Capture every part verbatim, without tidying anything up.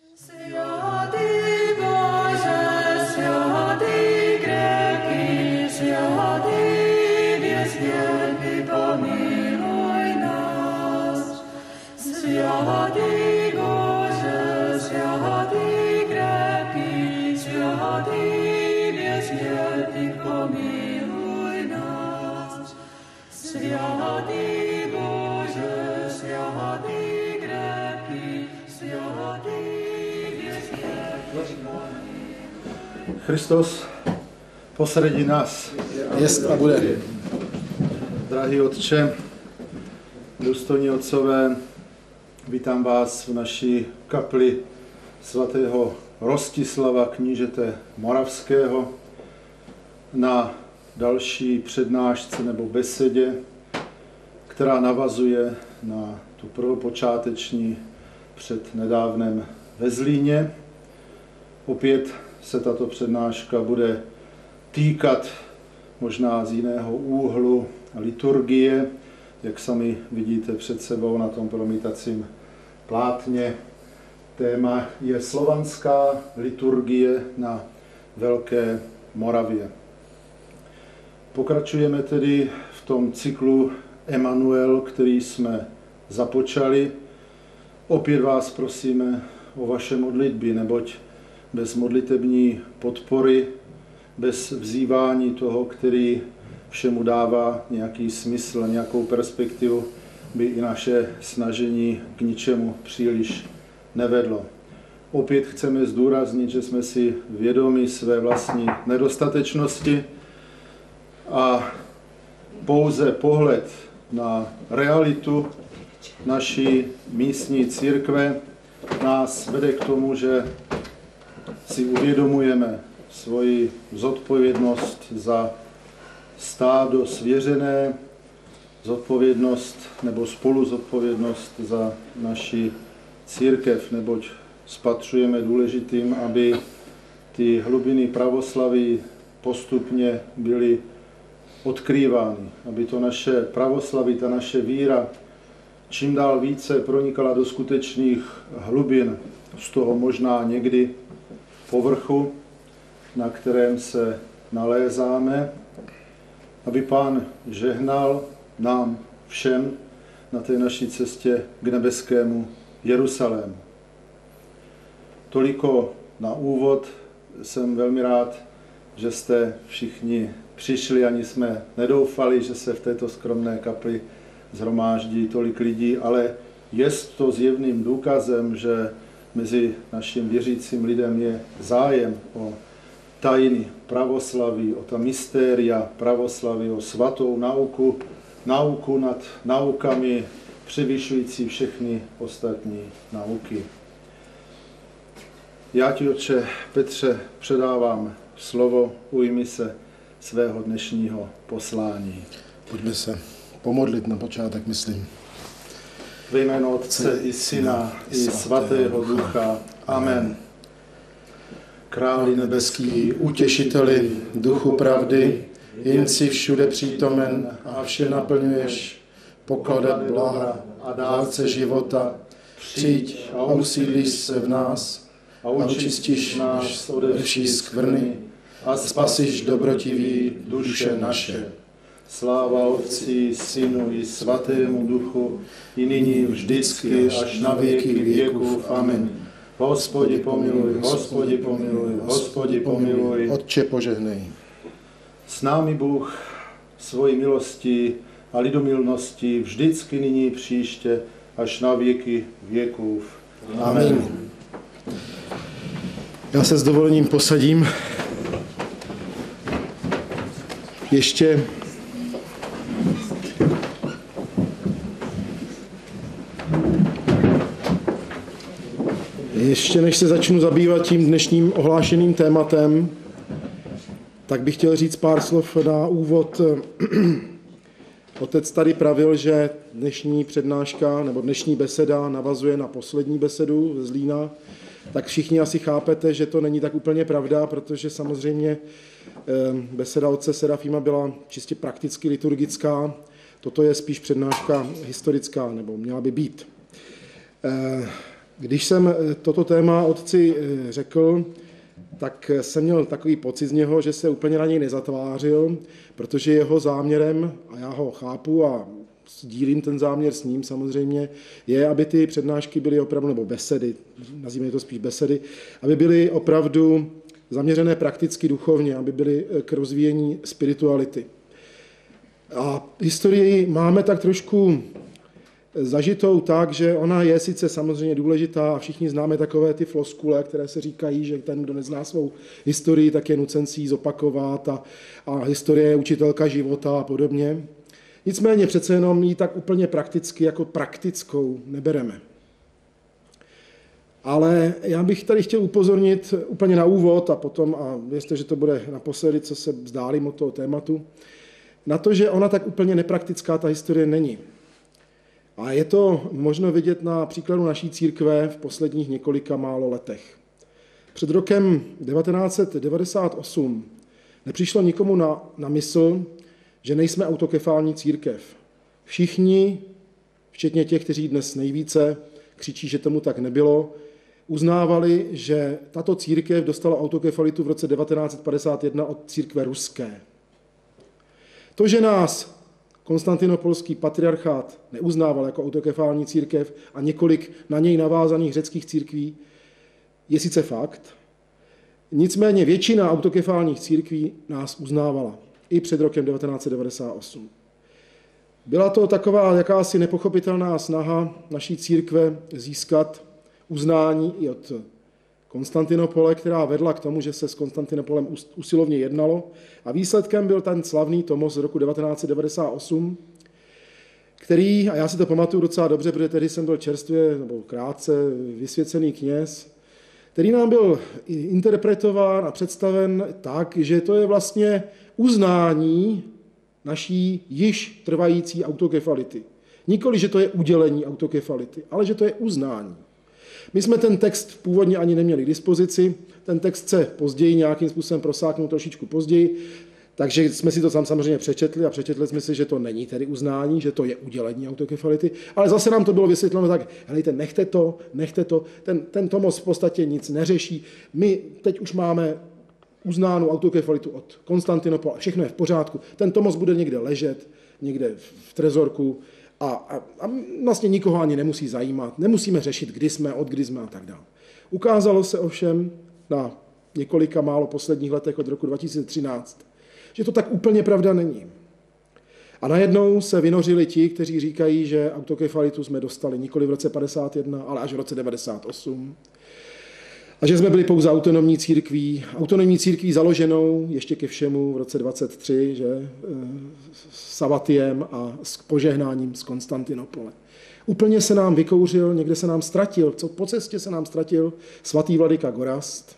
Kristus posredí nás. Jest a bude. Drahý Otče, důstojní otcové, vítám vás v naší kapli svatého Rostislava, knížete Moravského, na další přednášce nebo besedě, která navazuje na tu prvopočáteční před nedávnem ve Zlíně. Opět se tato přednáška bude týkat možná z jiného úhlu liturgie, jak sami vidíte před sebou na tom promítacím plátně. Téma je slovanská liturgie na Velké Moravě. Pokračujeme tedy v tom cyklu Emanuel, který jsme započali. Opět vás prosíme o vaše modlitby, neboť bez modlitební podpory, bez vzývání toho, který všemu dává nějaký smysl, nějakou perspektivu, by i naše snažení k ničemu příliš nevedlo. Opět chceme zdůraznit, že jsme si vědomi své vlastní nedostatečnosti a pouze pohled na realitu naší místní církve nás vede k tomu, že si uvědomujeme svoji zodpovědnost za stádo svěřené, zodpovědnost nebo spoluzodpovědnost za naši církev, neboť spatřujeme důležitým, aby ty hlubiny pravoslaví postupně byly odkrývány, aby to naše pravoslaví, ta naše víra čím dál více pronikala do skutečných hlubin, z toho možná někdy povrchu, na kterém se nalézáme, aby Pán žehnal nám všem na té naší cestě k nebeskému Jeruzalému. Toliko na úvod. Jsem velmi rád, že jste všichni přišli, ani jsme nedoufali, že se v této skromné kapli shromáždí tolik lidí, ale je to zjevným důkazem, že mezi naším věřícím lidem je zájem o tajiny pravoslaví, o ta mystéria pravoslaví, o svatou nauku, nauku nad naukami převyšující všechny ostatní nauky. Já ti, Otče Petře, předávám slovo, ujmi se svého dnešního poslání. Pojďme se pomodlit na počátek, myslím. Ve jméno Otce i Syna i Svatého Ducha. Amen. Králi nebeský, utěšiteli, duchu pravdy, jen si všude přítomen a vše naplňuješ, pokladat blaha a dárce života, přijď a usídlíš se v nás a očistíš nás ode vší skvrny a spasíš dobrotivý duše naše. Sláva Otci, Synu i Svatému Duchu, i nyní vždycky až na věky věků. Amen. Hospodi pomiluj, Hospodi pomiluj, Hospodi pomiluj. Otče požehnej. S námi Bůh svojí milostí a lidomilností vždycky nyní příště až na věky věků. Amen. Já se s dovolením posadím. Ještě Ještě než se začnu zabývat tím dnešním ohlášeným tématem, tak bych chtěl říct pár slov na úvod. Otec tady pravil, že dnešní přednáška nebo dnešní beseda navazuje na poslední besedu z Zlína, tak všichni asi chápete, že to není tak úplně pravda, protože samozřejmě beseda otce Serafima byla čistě prakticky liturgická. Toto je spíš přednáška historická, nebo měla by být. Když jsem toto téma otci řekl, tak jsem měl takový pocit z něho, že se úplně na něj nezatvářil, protože jeho záměrem, a já ho chápu a sdílím ten záměr s ním samozřejmě, je, aby ty přednášky byly opravdu, nebo besedy, nazýváme to spíš besedy, aby byly opravdu zaměřené prakticky duchovně, aby byly k rozvíjení spirituality. A historii máme tak trošku zažitou tak, že ona je sice samozřejmě důležitá a všichni známe takové ty floskule, které se říkají, že ten, kdo nezná svou historii, tak je nucen si ji zopakovat a, a historie je učitelka života a podobně. Nicméně přece jenom ji tak úplně prakticky jako praktickou nebereme. Ale já bych tady chtěl upozornit úplně na úvod a potom, a věřte, že to bude naposledy, co se vzdálím od toho tématu, na to, že ona tak úplně nepraktická ta historie není. A je to možno vidět na příkladu naší církve v posledních několika málo letech. Před rokem devatenáct set devadesát osm nepřišlo nikomu na, na mysl, že nejsme autokefální církev. Všichni, včetně těch, kteří dnes nejvíce křičí, že tomu tak nebylo, uznávali, že tato církev dostala autokefalitu v roce devatenáct set padesát jedna od církve ruské. To, že nás konstantinopolský patriarchát neuznával jako autokefální církev a několik na něj navázaných řeckých církví, je sice fakt, nicméně většina autokefálních církví nás uznávala i před rokem devatenáct set devadesát osm. Byla to taková jakási nepochopitelná snaha naší církve získat uznání i od Konstantinopole, která vedla k tomu, že se s Konstantinopolem usilovně jednalo. A výsledkem byl ten slavný tomos z roku devatenáct set devadesát osm, který, a já si to pamatuju docela dobře, protože tehdy jsem byl čerstvě nebo krátce vysvěcený kněz, který nám byl interpretován a představen tak, že to je vlastně uznání naší již trvající autokefality. Nikoli, že to je udělení autokefality, ale že to je uznání. My jsme ten text původně ani neměli k dispozici, ten text se později nějakým způsobem prosáknul trošičku později, takže jsme si to tam samozřejmě přečetli a přečetli jsme si, že to není tedy uznání, že to je udělení autokefality, ale zase nám to bylo vysvětleno tak, helejte, nechte to, nechte to, ten, ten tomos v podstatě nic neřeší, my teď už máme uznánou autokefalitu od Konstantinopola, všechno je v pořádku, ten tomos bude někde ležet, někde v trezorku, A, a, a vlastně nikoho ani nemusí zajímat, nemusíme řešit, kdy jsme, od kdy jsme a tak dále. Ukázalo se ovšem na několika málo posledních letech od roku dva tisíce třináct, že to tak úplně pravda není. A najednou se vynořili ti, kteří říkají, že autokefalitu jsme dostali nikoli v roce padesát jedna, ale až v roce devadesát osm. A že jsme byli pouze autonomní církví, autonomní církví založenou ještě ke všemu v roce dvacet tři, že, s abatiem a s požehnáním z Konstantinopole. Úplně se nám vykouřil, někde se nám ztratil, co po cestě se nám ztratil svatý vladyka Gorazd.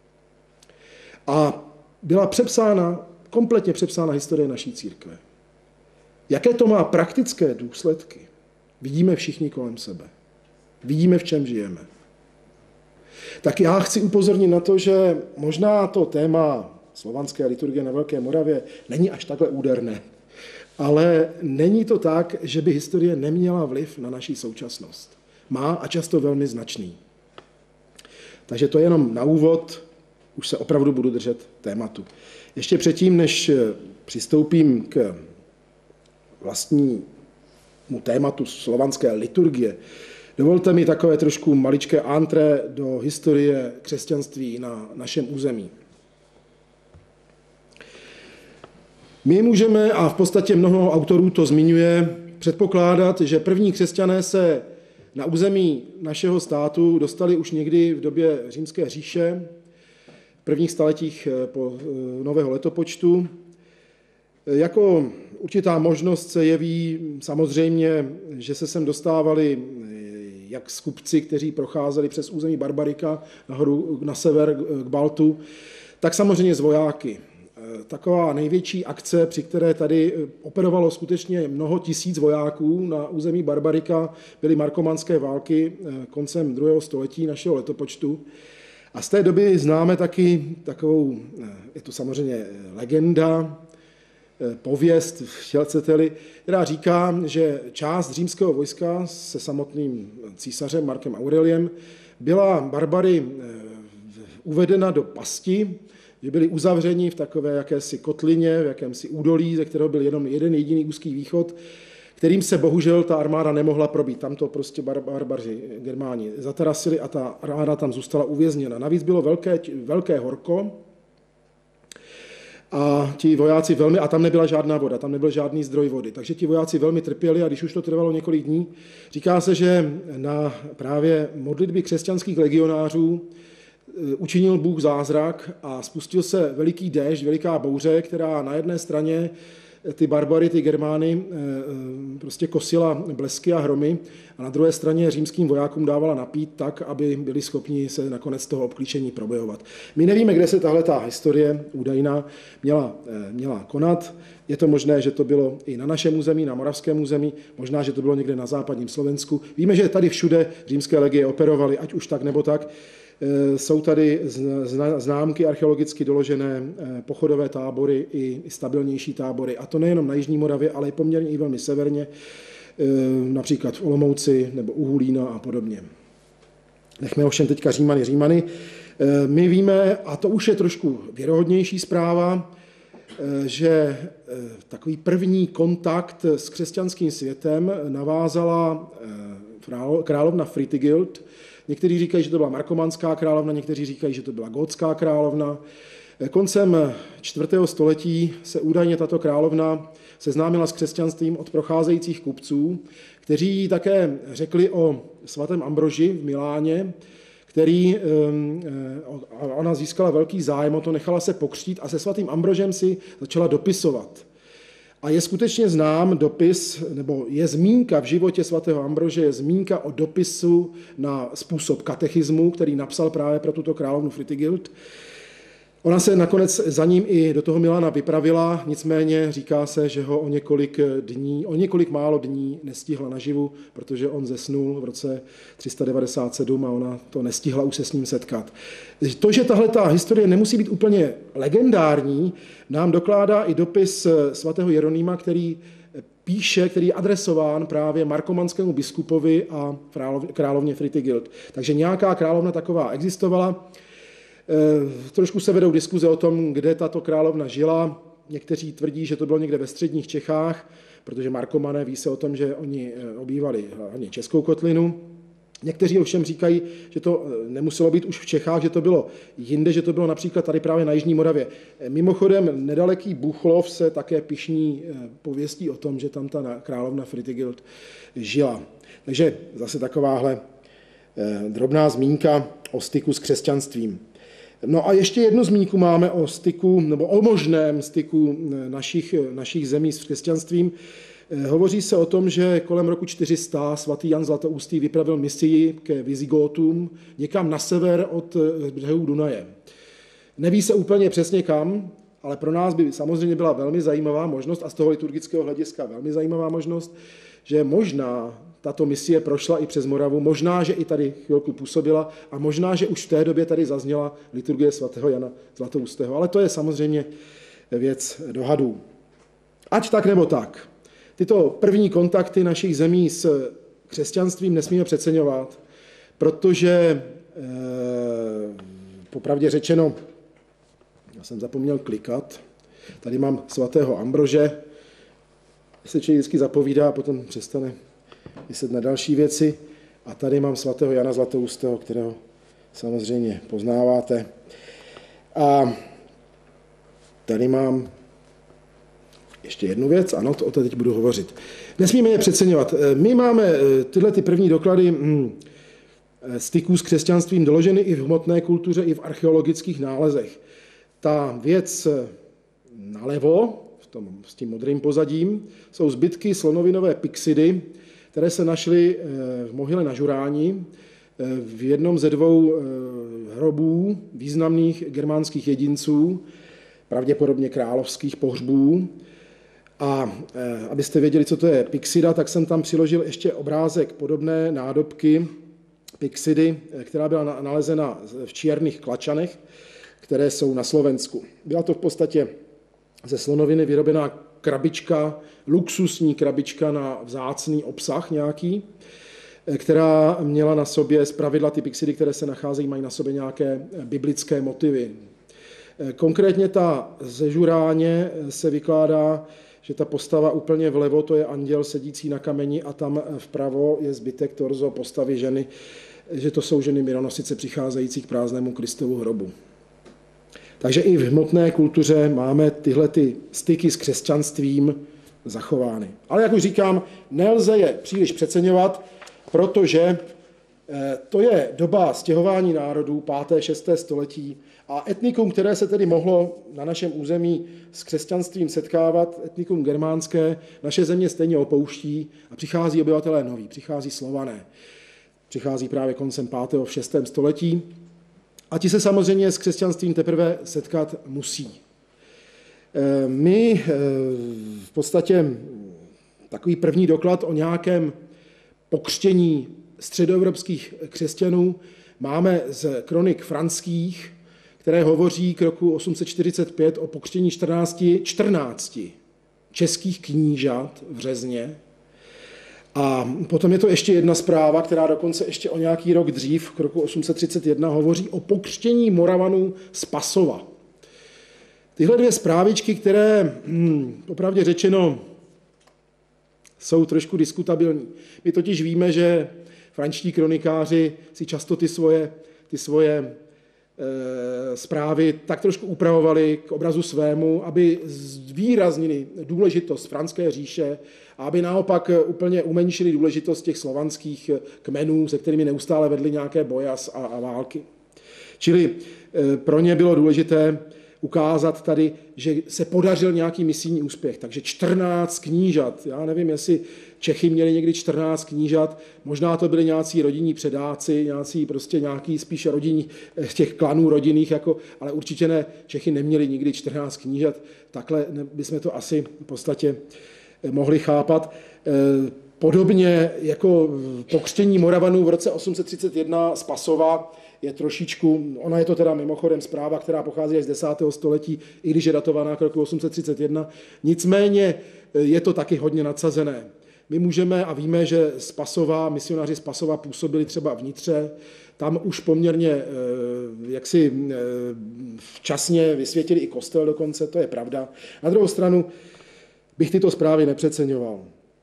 A byla přepsána, kompletně přepsána historie naší církve. Jaké to má praktické důsledky, vidíme všichni kolem sebe. Vidíme, v čem žijeme. Tak já chci upozornit na to, že možná to téma slovanské liturgie na Velké Moravě není až takhle úderné, ale není to tak, že by historie neměla vliv na naši současnost. Má a často velmi značný. Takže to je jenom na úvod, už se opravdu budu držet tématu. Ještě předtím, než přistoupím k vlastnímu tématu slovanské liturgie, dovolte mi takové trošku maličké antré do historie křesťanství na našem území. My můžeme, a v podstatě mnoho autorů to zmiňuje, předpokládat, že první křesťané se na území našeho státu dostali už někdy v době Římské říše, v prvních staletích po nového letopočtu. Jako určitá možnost se jeví samozřejmě, že se sem dostávali jak skupci, kteří procházeli přes území Barbarika nahoru na sever k Baltu, tak samozřejmě z vojáky. Taková největší akce, při které tady operovalo skutečně mnoho tisíc vojáků na území Barbarika, byly markomanské války koncem druhého století našeho letopočtu. A z té doby známe taky takovou, je to samozřejmě legenda, pověst, chcete-li, která říká, že část římského vojska se samotným císařem Markem Aureliem byla barbary uvedena do pasti, že byli uzavřeni v takové jakési kotlině, v jakémsi údolí, ze kterého byl jenom jeden jediný úzký východ, kterým se bohužel ta armáda nemohla probít. Tam to prostě barbaři, Germáni zatarasili a ta armáda tam zůstala uvězněna. Navíc bylo velké, velké horko a ti vojáci velmi, a tam nebyla žádná voda, tam nebyl žádný zdroj vody, takže ti vojáci velmi trpěli a když už to trvalo několik dní, říká se, že na právě modlitby křesťanských legionářů učinil Bůh zázrak a spustil se veliký déšť, veliká bouře, která na jedné straně ty barbary, ty Germány prostě kosila blesky a hromy a na druhé straně římským vojákům dávala napít tak, aby byli schopni se nakonec toho obklíčení probojovat. My nevíme, kde se tahle ta historie údajná měla, měla konat. Je to možné, že to bylo i na našem území, na moravském území, možná, že to bylo někde na západním Slovensku. Víme, že tady všude římské legie operovaly, ať už tak nebo tak. Jsou tady známky archeologicky doložené pochodové tábory i stabilnější tábory. A to nejenom na Jižní Moravě, ale i poměrně i velmi severně, například v Olomouci nebo u Hulína a podobně. Nechme ovšem teďka Římany Římany. My víme, a to už je trošku věrohodnější zpráva, že takový první kontakt s křesťanským světem navázala královna Fritigild. Někteří říkají, že to byla markomanská královna, někteří říkají, že to byla gótská královna. Koncem čtvrtého století se údajně tato královna seznámila s křesťanstvím od procházejících kupců, kteří také řekli o svatém Ambroži v Miláně, který ona získala velký zájem o to, nechala se pokřtít a se svatým Ambrožem si začala dopisovat. A je skutečně znám dopis, nebo je zmínka v životě svatého Ambrože, je zmínka o dopisu na způsob katechismu, který napsal právě pro tuto královnu Fritigild. Ona se nakonec za ním i do toho Milána vypravila, nicméně říká se, že ho o několik dní, o několik málo dní nestihla naživu, protože on zesnul v roce tři sta devadesát sedm a ona to nestihla už se s ním setkat. To, že tahle ta historie nemusí být úplně legendární, nám dokládá i dopis svatého Jeronýma, který píše, který je adresován právě markomanskému biskupovi a královně Fritigild. Takže nějaká královna taková existovala. Trošku se vedou diskuze o tom, kde tato královna žila. Někteří tvrdí, že to bylo někde ve středních Čechách, protože Markomané ví se o tom, že oni obývali hlavně Českou kotlinu. Někteří ovšem říkají, že to nemuselo být už v Čechách, že to bylo jinde, že to bylo například tady právě na Jižní Moravě. Mimochodem, nedaleký Buchlov se také pyšní pověstí o tom, že tam ta královna Fritigild žila. Takže zase takováhle drobná zmínka o styku s křesťanstvím. No a ještě jednu zmínku máme o styku, nebo o možném styku našich, našich zemí s křesťanstvím. Hovoří se o tom, že kolem roku čtyři sta svatý Jan Zlatoustý vypravil misii ke Vizigótům někam na sever od břehů Dunaje. Neví se úplně přesně kam, ale pro nás by samozřejmě byla velmi zajímavá možnost, a z toho liturgického hlediska velmi zajímavá možnost, že možná tato misie prošla i přes Moravu, možná, že i tady chvilku působila a možná, že už v té době tady zazněla liturgie svatého Jana Zlatoustého. Ale to je samozřejmě věc dohadů. Ať tak nebo tak. Tyto první kontakty našich zemí s křesťanstvím nesmíme přeceňovat, protože eh, popravdě řečeno, já jsem zapomněl klikat, tady mám svatého Ambrože, se člověk vždycky zapovídá a potom přestane myslet na další věci. A tady mám svatého Jana Zlatoustého, kterého samozřejmě poznáváte. A tady mám ještě jednu věc, ano, to o té teď budu hovořit. Nesmíme je přeceňovat. My máme tyhle ty první doklady hm, styků s křesťanstvím doloženy i v hmotné kultuře, i v archeologických nálezech. Ta věc nalevo, v tom, s tím modrým pozadím, jsou zbytky slonovinové pyxidy, které se našly v mohyle na Žuráni, v jednom ze dvou hrobů významných germánských jedinců, pravděpodobně královských pohřbů. A abyste věděli, co to je pyxida, tak jsem tam přiložil ještě obrázek podobné nádobky pyxidy, která byla nalezena v Čierných Klačanech, které jsou na Slovensku. Byla to v podstatě ze slonoviny vyrobená krabička, luxusní krabička na vzácný obsah nějaký, která měla na sobě, zpravidla ty pyxidy, které se nacházejí, mají na sobě nějaké biblické motivy. Konkrétně ta ze Žuráně se vykládá, že ta postava úplně vlevo, to je anděl sedící na kameni a tam vpravo je zbytek torzo postavy ženy, že to jsou ženy mironosice přicházející k prázdnému Kristovu hrobu. Takže i v hmotné kultuře máme tyhle ty styky s křesťanstvím zachovány. Ale jak už říkám, nelze je příliš přeceňovat, protože to je doba stěhování národů, páté, šesté století, a etnikum, které se tedy mohlo na našem území s křesťanstvím setkávat, etnikum germánské, naše země stejně opouští a přichází obyvatelé noví, přichází Slované. Přichází právě koncem pátého v šestém století a ti se samozřejmě s křesťanstvím teprve setkat musí. My v podstatě takový první doklad o nějakém pokřtění středoevropských křesťanů máme z kronik franských, které hovoří k roku osm set čtyřicet pět o pokřtění čtrnácti, čtrnácti českých knížat v Řezně. A potom je to ještě jedna zpráva, která dokonce ještě o nějaký rok dřív, k roku osm set třicet jedna, hovoří o pokřtění Moravanů z Pasova. Tyhle dvě zprávičky, které hm, opravdu řečeno jsou trošku diskutabilní. My totiž víme, že frančtí kronikáři si často ty svoje, ty svoje e, zprávy tak trošku upravovali k obrazu svému, aby zvýraznili důležitost franské říše a aby naopak úplně umenšili důležitost těch slovanských kmenů, se kterými neustále vedli nějaké boje a, a války. Čili e, pro ně bylo důležité ukázat tady, že se podařil nějaký misijní úspěch. Takže čtrnáct knížat. Já nevím, jestli Čechy měli někdy čtrnáct knížat, možná to byli nějací rodinní předáci, nějací prostě nějaký spíš rodinní, těch klanů rodinných, jako, ale určitě ne, Čechy neměli nikdy čtrnáct knížat. Takhle bychom to asi v podstatě mohli chápat. Podobně jako pokřtění Moravanů v roce osm set třicet jedna z Pasova je trošičku, ona je to teda mimochodem zpráva, která pochází až z desátého století, i když je datovaná k roku osm set třicet jedna, nicméně je to taky hodně nadsazené. My můžeme a víme, že z Pasova, misionáři z Pasova působili třeba v Nitře, tam už poměrně jaksi včasně vysvětili i kostel dokonce, to je pravda. Na druhou stranu bych tyto zprávy nepřeceňoval.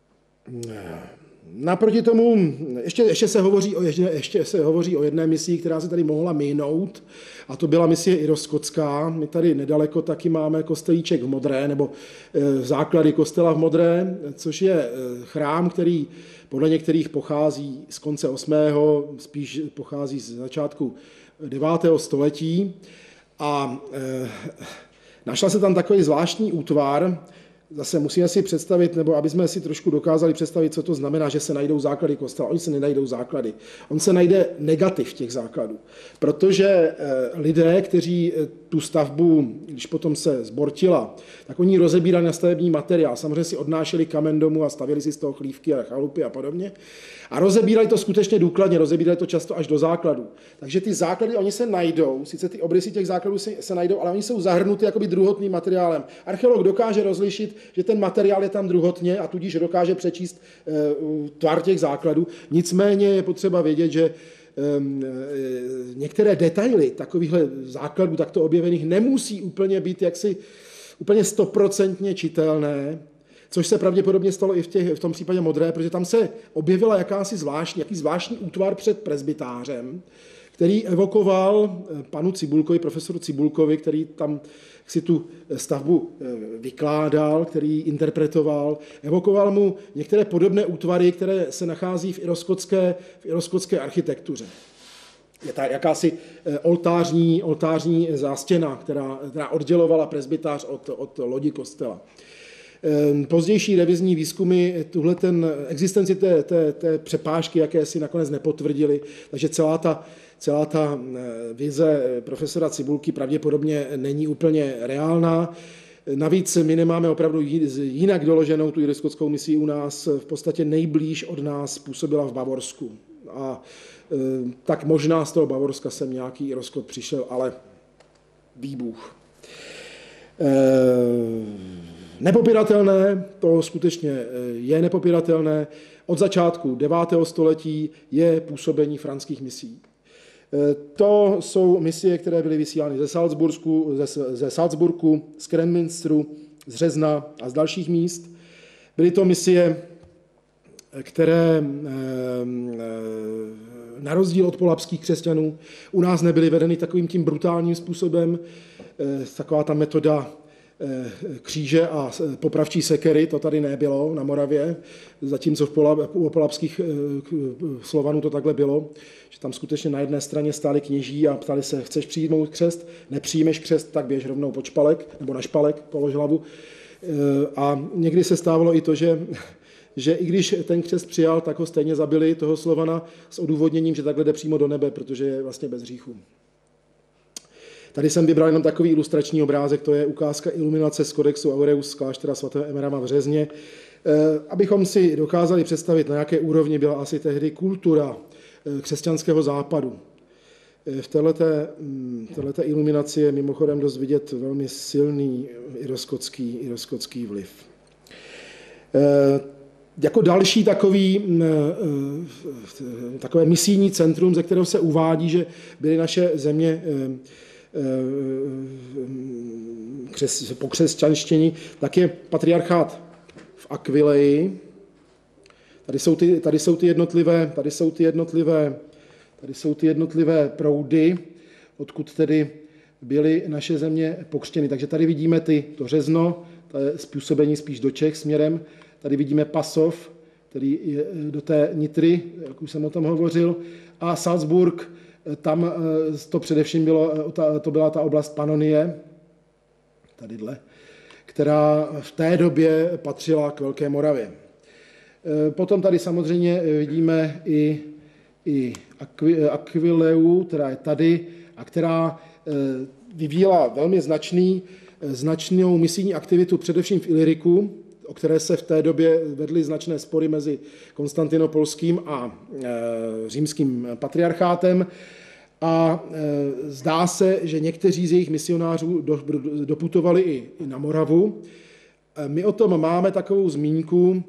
Naproti tomu ještě, ještě, se hovoří o jedné, ještě se hovoří o jedné misii, která se tady mohla minout, a to byla misie iroskotská. My tady nedaleko taky máme kostelíček v Modré, nebo základy kostela v Modré, což je chrám, který podle některých pochází z konce osmého, spíš pochází z začátku devátého století. A e, našla se tam takový zvláštní útvar. Zase musíme si představit, nebo aby jsme si trošku dokázali představit, co to znamená, že se najdou základy kostela. Oni se nenajdou základy. On se najde negativ těch základů. Protože lidé, kteří tu stavbu, když potom se zbortila, tak oni rozebírali na stavební materiál. Samozřejmě si odnášeli kamen domů a stavěli si z toho chlívky a chalupy a podobně. A rozebírali to skutečně důkladně, rozebírali to často až do základů. Takže ty základy, oni se najdou, sice ty obrysy těch základů se, se najdou, ale oni jsou zahrnuty jakoby druhotným materiálem. Archeolog dokáže rozlišit, že ten materiál je tam druhotně a tudíž dokáže přečíst e, tvar těch základů. Nicméně je potřeba vědět, že e, některé detaily takovýchhle základů takto objevených nemusí úplně být jaksi úplně stoprocentně čitelné, což se pravděpodobně stalo i v, těch, v tom případě Modré, protože tam se objevila jakási zvláštní, jaký zvláštní útvar před presbytářem, který evokoval panu Cibulkovi, profesoru Cibulkovi, který tam si tu stavbu vykládal, který interpretoval, evokoval mu některé podobné útvary, které se nachází v iroskotské, v iroskotské architektuře. Je ta jakási oltářní, oltářní zástěna, která, která oddělovala presbytář od, od lodi kostela. Pozdější revizní výzkumy tuhle ten existenci té, té, té přepážky jakési nakonec nepotvrdili, takže celá ta, celá ta vize profesora Cibulky pravděpodobně není úplně reálná. Navíc my nemáme opravdu jinak doloženou tu iroskotskou misii u nás, v podstatě nejblíž od nás působila v Bavorsku. A tak možná z toho Bavorska sem nějaký iroskot přišel, ale ví Bůh. nepopiratelné, to skutečně je nepopiratelné, od začátku devátého století je působení franských misií. To jsou misie, které byly vysílány ze Salzburgu, ze, ze Salzburgu, z Krenminsteru, z Řezna a z dalších míst. Byly to misie, které na rozdíl od polabských křesťanů u nás nebyly vedeny takovým tím brutálním způsobem. Taková ta metoda kříže a popravčí sekery, to tady nebylo na Moravě, zatímco v polab, u polabských Slovanů to takhle bylo, že tam skutečně na jedné straně stáli kněží a ptali se, chceš přijmout křest, nepřijmeš křest, tak běž rovnou pod špalek, nebo na špalek, polož hlavu. A někdy se stávalo i to, že, že i když ten křest přijal, tak ho stejně zabili, toho Slovana, s odůvodněním, že takhle jde přímo do nebe, protože je vlastně bez hříchu. Tady jsem vybral jenom takový ilustrační obrázek, to je ukázka iluminace z kodexu Aureus z kláštera svatého Emerama v Řezně. Abychom si dokázali představit, na jaké úrovni byla asi tehdy kultura křesťanského západu. V této iluminaci je mimochodem dost vidět velmi silný iroskotský, iroskotský vliv. Jako další takový, takové misijní centrum, ze kterého se uvádí, že byly naše země pokřesťanštění, tak je patriarchát v Aquileji. Tady jsou ty, tady jsou ty jednotlivé, tady jsou ty jednotlivé, tady jsou ty jednotlivé proudy, odkud tedy byly naše země pokřtěny. Takže tady vidíme ty, to Řezno, to je způsobení spíš do Čech směrem. Tady vidíme Pasov, který je do té Nitry, jak už jsem o tom hovořil, a Salzburg, tam to především bylo, to byla ta oblast Panonie, tadyhle, která v té době patřila k Velké Moravě. Potom tady samozřejmě vidíme i, i Aquileu, která je tady a která vyvíjela velmi značný, značnou misijní aktivitu především v Iliriku, o které se v té době vedly značné spory mezi konstantinopolským a římským patriarchátem. A zdá se, že někteří z jejich misionářů doputovali i na Moravu. My o tom máme takovou zmínku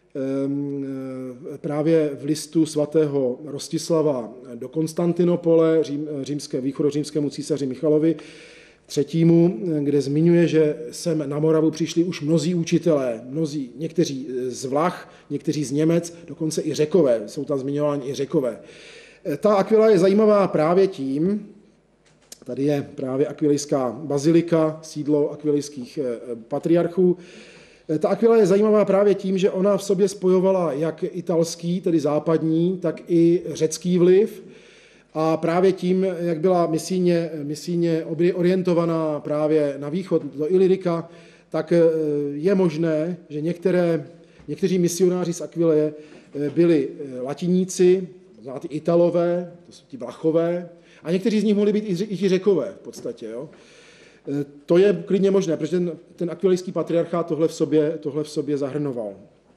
právě v listu svatého Rostislava do Konstantinopole, římské, východořímskému císaři Michalovi třetímu, kde zmiňuje, že sem na Moravu přišli už mnozí učitelé, mnozí, někteří z Vlach, někteří z Němec, dokonce i Řekové, jsou tam zmiňováni i Řekové. Ta Aquila je zajímavá právě tím, tady je právě Aquilejská bazilika, sídlo aquilejských patriarchů. Ta Aquila je zajímavá právě tím, že ona v sobě spojovala jak italský, tedy západní, tak i řecký vliv. A právě tím, jak byla misijně, misijně orientovaná právě na východ do Ilirika, tak je možné, že některé, někteří misionáři z Aquileje byli latiníci, ty Italové, to jsou ti Vlachové, a někteří z nich mohli být i ti Řekové v podstatě. Jo. To je klidně možné, protože ten, ten akvilejský patriarchát tohle v sobě, tohle v sobě zahrnoval.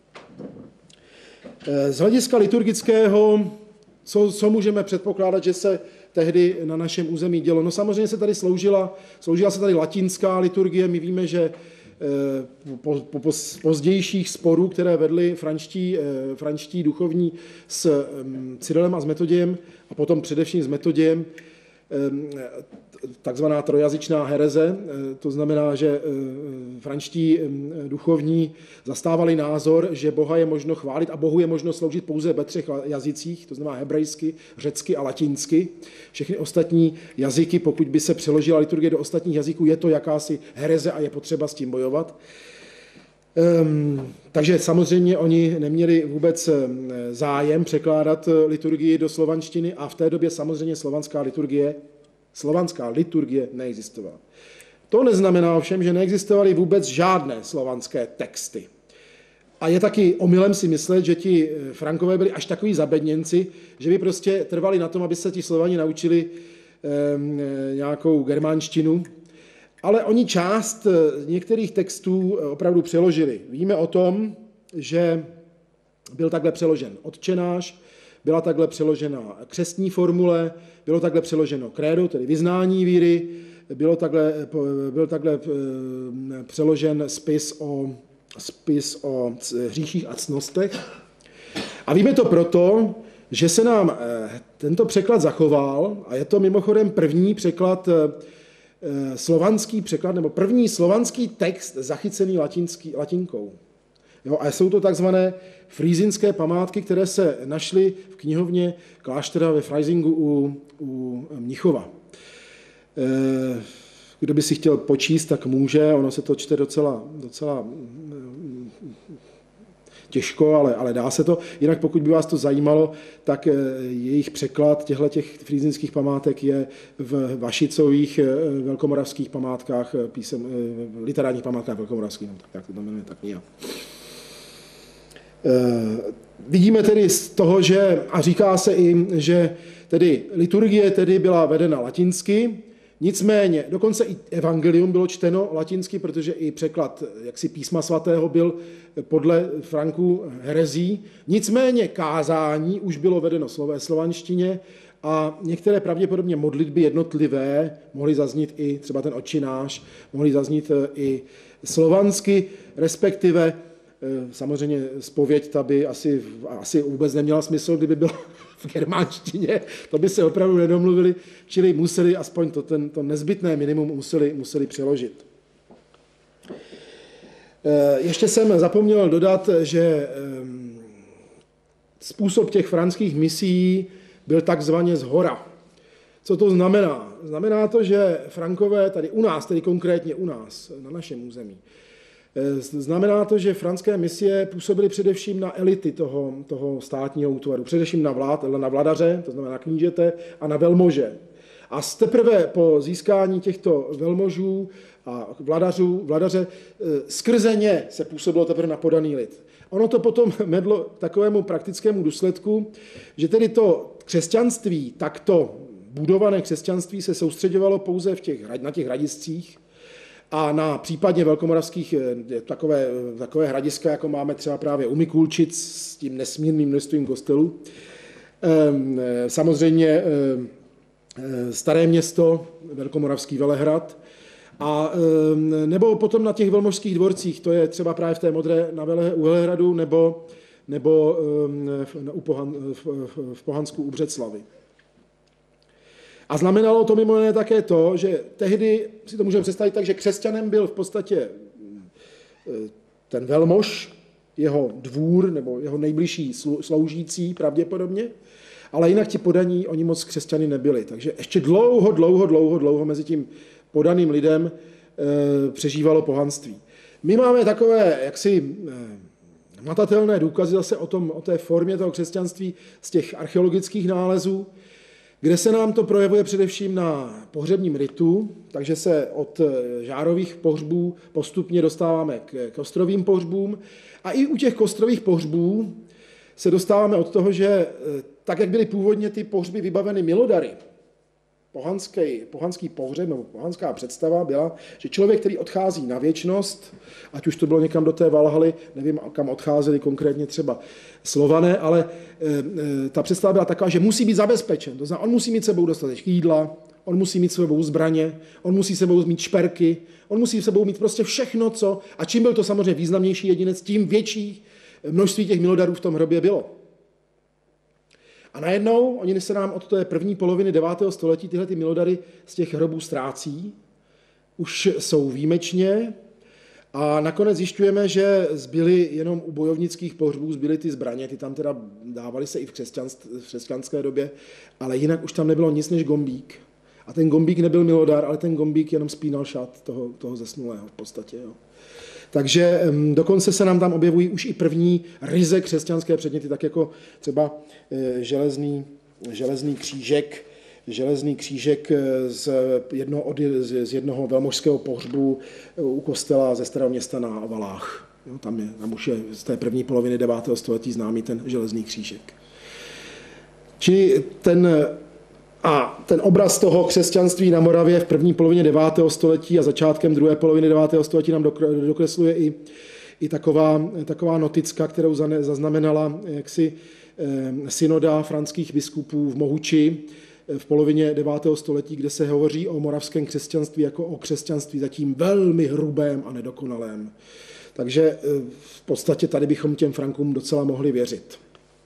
Z hlediska liturgického, co, co můžeme předpokládat, že se tehdy na našem území dělo? No samozřejmě se tady sloužila, sloužila se tady latinská liturgie. My víme, že po, po, po pozdějších sporů, které vedli franští, franští duchovní s Cyrilem a s Metodějem, a potom především s Metodějem, takzvaná trojazyčná hereze, to znamená, že franští duchovní zastávali názor, že Boha je možno chválit a Bohu je možno sloužit pouze ve třech jazycích, to znamená hebrejsky, řecky a latinsky. Všechny ostatní jazyky, pokud by se přeložila liturgie do ostatních jazyků, je to jakási hereze a je potřeba s tím bojovat. Um, takže samozřejmě oni neměli vůbec zájem překládat liturgii do slovanštiny a v té době samozřejmě slovanská liturgie, slovanská liturgie neexistovala. To neznamená ovšem, že neexistovaly vůbec žádné slovanské texty. A je taky omylem si myslet, že ti Frankové byli až takový zabedněnci, že by prostě trvali na tom, aby se ti Slovani naučili um, nějakou germánštinu. Ale oni část některých textů opravdu přeložili. Víme o tom, že byl takhle přeložen Otčenáš, byla takhle přeložena křestní formule, bylo takhle přeloženo krédo, tedy vyznání víry, bylo takhle, byl takhle přeložen spis o, spis o hříších a ctnostech. A víme to proto, že se nám tento překlad zachoval a je to mimochodem první překlad, slovanský překlad, nebo první slovanský text zachycený latinský, latinkou. Jo, a jsou to takzvané frýzinské památky, které se našly v knihovně kláštera ve Freisingu u, u Mnichova. Kdo by si chtěl počíst, tak může, ono se to čte docela, docela těžko, ale, ale dá se to. Jinak pokud by vás to zajímalo, tak jejich překlad těchto frýzinských památek je v Vašicových velkomoravských památkách, písem, literárních památkách velkomoravských, no, tak jak to tam jmenuje, tak nějak. Vidíme tedy z toho, že, a říká se i, že tedy liturgie tedy byla vedena latinsky, nicméně dokonce i evangelium bylo čteno latinsky, protože i překlad jaksi písma svatého byl podle Franků herezí. Nicméně kázání už bylo vedeno ve slovanštině a některé pravděpodobně modlitby jednotlivé mohly zaznít i třeba ten Otčináš, mohly zaznít i slovansky, respektive samozřejmě zpověď ta by asi, asi vůbec neměla smysl, kdyby byla v germánštině, to by se opravdu nedomluvili, čili museli aspoň to, ten, to nezbytné minimum museli, museli přeložit. Ještě jsem zapomněl dodat, že způsob těch franských misií byl takzvaně zhora. Co to znamená? Znamená to, že Frankové tady u nás, tedy konkrétně u nás, na našem území, znamená to, že franské misie působily především na elity toho, toho státního útvaru, především na, vlád, na vladaře, to znamená na knížete, a na velmože. A teprve po získání těchto velmožů a vladařů, vladaře skrze ně se působilo teprve na podaný lid. Ono to potom vedlo k takovému praktickému důsledku, že tedy to křesťanství, takto budované křesťanství se soustředovalo pouze v těch, na těch hradiscích, a na případně velkomoravských takové, takové hradiska, jako máme třeba právě u Mikulčic s tím nesmírným množstvím kostelů. Samozřejmě Staré Město, Velkomoravský Velehrad, a nebo potom na těch velmožských dvorcích, to je třeba právě v té modré na Vele, u Velehradu, nebo, nebo u Pohan, v Pohansku u Břeclavy. A znamenalo to mimo jiné také to, že tehdy si to můžeme představit tak, že křesťanem byl v podstatě ten velmož, jeho dvůr nebo jeho nejbližší sloužící pravděpodobně, ale jinak ti podaní, oni moc křesťany nebyli. Takže ještě dlouho, dlouho, dlouho, dlouho mezi tím podaným lidem e, přežívalo pohanství. My máme takové jaksi e, matatelné důkazy zase o, tom, o té formě toho křesťanství z těch archeologických nálezů, kde se nám to projevuje především na pohřebním ritu, takže se od žárových pohřbů postupně dostáváme k kostrovým pohřbům a i u těch kostrových pohřbů se dostáváme od toho, že tak, jak byly původně ty pohřby vybaveny milodary, pohanský, pohanský pohřeb nebo pohanská představa byla, že člověk, který odchází na věčnost, ať už to bylo někam do té Valhaly, nevím, kam odcházeli konkrétně třeba Slované, ale e, ta představa byla taková, že musí být zabezpečen. To znamená, on musí mít sebou dostatek jídla, on musí mít sebou zbraně, on musí sebou mít šperky, on musí sebou mít prostě všechno, co... A čím byl to samozřejmě významnější jedinec, tím větší množství těch milodarů v tom hrobě bylo. A najednou oni se nám od té první poloviny devátého století tyhle ty milodary z těch hrobů ztrácí, už jsou výjimečně a nakonec zjišťujeme, že zbyly jenom u bojovnických pohřbů, zbyly ty zbraně, ty tam teda dávaly se i v, v křesťanské době, ale jinak už tam nebylo nic než gombík. A ten gombík nebyl milodar, ale ten gombík jenom spínal šat toho, toho zesnulého v podstatě. Jo. Takže dokonce se nám tam objevují už i první ryze křesťanské předměty, tak jako třeba železný, železný křížek, železný křížek z jednoho, z jednoho velmožského pohřbu u kostela ze Starého Města na Valách. Jo, tam, je, tam už je z té první poloviny devátého století známý ten železný křížek. Čili ten... A ten obraz toho křesťanství na Moravě v první polovině devátého století a začátkem druhé poloviny devátého století nám dokresluje i, i taková, taková noticka, kterou zaznamenala jaksi synoda franských biskupů v Mohuči, v polovině devátého století, kde se hovoří o moravském křesťanství jako o křesťanství zatím velmi hrubém a nedokonalém. Takže v podstatě tady bychom těm Frankům docela mohli věřit.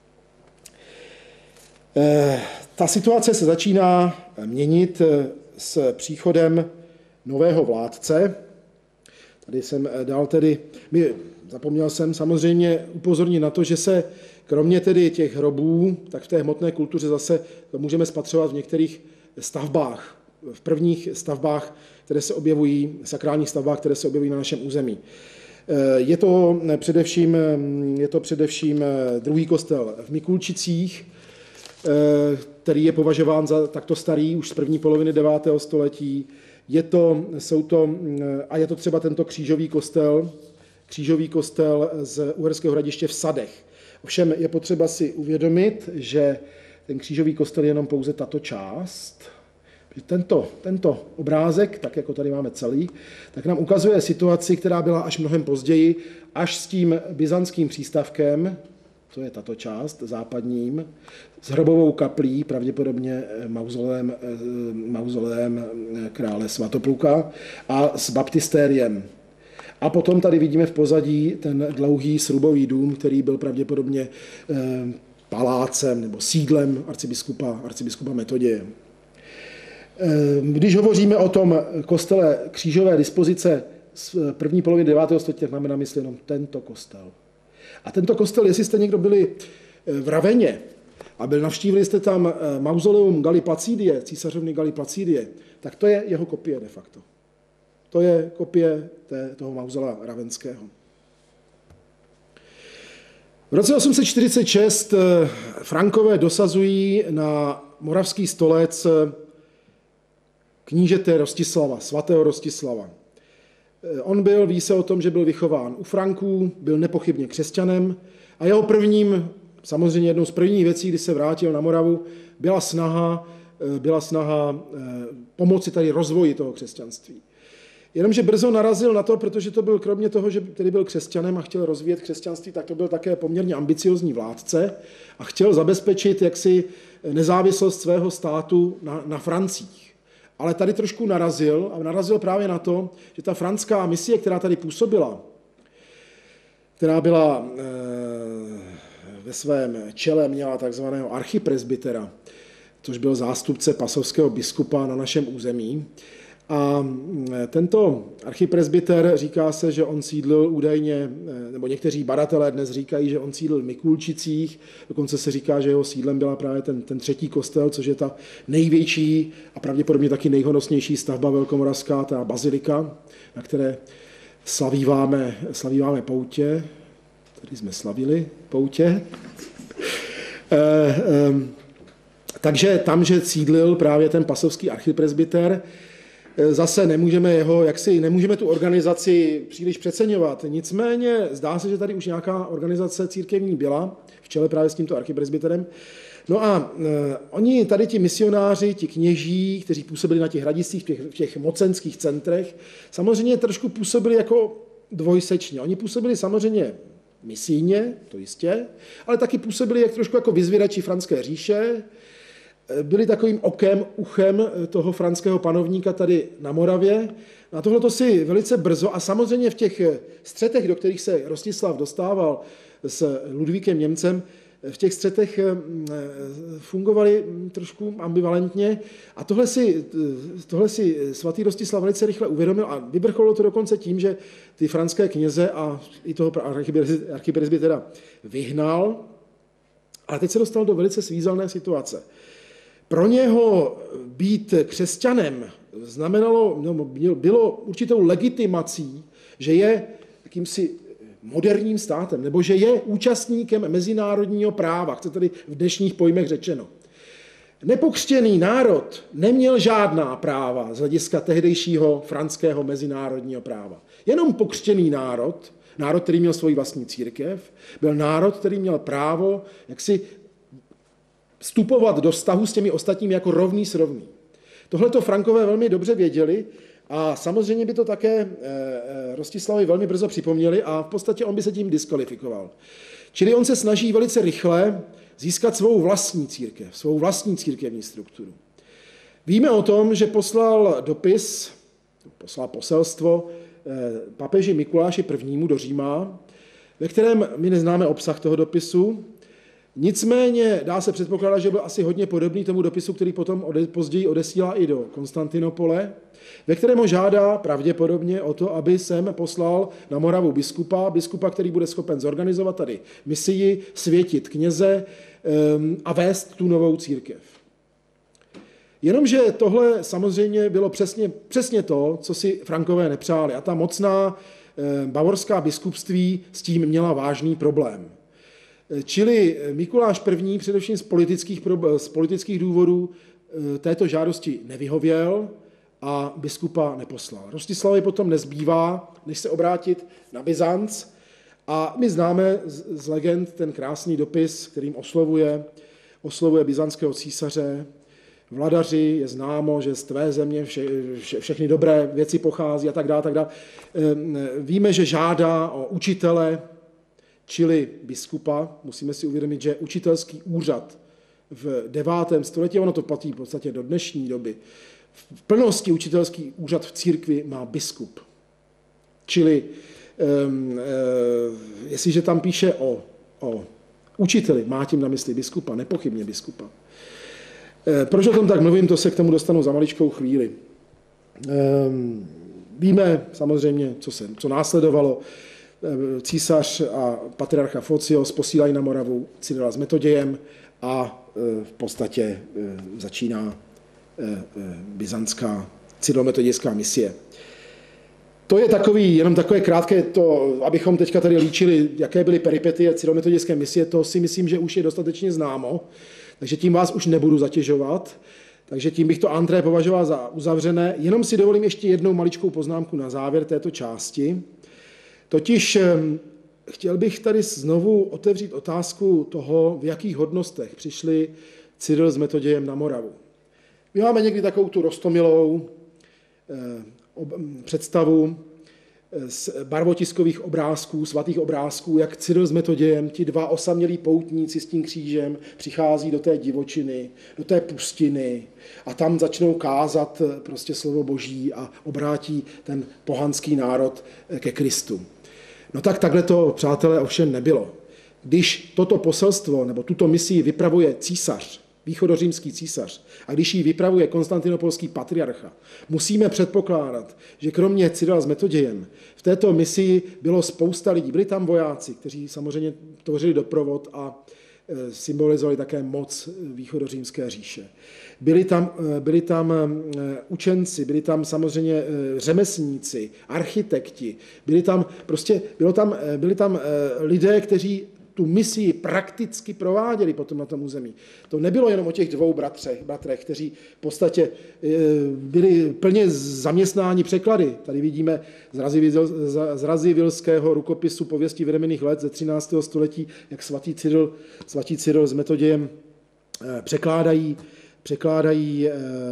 Ta situace se začíná měnit s příchodem nového vládce. Tady jsem dal tedy, zapomněl jsem samozřejmě upozornit na to, že se kromě tedy těch hrobů, tak v té hmotné kultuře zase to můžeme spatřovat v některých stavbách, v prvních stavbách, které se objevují, sakrálních stavbách, které se objevují na našem území. Je to především, je to především druhý kostel v Mikulčicích, který je považován za takto starý už z první poloviny devátého století. Je to, jsou to, a je to třeba tento křížový kostel, křížový kostel z Uherského Hradiště v Sadech. Ovšem je potřeba si uvědomit, že ten křížový kostel je jenom pouze tato část. Tento, tento obrázek, tak jako tady máme celý, tak nám ukazuje situaci, která byla až mnohem později, až s tím byzantským přístavkem, to je tato část, západním, s hrobovou kaplí, pravděpodobně mauzoleem, mauzoleem krále Svatopluka a s baptistériem. A potom tady vidíme v pozadí ten dlouhý srubový dům, který byl pravděpodobně palácem nebo sídlem arcibiskupa, arcibiskupa Metoděje. Když hovoříme o tom kostele křížové dispozice z první poloviny devátého století, tak máme na mysli jenom tento kostel. A tento kostel, jestli jste někdo byli v Raveně a byl, navštívili jste tam mauzoleum Gali Placidie, císařovny Gali Placidie, tak to je jeho kopie de facto. To je kopie té, toho mauzolea ravenského. V roce osm set čtyřicet šest Frankové dosazují na moravský stolec knížete Rostislava, svatého Rostislava. On byl, ví se o tom, že byl vychován u Franků, byl nepochybně křesťanem a jeho prvním, samozřejmě jednou z prvních věcí, kdy se vrátil na Moravu, byla snaha, byla snaha pomoci tady rozvoji toho křesťanství. Jenomže brzo narazil na to, protože to byl kromě toho, že tedy byl křesťanem a chtěl rozvíjet křesťanství, tak to byl také poměrně ambiciozní vládce a chtěl zabezpečit jaksi nezávislost svého státu na, na Francích. Ale tady trošku narazil a narazil právě na to, že ta franská misie, která tady působila, která byla e, ve svém čele, měla takzvaného archipresbytera, což byl zástupce pasovského biskupa na našem území. A tento archipresbyter, říká se, že on sídlil údajně, nebo někteří badatelé dnes říkají, že on sídlil v Mikulčicích, dokonce se říká, že jeho sídlem byla právě ten, ten třetí kostel, což je ta největší a pravděpodobně taky nejhonosnější stavba velkomoravská, ta bazilika, na které slavíváme, slavíváme poutě. Tady jsme slavili poutě. E, e, takže tam, že sídlil právě ten pasovský archipresbyter, zase nemůžeme jeho, jaksi nemůžeme tu organizaci příliš přeceňovat. Nicméně zdá se, že tady už nějaká organizace církevní byla, v čele právě s tímto archipresbyterem. No a e, oni tady ti misionáři, ti kněží, kteří působili na těch hradicích, v těch, v těch mocenských centrech, samozřejmě trošku působili jako dvojsečně. Oni působili samozřejmě misijně, to jistě, ale taky působili jak trošku jako vyzvědači franské říše, byli takovým okem, uchem toho franského panovníka tady na Moravě. A tohle to si velice brzo a samozřejmě v těch střetech, do kterých se Rostislav dostával s Ludvíkem Němcem, v těch střetech fungovali trošku ambivalentně a tohle si, tohle si svatý Rostislav velice rychle uvědomil a vyvrcholilo to dokonce tím, že ty franské kněze a i toho archipresbytera vyhnal, ale teď se dostal do velice svízelné situace. Pro něho být křesťanem znamenalo, no, bylo určitou legitimací, že je jakýmsi moderním státem, nebo že je účastníkem mezinárodního práva, chce tedy v dnešních pojmech řečeno. Nepokřtěný národ neměl žádná práva z hlediska tehdejšího franského mezinárodního práva. Jenom pokřtěný národ, národ, který měl svoji vlastní církev, byl národ, který měl právo jaksi vstupovat do vztahu s těmi ostatními jako rovný s rovný. Tohle to Frankové velmi dobře věděli a samozřejmě by to také Rostislavovi velmi brzo připomněli a v podstatě on by se tím diskvalifikoval. Čili on se snaží velice rychle získat svou vlastní církev, svou vlastní církevní strukturu. Víme o tom, že poslal dopis, poslal poselstvo papeži Mikuláši prvnímu do Říma, ve kterém my neznáme obsah toho dopisu. Nicméně dá se předpokládat, že byl asi hodně podobný tomu dopisu, který potom ode, později odesílá i do Konstantinopole, ve kterém ho žádá pravděpodobně o to, aby sem poslal na Moravu biskupa, biskupa, který bude schopen zorganizovat tady misii, světit kněze um, a vést tu novou církev. Jenomže tohle samozřejmě bylo přesně, přesně to, co si Frankové nepřáli. A ta mocná um, bavorská biskupství s tím měla vážný problém. Čili Mikuláš I. především z politických, z politických důvodů této žádosti nevyhověl a biskupa neposlal. Rostislavovi potom nezbývá, než se obrátit na Byzanc, a my známe z legend ten krásný dopis, kterým oslovuje, oslovuje byzantského císaře. Vladaři, je známo, že z tvé země vše, vše, všechny dobré věci pochází a tak dále, tak dále. Víme, že žádá o učitele, čili biskupa. Musíme si uvědomit, že učitelský úřad v devátém století, ono to platí v podstatě do dnešní doby, v plnosti učitelský úřad v církvi má biskup. Čili um, uh, jestliže tam píše o, o učiteli, má tím na mysli biskupa, nepochybně biskupa. Uh, proč o tom tak mluvím, to se k tomu dostanu za maličkou chvíli. Um, víme samozřejmě, co, se, co následovalo. Císař a patriarcha Focios posílají na Moravu Cyrila s Metodějem a v podstatě začíná byzantská cyrilometodějská misie. To je takový, jenom takové krátké, to, abychom teďka tady líčili, jaké byly peripetie cyrilometodějské misie, to si myslím, že už je dostatečně známo, takže tím vás už nebudu zatěžovat. Takže tím bych to André považoval za uzavřené. Jenom si dovolím ještě jednou maličkou poznámku na závěr této části. Totiž chtěl bych tady znovu otevřít otázku toho, v jakých hodnostech přišli Cyril s Metodějem na Moravu. My máme někdy takovou tu roztomilou představu z barvotiskových obrázků, svatých obrázků, jak Cyril s Metodějem, ti dva osamělí poutníci s tím křížem, přichází do té divočiny, do té pustiny a tam začnou kázat prostě slovo Boží a obrátí ten pohanský národ ke Kristu. No tak takhle to, přátelé, ovšem nebylo. Když toto poselstvo nebo tuto misii vypravuje císař, východořímský císař, a když ji vypravuje konstantinopolský patriarcha, musíme předpokládat, že kromě Cyrila s Metodějem v této misii bylo spousta lidí. Byli tam vojáci, kteří samozřejmě tvořili doprovod a symbolizovali také moc východořímské říše. Byli tam, byli tam učenci, byli tam samozřejmě řemeslníci, architekti, byli tam, prostě, bylo tam, byli tam lidé, kteří tu misii prakticky prováděli potom na tom území. To nebylo jenom o těch dvou bratrech, bratrech, kteří v podstatě byli plně zaměstnáni překlady. Tady vidíme z Radzivilského rukopisu Pověstí vědených let ze třináctého století, jak svatý Cyril, svatý Cyril s Metodějem překládají, překládají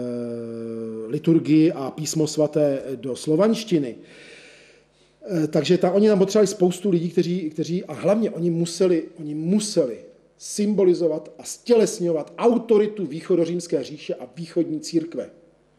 liturgii a písmo svaté do slovanštiny. Takže ta, oni tam potřebovali spoustu lidí, kteří, kteří a hlavně oni museli, oni museli symbolizovat a stělesňovat autoritu východořímské říše a východní církve.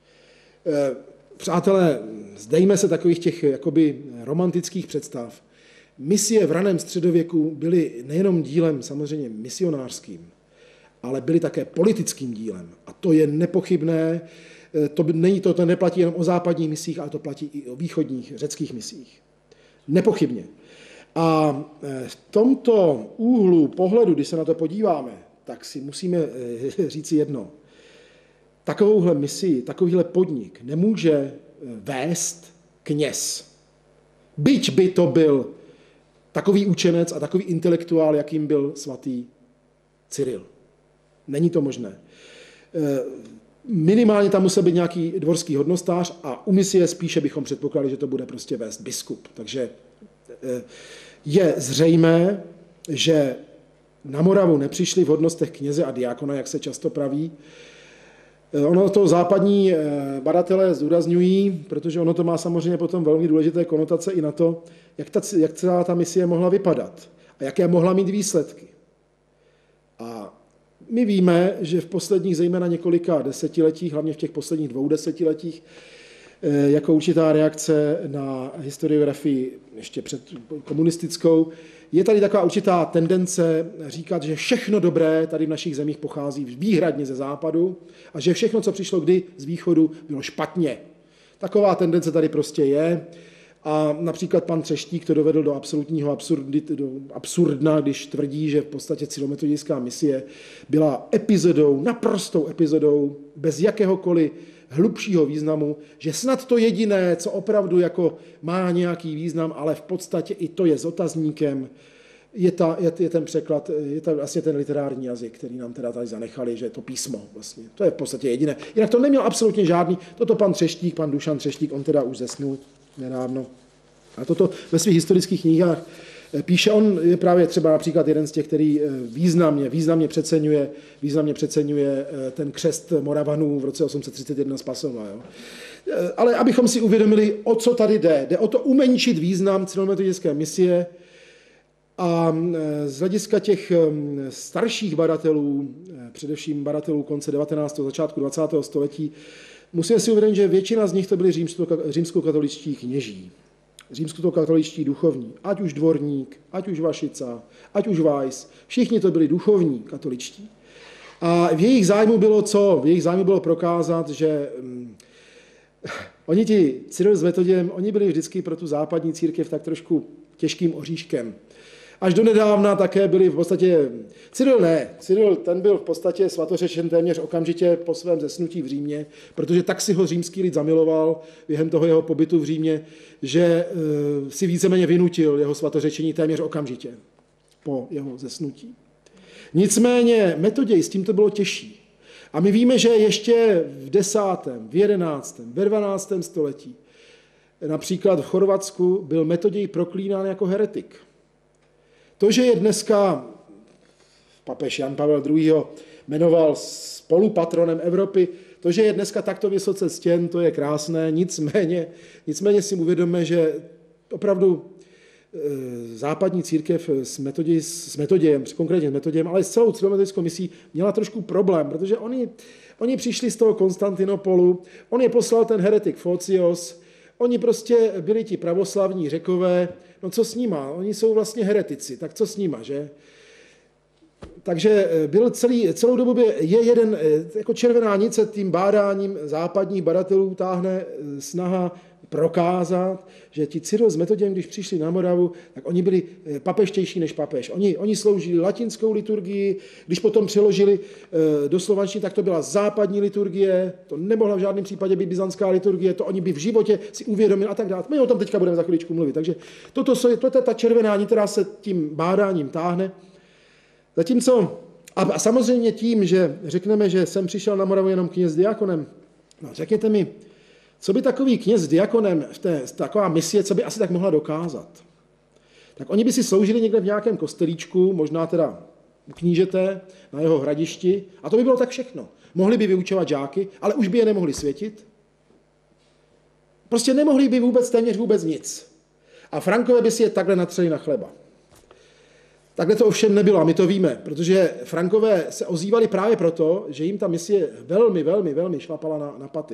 Přátelé, zdejme se takových těch jakoby romantických představ. Misie v raném středověku byly nejenom dílem samozřejmě misionářským, ale byly také politickým dílem. A to je nepochybné. To, není to, to neplatí jenom o západních misích, ale to platí i o východních řeckých misích. Nepochybně. A v tomto úhlu pohledu, když se na to podíváme, tak si musíme říct jedno. Takovouhle misi, takovýhle podnik nemůže vést kněz. Byť by to byl takový učenec a takový intelektuál, jakým byl svatý Cyril. Není to možné. Minimálně tam musel být nějaký dvorský hodnostář a u misie spíše bychom předpokládali, že to bude prostě vést biskup. Takže je zřejmé, že na Moravu nepřišli v hodnostech kněze a diákona, jak se často praví. Ono to západní badatelé zdůrazňují, protože ono to má samozřejmě potom velmi důležité konotace i na to, jak, ta, jak celá ta misie mohla vypadat a jaké mohla mít výsledky. A my víme, že v posledních zejména několika desetiletích, hlavně v těch posledních dvou desetiletích, jako určitá reakce na historiografii ještě před komunistickou, je tady taková určitá tendence říkat, že všechno dobré tady v našich zemích pochází výhradně ze západu a že všechno, co přišlo kdy z východu, bylo špatně. Taková tendence tady prostě je. A například pan Třeštík to dovedl do absolutního absurdit, do absurdna, když tvrdí, že v podstatě cyrilometodějská misie byla epizodou, naprostou epizodou, bez jakéhokoliv hlubšího významu, že snad to jediné, co opravdu jako má nějaký význam, ale v podstatě i to je s otazníkem, je, ta, je, je ten překlad, je ta, vlastně ten literární jazyk, který nám teda tady zanechali, že je to písmo vlastně. To je v podstatě jediné. Jinak to neměl absolutně žádný, toto pan Třeštík, pan Dušan Třeštík, on teda už zesnul nedávno. A toto ve svých historických knihách píše, on je právě třeba například jeden z těch, který významně, významně přeceňuje, významně přeceňuje ten křest Moravanů v roce osm set třicet jedna z Pasova. Jo. Ale abychom si uvědomili, o co tady jde. Jde o to umenšit význam cyrilometodějské misie a z hlediska těch starších badatelů, především badatelů konce devatenáctého začátku dvacátého století, musíme si uvědomit, že většina z nich to byli římskokatoličtí kněží. Římskokatoličtí duchovní, ať už Dvorník, ať už Vašica, ať už Weiss, všichni to byli duchovní katoličtí. A v jejich zájmu bylo co? V jejich zájmu bylo prokázat, že um, oni ti Cyril s Metodějem, oni byli vždycky pro tu západní církev tak trošku těžkým oříškem. Až do nedávna také byli v podstatě, Cyril ne, Cyril ten byl v podstatě svatořečen téměř okamžitě po svém zesnutí v Římě, protože tak si ho římský lid zamiloval během toho jeho pobytu v Římě, že si víceméně vynutil jeho svatořečení téměř okamžitě po jeho zesnutí. Nicméně Metoděj s tím to bylo těžší. A my víme, že ještě v desátém, v jedenáctém, ve dvanáctém století, například v Chorvatsku, byl Metoděj proklínán jako heretik. To, že je dneska papež Jan Pavel druhý. jmenoval spolupatronem Evropy, to, že je dneska takto vysoce ctěn, to je krásné, nicméně, nicméně si uvědomme, že opravdu západní církev s, metodě, s Metodějem, konkrétně s Metodějem, ale s celou cyrilometodějskou misí měla trošku problém, protože oni, oni přišli z toho Konstantinopolu, on je poslal ten heretik Focios, oni prostě byli ti pravoslavní Řekové, no co s nima, oni jsou vlastně heretici, tak co s nima, že? Takže byl celý, celou dobu je jeden, jako červená nice tím bádáním západních badatelů táhne snaha prokázat, že ti Cyril s Metodějem, když přišli na Moravu, tak oni byli papeštější než papež. Oni, oni sloužili latinskou liturgii, když potom přeložili do slovanštiny, tak to byla západní liturgie, to nemohla v žádném případě být byzantská liturgie, to oni by v životě si uvědomili a tak dále. My o tom teďka budeme za chviličku mluvit. Takže toto, toto je ta červená nit, která se tím bádáním táhne. Zatímco, a samozřejmě tím, že řekneme, že jsem přišel na Moravu jenom kněz s diakonem, no řekněte mi, co by takový kněz s diakonem v té taková misie, co by asi tak mohla dokázat? Tak oni by si sloužili někde v nějakém kostelíčku, možná teda u knížete, na jeho hradišti, a to by bylo tak všechno. Mohli by vyučovat žáky, ale už by je nemohli světit. Prostě nemohli by vůbec téměř vůbec nic. A Frankové by si je takhle natřeli na chleba. Takhle to ovšem nebylo a my to víme, protože Frankové se ozývali právě proto, že jim ta misie velmi, velmi, velmi šlapala na, na paty.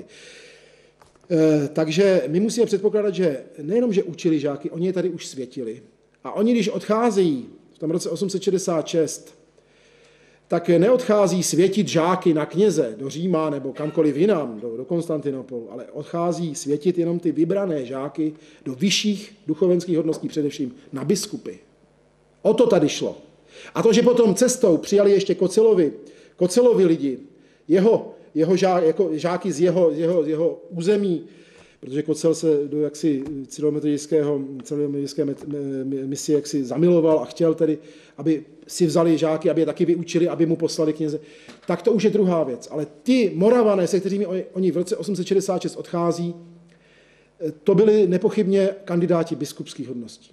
E, takže my musíme předpokládat, že nejenom, že učili žáky, oni je tady už světili. A oni, když odcházejí v tom roce osm set šedesát šest, tak neodchází světit žáky na kněze do Říma nebo kamkoliv jinam, do, do Konstantinopolu, ale odchází světit jenom ty vybrané žáky do vyšších duchovenských hodností, především na biskupy. O to tady šlo. A to, že potom cestou přijali ještě Kocelovi, Kocelovi lidi, jeho, jeho žá, jako žáky z jeho, jeho, jeho území, protože Kocel se do jaksi cyrilometodějského cyrilometodějské misie jaksi zamiloval a chtěl tedy, aby si vzali žáky, aby je taky vyučili, aby mu poslali kněze. Tak to už je druhá věc. Ale ty Moravané, se kterými oni v roce osm set šedesát šest odchází, to byli nepochybně kandidáti biskupských hodností.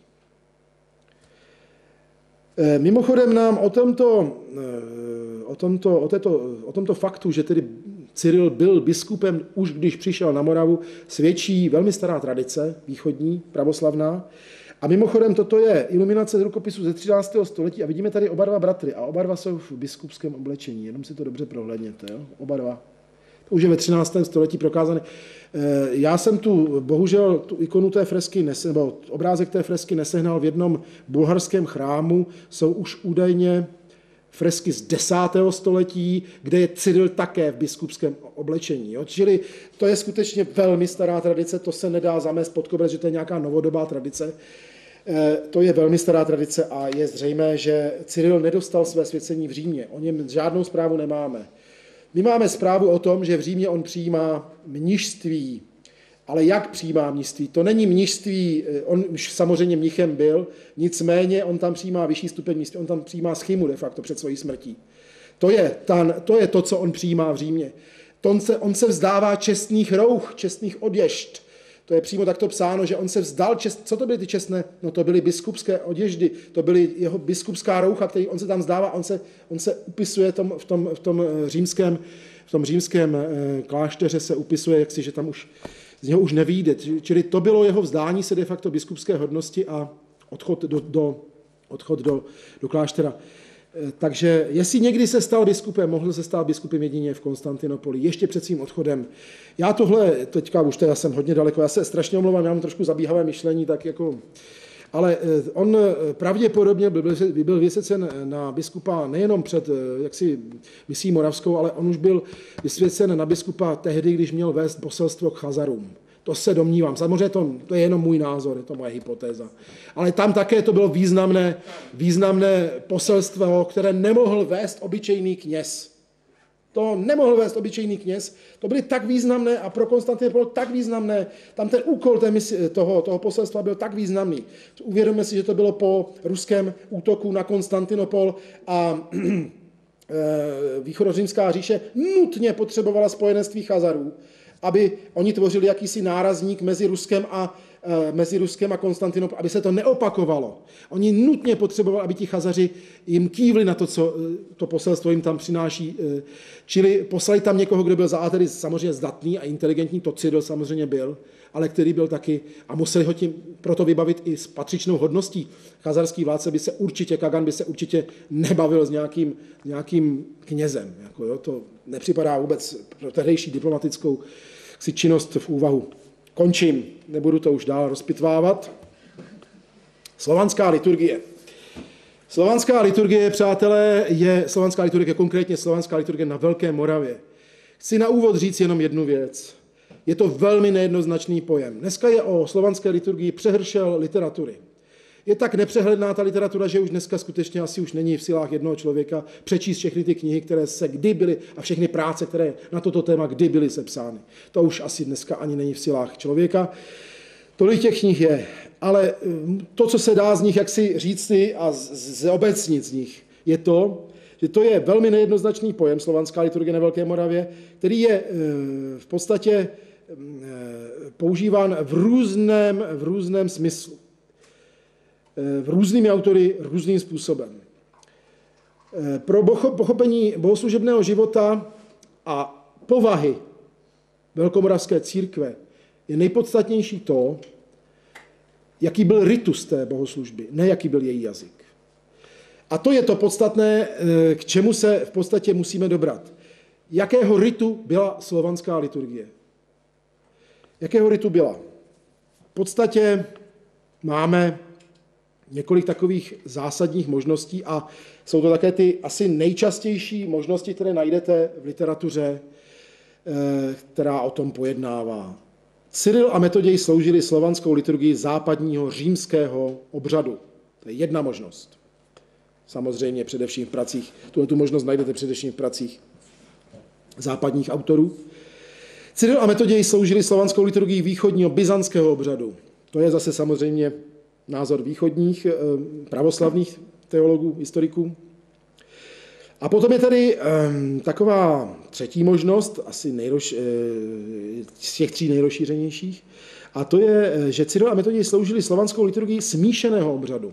Mimochodem nám o tomto, o, tomto, o, této, o tomto faktu, že tedy Cyril byl biskupem už když přišel na Moravu, svědčí velmi stará tradice, východní, pravoslavná. A mimochodem toto je iluminace z rukopisu ze třináctého století a vidíme tady oba dva bratry a oba dva jsou v biskupském oblečení, jenom si to dobře prohlédněte, jo? Oba dva. To už je ve třináctém století prokázané. Já jsem tu, bohužel, tu ikonu té fresky, nese, nebo obrázek té fresky nesehnal v jednom bulharském chrámu, jsou už údajně fresky z desátého století, kde je Cyril také v biskupském oblečení. Jo? Čili to je skutečně velmi stará tradice, to se nedá zamést pod koberec, že to je nějaká novodobá tradice. E, to je velmi stará tradice a je zřejmé, že Cyril nedostal své svěcení v Římě. O něm žádnou zprávu nemáme. My máme zprávu o tom, že v Římě on přijímá mnišství. Ale jak přijímá mnišství? To není mnišství, on už samozřejmě mnichem byl, nicméně on tam přijímá vyšší stupeň mnišství, on tam přijímá schymu de facto před svojí smrtí. To je, ta, to je to, co on přijímá v Římě. To on, se, on se vzdává čestných rouch, čestných oděžd. To je přímo takto psáno, že on se vzdal, čest, co to byly ty čestné? No to byly biskupské oděždy, to byly jeho biskupská roucha, který on se tam vzdává, on se, on se upisuje tom, v, tom, v, tom římském, v tom římském klášteře se upisuje, jaksi, že tam už z něho už nevyjde. Čili to bylo jeho vzdání se de facto biskupské hodnosti a odchod do, do, odchod do, do kláštera. Takže jestli někdy se stal biskupem, mohl se stát biskupem jedině v Konstantinopoli, ještě před svým odchodem. Já tohle, teďka už teda jsem hodně daleko, já se strašně omlouvám, já mám trošku zabíhavé myšlení, tak jako... Ale on pravděpodobně byl, byl vysvěcen na biskupa nejenom před jaksi misí moravskou, ale on už byl vysvěcen na biskupa tehdy, když měl vést poselstvo k Chazarům. To se domnívám. Samozřejmě to, to je jenom můj názor, je to moje hypotéza. Ale tam také to bylo významné, významné poselstvo, které nemohl vést obyčejný kněz. To nemohl vést obyčejný kněz. To byly tak významné a pro Konstantinopol tak významné. Tam ten úkol té misi, toho, toho poselstva byl tak významný. Uvědomme si, že to bylo po ruském útoku na Konstantinopol a východořímská říše nutně potřebovala spojenectví Chazarů, aby oni tvořili jakýsi nárazník mezi Ruskem a, e, mezi Ruskem a Konstantinopolem, aby se to neopakovalo. Oni nutně potřebovali, aby ti Chazaři jim kývli na to, co to poselstvo jim tam přináší. E, čili poslali tam někoho, kdo byl za A tedy samozřejmě zdatný a inteligentní, to Cyril samozřejmě byl, ale který byl taky, a museli ho tím proto vybavit i s patřičnou hodností. Chazarský vládce by se určitě, Kagan by se určitě nebavil s nějakým, nějakým knězem. Jako jo, to nepřipadá vůbec pro tehdejší diplomatickou si činnost v úvahu. Končím, nebudu to už dál rozpitvávat. Slovanská liturgie. Slovanská liturgie, přátelé, je slovanská liturgie, konkrétně slovanská liturgie na Velké Moravě. Chci na úvod říct jenom jednu věc. Je to velmi nejednoznačný pojem. Dneska je o slovanské liturgii přehršel literatury. Je tak nepřehledná ta literatura, že už dneska skutečně asi už není v silách jednoho člověka přečíst všechny ty knihy, které se kdy byly, a všechny práce, které na toto téma kdy byly sepsány. To už asi dneska ani není v silách člověka. Tolik těch knih je, ale to, co se dá z nich jaksi říci a zobecnit z nich, je to, že to je velmi nejednoznačný pojem slovanská liturgie na Velké Moravě, který je v podstatě používán v různém, v různém smyslu. V různými autory různým způsobem. Pro pochopení bohoslužebného života a povahy velkomoravské církve je nejpodstatnější to, jaký byl ritus té bohoslužby, ne jaký byl její jazyk. A to je to podstatné, k čemu se v podstatě musíme dobrat. Jakého ritu byla slovanská liturgie? Jakého ritu byla? V podstatě máme několik takových zásadních možností a jsou to také ty asi nejčastější možnosti, které najdete v literatuře, která o tom pojednává. Cyril a Metoděj sloužili slovanskou liturgii západního římského obřadu. To je jedna možnost. Samozřejmě především v pracích. Tuhle tu možnost najdete především v pracích západních autorů. Cyril a Metoděj sloužili slovanskou liturgii východního byzantského obřadu. To je zase samozřejmě názor východních pravoslavných teologů, historiků. A potom je tady um, taková třetí možnost, asi nejroš, z těch tří nejrozšířenějších, a to je, že Cyril a Metoděj sloužili slovanskou liturgii smíšeného obřadu.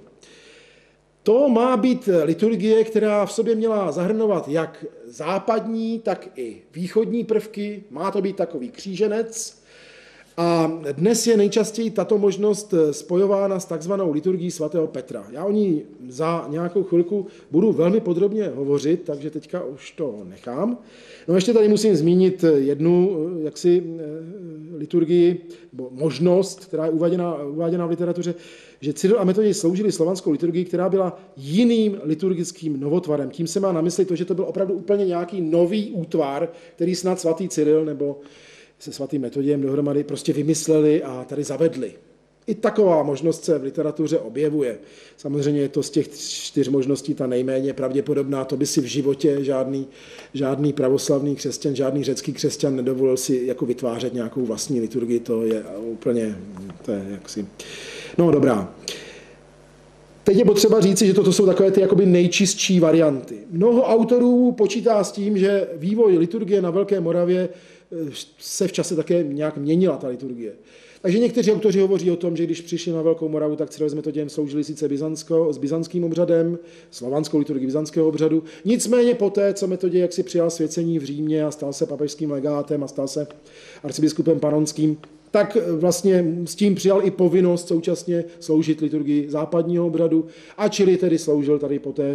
To má být liturgie, která v sobě měla zahrnovat jak západní, tak i východní prvky. Má to být takový kříženec. A dnes je nejčastěji tato možnost spojována s takzvanou liturgií svatého Petra. Já o ní za nějakou chvilku budu velmi podrobně hovořit, takže teďka už to nechám. No ještě tady musím zmínit jednu jaksi liturgii, nebo možnost, která je uváděna, uváděna v literatuře, že Cyril a Metoděj sloužili slovanskou liturgii, která byla jiným liturgickým novotvarem. Tím se má na mysli to, že to byl opravdu úplně nějaký nový útvar, který snad svatý Cyril nebo se svatým Metodějem dohromady prostě vymysleli a tady zavedli. I taková možnost se v literatuře objevuje. Samozřejmě je to z těch čtyř možností ta nejméně pravděpodobná, to by si v životě žádný, žádný pravoslavný křesťan, žádný řecký křesťan nedovolil si jako vytvářet nějakou vlastní liturgii, to je úplně, to je jaksi... No dobrá. Teď je potřeba říci, že toto jsou takové ty jakoby nejčistší varianty. Mnoho autorů počítá s tím, že vývoj liturgie na Velké Moravě se v čase také nějak měnila ta liturgie. Takže někteří autoři hovoří o tom, že když přišli na Velkou Moravu, tak Cyril s Metodějem sloužili sice byzantsko, s byzantským obřadem, slovanskou liturgii byzantského obřadu, nicméně poté, co Metoděj jaksi přijal svěcení v Římě a stal se papežským legátem a stal se arcibiskupem panonským, tak vlastně s tím přijal i povinnost současně sloužit liturgii západního obřadu a čili tedy sloužil tady poté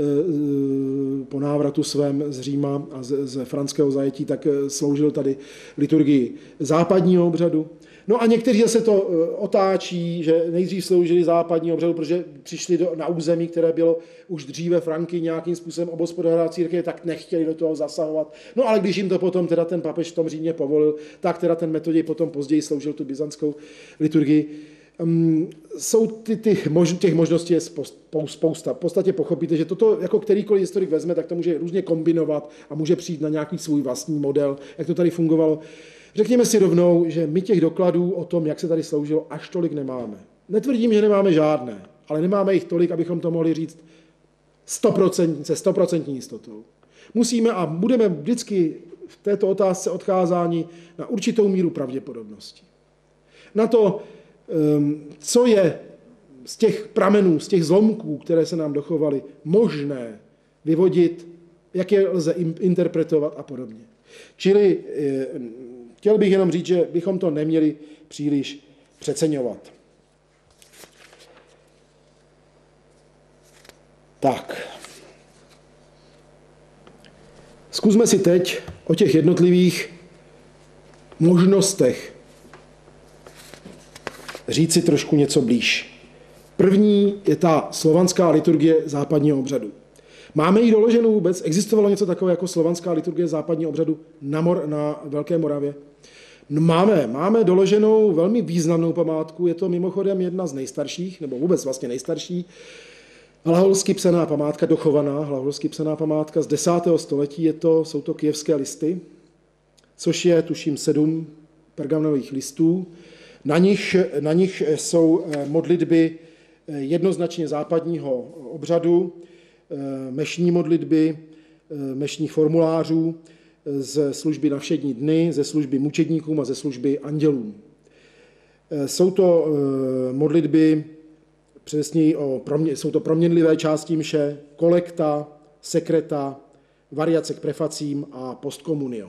po návratu svém z Říma a z franského zajetí, tak sloužil tady liturgii západního obřadu. No a někteří zase to otáčí, že nejdřív sloužili západní obřadu, protože přišli do, na území, které bylo už dříve Franky nějakým způsobem obospodarovávat církve, tak nechtěli do toho zasahovat. No ale když jim to potom teda ten papež v tom Římě povolil, tak teda ten Metoděj potom později sloužil tu byzantskou liturgii. Um, jsou ty, ty mož, těch možností je spousta. V podstatě pochopíte, že toto jako kterýkoliv historik vezme, tak to může různě kombinovat a může přijít na nějaký svůj vlastní model, jak to tady fungovalo. Řekněme si rovnou, že my těch dokladů o tom, jak se tady sloužilo, až tolik nemáme. Netvrdím, že nemáme žádné, ale nemáme jich tolik, abychom to mohli říct sto procent, se stoprocentní jistotou. Musíme a budeme vždycky v této otázce odkázáni na určitou míru pravděpodobnosti. Na to, co je z těch pramenů, z těch zlomků, které se nám dochovaly, možné vyvodit, jak je lze interpretovat a podobně. Čili chtěl bych jenom říct, že bychom to neměli příliš přeceňovat. Tak. Zkusme si teď o těch jednotlivých možnostech říct si trošku něco blíž. První je ta slovanská liturgie západního obřadu. Máme ji doloženou vůbec? Existovalo něco takového jako slovanská liturgie západního obřadu na, Mor- na Velké Moravě? No máme, máme doloženou velmi významnou památku, je to mimochodem jedna z nejstarších, nebo vůbec vlastně nejstarší, hlaholsky psaná památka, dochovaná hlaholsky psaná památka z desátého století, je to, jsou to kyjevské listy, což je, tuším, sedm pergamonových listů. Na nich, na nich jsou modlitby jednoznačně západního obřadu, mešní modlitby, mešních formulářů, ze služby na všední dny, ze služby mučedníkům a ze služby andělům. Jsou to modlitby, přesněji o, jsou to proměnlivé části mše, kolekta, sekreta, variace k prefacím a postkomunio.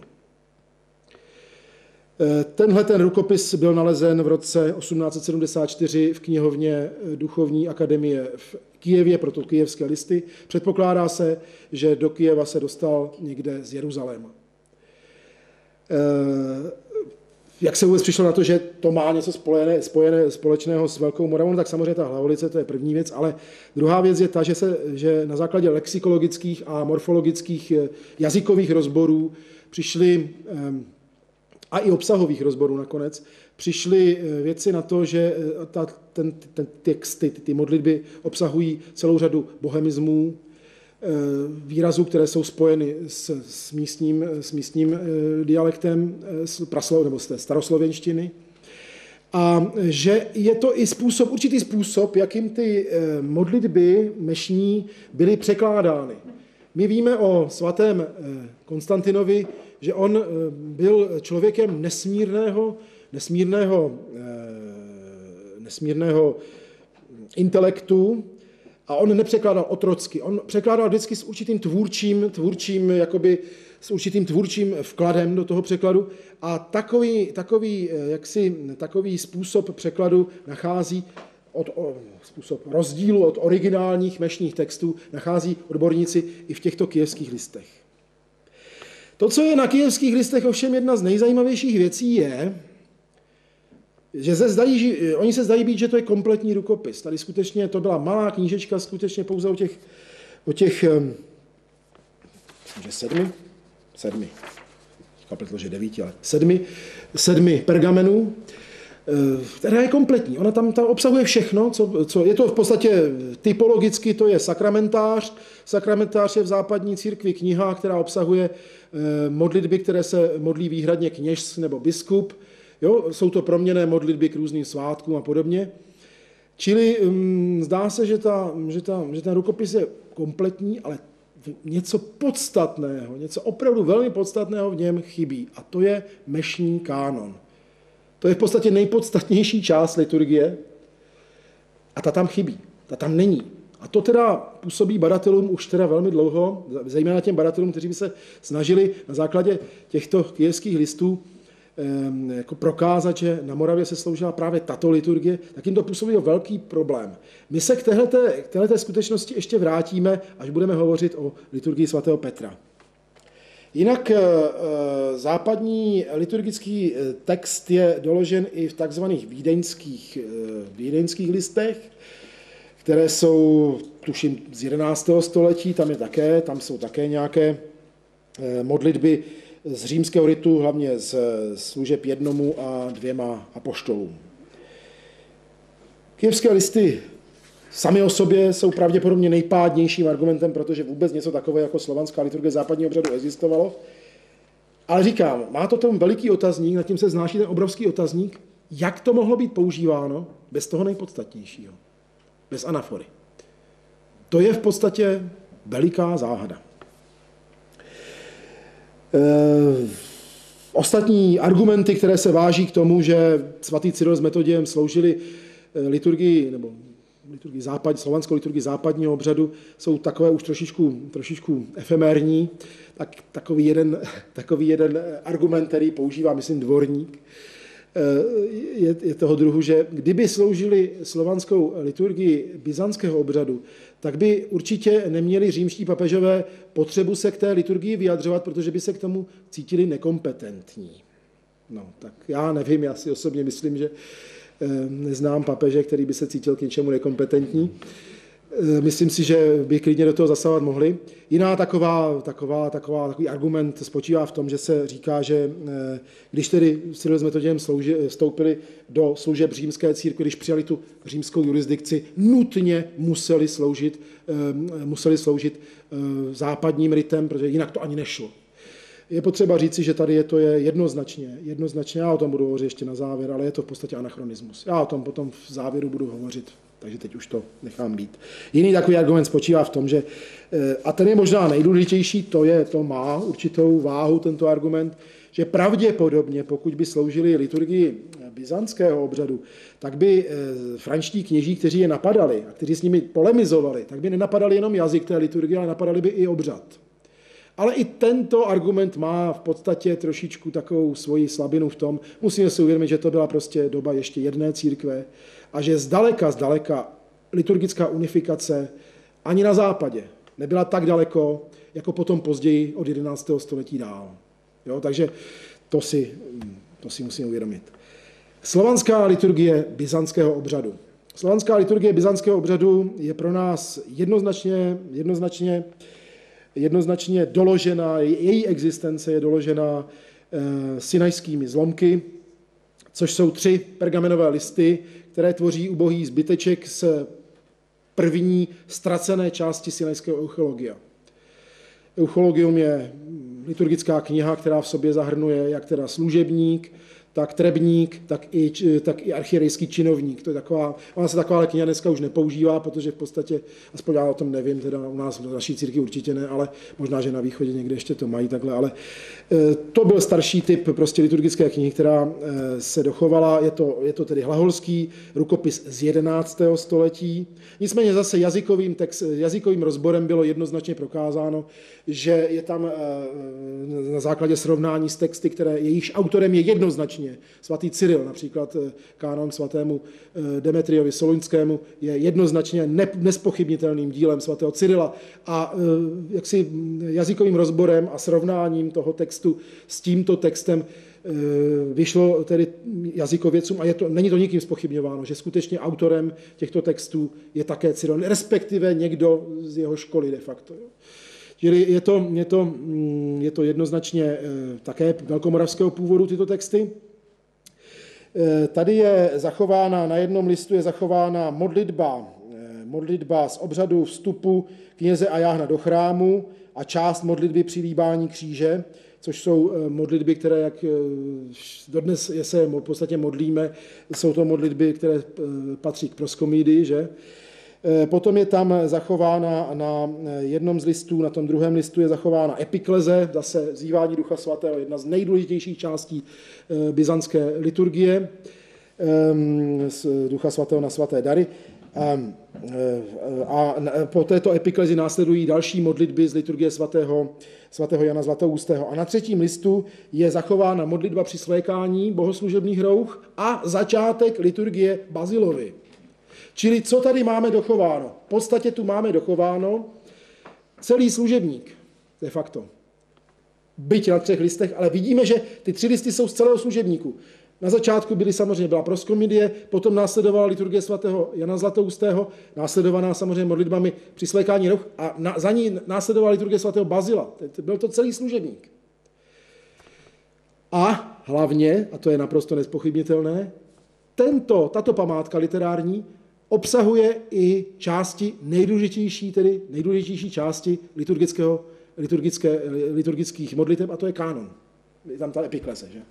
Tenhle ten rukopis byl nalezen v roce osmnáct set sedmdesát čtyři v knihovně Duchovní akademie v Kyjevě, proto kyjevské listy. Předpokládá se, že do Kyjeva se dostal někde z Jeruzaléma. Jak se vůbec přišlo na to, že to má něco spojené, spojené, společného s Velkou Moravou, tak samozřejmě ta hlavolice, to je první věc, ale druhá věc je ta, že, se, že na základě lexikologických a morfologických jazykových rozborů přišly, a i obsahových rozborů nakonec, přišly věci na to, že ta, ten, ten text, ty, ty modlitby obsahují celou řadu bohemismů, výrazů, které jsou spojeny s, s, místním, s místním dialektem s praslov, nebo z té staroslověnštiny. A že je to i způsob, určitý způsob, jakým ty modlitby mešní byly překládány. My víme o svatém Konstantinovi, že on byl člověkem nesmírného, nesmírného, nesmírného intelektu, a on nepřekládal otrocky, on překládal vždycky s určitým tvůrčím, tvůrčím jakoby s určitým tvůrčím vkladem do toho překladu a takový, takový, jaksi, takový způsob překladu nachází od, o, způsob rozdílu od originálních mešních textů nachází odborníci i v těchto kyjevských listech. To, co je na kyjevských listech ovšem jedna z nejzajímavějších věcí je, že se zdají, že oni se zdají být, že to je kompletní rukopis. Tady skutečně to byla malá knížečka, skutečně pouze o těch, o těch myslím, že sedmi, sedmi, kapitlo, že devíti, ale sedmi, sedmi pergamenů, která je kompletní. Ona tam, tam obsahuje všechno, co, co je to v podstatě typologicky, to je sakramentář. Sakramentář je v západní církvi kniha, která obsahuje modlitby, které se modlí výhradně kněž nebo biskup. Jo, jsou to proměnné modlitby k různým svátkům a podobně. Čili um, zdá se, že, ta, že, ta, že ten rukopis je kompletní, ale něco podstatného, něco opravdu velmi podstatného v něm chybí. A to je mešní kánon. To je v podstatě nejpodstatnější část liturgie a ta tam chybí, ta tam není. A to teda působí badatelům už teda velmi dlouho, zejména těm badatelům, kteří by se snažili na základě těchto kyjevských listů jako prokázat, že na Moravě se sloužila právě tato liturgie, tak jim to působilo velký problém. My se k téhleté, k téhleté skutečnosti ještě vrátíme, až budeme hovořit o liturgii svatého Petra. Jinak západní liturgický text je doložen i v takzvaných vídeňských, vídeňských listech, které jsou, tuším, z jedenáctého století, tam, je také, tam jsou také nějaké modlitby z římského ritu, hlavně z služeb jednomu a dvěma apoštolům. Kyjevské listy sami o sobě jsou pravděpodobně nejpádnějším argumentem, protože vůbec něco takového jako slovanská liturgie západního obřadu existovalo. Ale říkám, má to ten veliký otazník, nad tím se znáší ten obrovský otazník, jak to mohlo být používáno bez toho nejpodstatnějšího, bez anafory. To je v podstatě veliká záhada. E, ostatní argumenty, které se váží k tomu, že svatý Cyril s Metodiem sloužili liturgii, nebo liturgii západ, slovanskou liturgii západního obřadu, jsou takové už trošičku, trošičku efemérní. Tak, takový, jeden, takový jeden argument, který používá, myslím, Dvorník, je, je toho druhu, že kdyby sloužili slovanskou liturgii byzantského obřadu, tak by určitě neměli římští papežové potřebu se k té liturgii vyjadřovat, protože by se k tomu cítili nekompetentní. No, tak já nevím, já si osobně myslím, že neznám papeže, který by se cítil k něčemu nekompetentní. Myslím si, že by klidně do toho zasahovat mohli. Jiná taková, taková, taková, takový argument spočívá v tom, že se říká, že když tedy Cyril s Metodiem vstoupili do služeb římské církve, když přijali tu římskou jurisdikci, nutně museli sloužit, museli sloužit západním ritem, protože jinak to ani nešlo. Je potřeba říci, že tady je to je jednoznačně, jednoznačně, já o tom budu hovořit ještě na závěr, ale je to v podstatě anachronismus. Já o tom potom v závěru budu hovořit, takže teď už to nechám být. Jiný takový argument spočívá v tom, že, a ten je možná nejdůležitější, to je, to má určitou váhu tento argument, že pravděpodobně, pokud by sloužili liturgii byzantského obřadu, tak by franští kněží, kteří je napadali a kteří s nimi polemizovali, tak by nenapadali jenom jazyk té liturgie, ale napadali by i obřad. Ale i tento argument má v podstatě trošičku takovou svoji slabinu v tom, musíme si uvědomit, že to byla prostě doba ještě jedné církve a že zdaleka, zdaleka liturgická unifikace ani na západě nebyla tak daleko, jako potom později od jedenáctého století dál. Jo, takže to si, to si musíme uvědomit. Slovanská liturgie byzantského obřadu. Slovanská liturgie byzantského obřadu je pro nás jednoznačně, jednoznačně jednoznačně doložena, její existence je doložena e, sinajskými zlomky, což jsou tři pergamenové listy, které tvoří ubohý zbyteček z první ztracené části sinajského euchologia. Euchologium je liturgická kniha, která v sobě zahrnuje jak teda služebník, tak trebník, tak i, tak i archierejský činovník. To je taková, ona se taková kniha dneska už nepoužívá, protože v podstatě, aspoň já o tom nevím, teda u nás v naší církvi určitě ne, ale možná, že na východě někde ještě to mají takhle, ale to byl starší typ prostě liturgické knihy, která se dochovala. Je to, je to tedy hlaholský rukopis z jedenáctého století. Nicméně zase jazykovým, text, jazykovým rozborem bylo jednoznačně prokázáno, že je tam na základě srovnání s texty, které jejichž autorem je jednoznačně svatý Cyril, například kánon svatému Demetriovi Soluňskému je jednoznačně nespochybnitelným dílem svatého Cyrila a jaksi jazykovým rozborem a srovnáním toho textu s tímto textem vyšlo tedy jazykovědcům, a je to, není to nikým zpochybňováno, že skutečně autorem těchto textů je také Cyril, respektive někdo z jeho školy de facto. Čili je to, je to, je to jednoznačně také velkomoravského původu tyto texty. Tady je zachována, na jednom listu je zachována modlitba, modlitba z obřadu vstupu kněze a jáhna do chrámu a část modlitby při líbání kříže, což jsou modlitby, které, jak dodnes se v podstatě modlíme, jsou to modlitby, které patří k proskomídii, že? Potom je tam zachována na jednom z listů, na tom druhém listu je zachována epikleze, zase vzývání Ducha Svatého, jedna z nejdůležitějších částí byzantské liturgie, z Ducha Svatého na svaté dary. A po této epiklezi následují další modlitby z liturgie svatého, svatého Jana Zlatoustého. A na třetím listu je zachována modlitba při svlékání bohoslužebných rouch a začátek liturgie Bazilovy. Čili co tady máme dochováno? V podstatě tu máme dochováno celý služebník, de facto. Byť na třech listech, ale vidíme, že ty tři listy jsou z celého služebníku. Na začátku byly samozřejmě byla proskomidie, potom následovala liturgie svatého Jana Zlatoustého, následovaná samozřejmě modlitbami při svlékání rouch a na, za ní následovala liturgie svatého Bazila. Byl to celý služebník. A hlavně, a to je naprosto nespochybnitelné, tento, tato památka literární obsahuje i části nejdůležitější, tedy nejdůležitější části liturgického, liturgické, liturgických modliteb, a to je kánon. Je tam ta epikleze, že?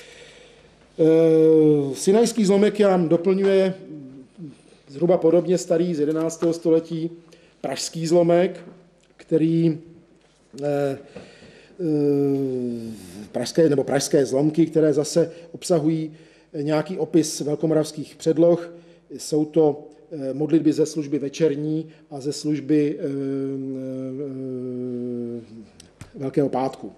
E, Sinajský zlomek Jan doplňuje zhruba podobně starý z jedenáctého století pražský zlomek, který e, e, pražské, nebo pražské zlomky, které zase obsahují nějaký opis velkomoravských předloh. Jsou to modlitby ze služby večerní a ze služby e, e, Velkého pátku.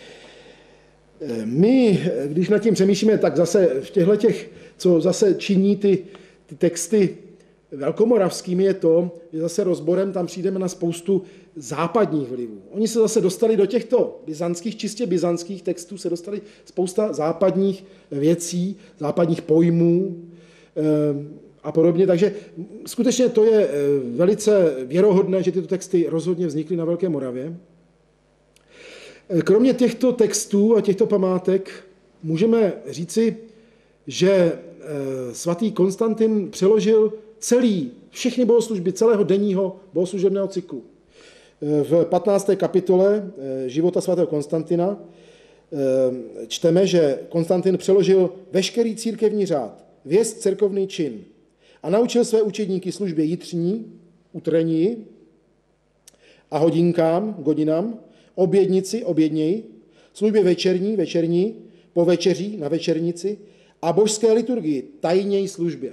My, když nad tím přemýšlíme, tak zase v těchto těch, co zase činí ty, ty texty velkomoravskými, je to, že zase rozborem tam přijdeme na spoustu západních vlivů. Oni se zase dostali do těchto byzantských, čistě byzantských textů, se dostali spousta západních věcí, západních pojmů a podobně. Takže skutečně to je velice věrohodné, že tyto texty rozhodně vznikly na Velké Moravě. Kromě těchto textů a těchto památek můžeme říci, že svatý Konstantin přeložil celý, všechny bohoslužby celého denního bohoslužebného cyklu. V patnácté kapitole života svatého Konstantina čteme, že Konstantin přeložil veškerý církevní řád, věst cerkovný čin a naučil své učedníky službě jitřní, utrení a hodinkám, godinám, obědnici, obědněji, službě večerní, večerní, po večeří, na večernici a božské liturgii, tajněji službě.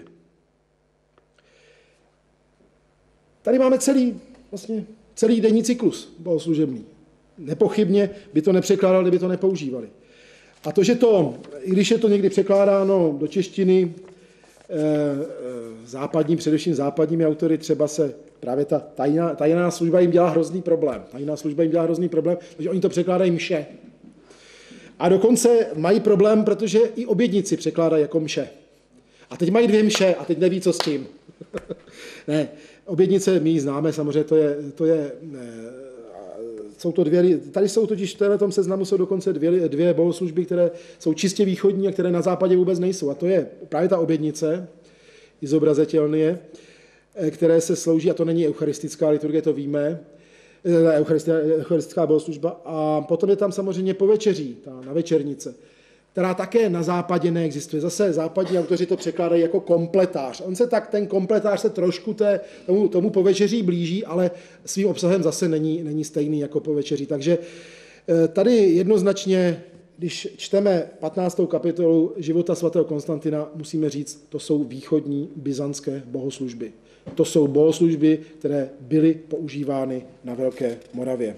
Tady máme celý, vlastně, celý denní cyklus bohoslužebný. Nepochybně by to nepřekládali, by to nepoužívali. A to, že to, i když je to někdy překládáno do češtiny eh, západním, především západními autory, třeba se právě ta tajná, tajná služba jim dělá hrozný problém. Tajná služba jim dělá hrozný problém, protože oni to překládají mše. A dokonce mají problém, protože i obědnici překládají jako mše. A teď mají dvě mše a teď neví, co s tím. Ne, obědnice my ji známe, samozřejmě to je, to je jsou to dvě, tady jsou totiž v této seznamu jsou dokonce dvě, dvě bohoslužby, které jsou čistě východní a které na západě vůbec nejsou. A to je právě ta obědnice, izobrazitelně, které se slouží, a to není eucharistická liturgie, to víme, eucharistická bohoslužba. A potom je tam samozřejmě povečeří, ta na večernice. která také na západě neexistuje. Zase západní autoři to překládají jako kompletář. On se tak, ten kompletář se trošku té, tomu, tomu povečeří blíží, ale svým obsahem zase není, není stejný jako povečeří. Takže tady jednoznačně, když čteme patnáctou kapitolu života svatého Konstantina, musíme říct, to jsou východní byzantské bohoslužby. To jsou bohoslužby, které byly používány na Velké Moravě.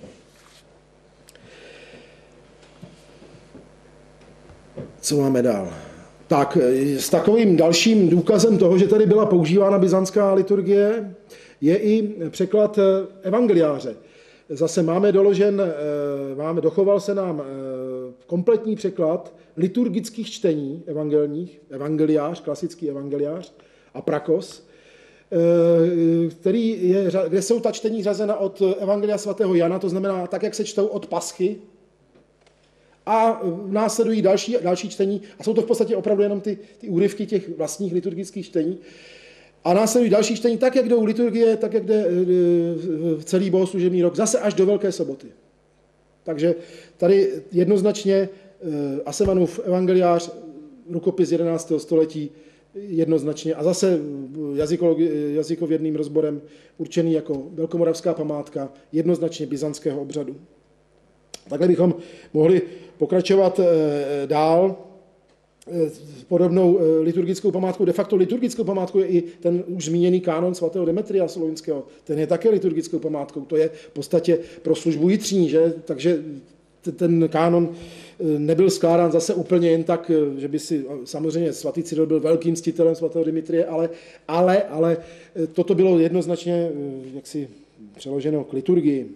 Co máme dál? Tak, s takovým dalším důkazem toho, že tady byla používána byzantská liturgie, je i překlad evangeliáře. Zase máme doložen, máme, dochoval se nám kompletní překlad liturgických čtení evangelních, evangeliář, klasický evangeliář a prakos, který je, kde jsou ta čtení řazena od evangelia svatého Jana, to znamená tak, jak se čtou od Paschy, a následují další, další čtení, a jsou to v podstatě opravdu jenom ty, ty úryvky těch vlastních liturgických čtení. A následují další čtení, tak jak jdou liturgie, tak jak jde celý bohoslužební rok, zase až do Velké soboty. Takže tady jednoznačně Asemanův evangeliář, rukopis jedenáctého století, jednoznačně, a zase jazykovědným rozborem určený jako velkomoravská památka, jednoznačně byzantského obřadu. Takhle bychom mohli pokračovat dál. Podobnou liturgickou památkou, de facto liturgickou památkou je i ten už zmíněný kánon svatého Demetria Solunského. Ten je také liturgickou památkou. To je v podstatě pro službu jitřní, že? Takže ten kánon nebyl skládán zase úplně jen tak, že by si, samozřejmě svatý Cyril byl velkým ctitelem svatého Dimitrie, ale, ale, ale toto bylo jednoznačně jaksi přeloženo k liturgii.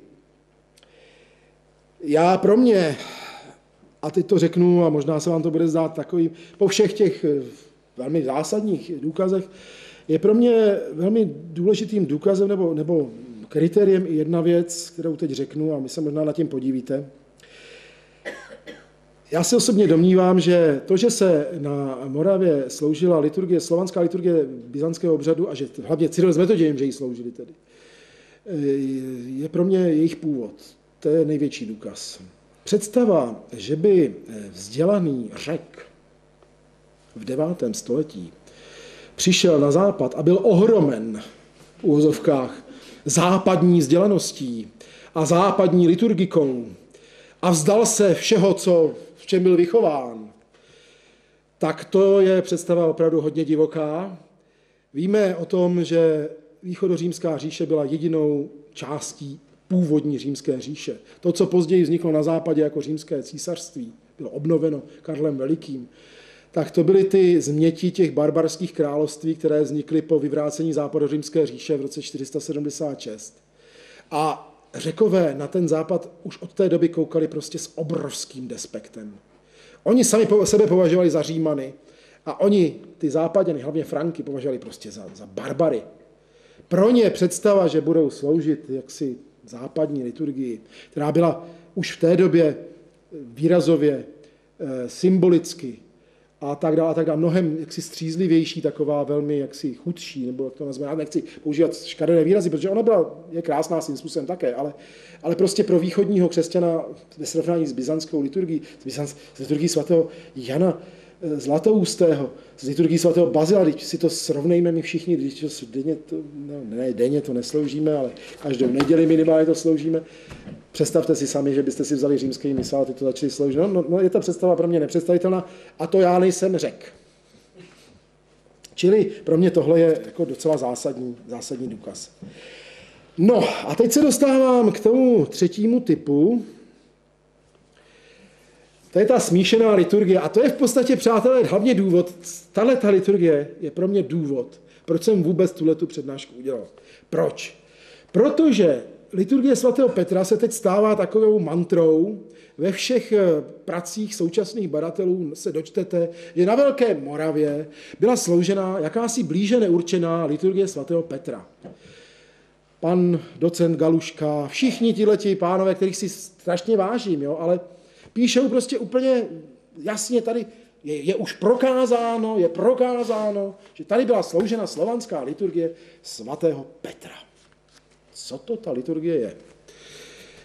Já pro mě, a teď to řeknu, a možná se vám to bude zdát takovým, po všech těch velmi zásadních důkazech, je pro mě velmi důležitým důkazem nebo, nebo kritériem i jedna věc, kterou teď řeknu, a my se možná nad tím podívíte. Já si osobně domnívám, že to, že se na Moravě sloužila liturgie, slovanská liturgie byzantského obřadu, a že hlavně Cyril s Metodějem, že ji sloužili tedy, je pro mě jejich původ. To je největší důkaz. Představa, že by vzdělaný Řek v devátém století přišel na západ a byl ohromen v uvozovkách západní vzdělaností a západní liturgikou a vzdal se všeho, co, v čem byl vychován, tak to je představa opravdu hodně divoká. Víme o tom, že východořímská říše byla jedinou částí původní římské říše. To, co později vzniklo na západě jako římské císařství, bylo obnoveno Karlem Velikým, tak to byly ty změti těch barbarských království, které vznikly po vyvrácení západořímské říše v roce čtyři sta sedmdesát šest. A Řekové na ten západ už od té doby koukali prostě s obrovským despektem. Oni sami po sebe považovali za Římany a oni, ty západěny, hlavně Franky, považovali prostě za, za barbary. Pro ně představa, že budou sloužit jaksi západní liturgii, která byla už v té době výrazově, symbolicky a tak dále, a tak dále, mnohem jaksi střízlivější, taková velmi jaksi chudší, nebo jak to nazvat, já nechci používat škaredé výrazy, protože ona byla, je krásná svým způsobem také, ale, ale prostě pro východního křesťana ve srovnání s byzantskou liturgií, s, byzant, s liturgií svatého Jana Zlatoustého, z liturgii svatého Bazila, když si to srovnejme my všichni, když to denně, to, no, ne, denně to nesloužíme, ale každou neděli minimálně to sloužíme. Představte si sami, že byste si vzali římský misál a ty to začali sloužit. No, no, no, je ta představa pro mě nepředstavitelná a to já nejsem Řek. Čili pro mě tohle je jako docela zásadní, zásadní důkaz. No a teď se dostávám k tomu třetímu typu. To je ta smíšená liturgie. A to je v podstatě, přátelé, hlavně důvod. Tahle ta liturgie je pro mě důvod, proč jsem vůbec tuhletu přednášku udělal. Proč? Protože liturgie svatého Petra se teď stává takovou mantrou. Ve všech pracích současných badatelů se dočtete, že na Velké Moravě byla sloužena jakási blíže neurčená liturgie svatého Petra. Pan docent Galuška, všichni tihleti pánové, kterých si strašně vážím, jo, ale píšou prostě úplně jasně tady, je, je už prokázáno, je prokázáno, že tady byla sloužena slovanská liturgie svatého Petra. Co to ta liturgie je?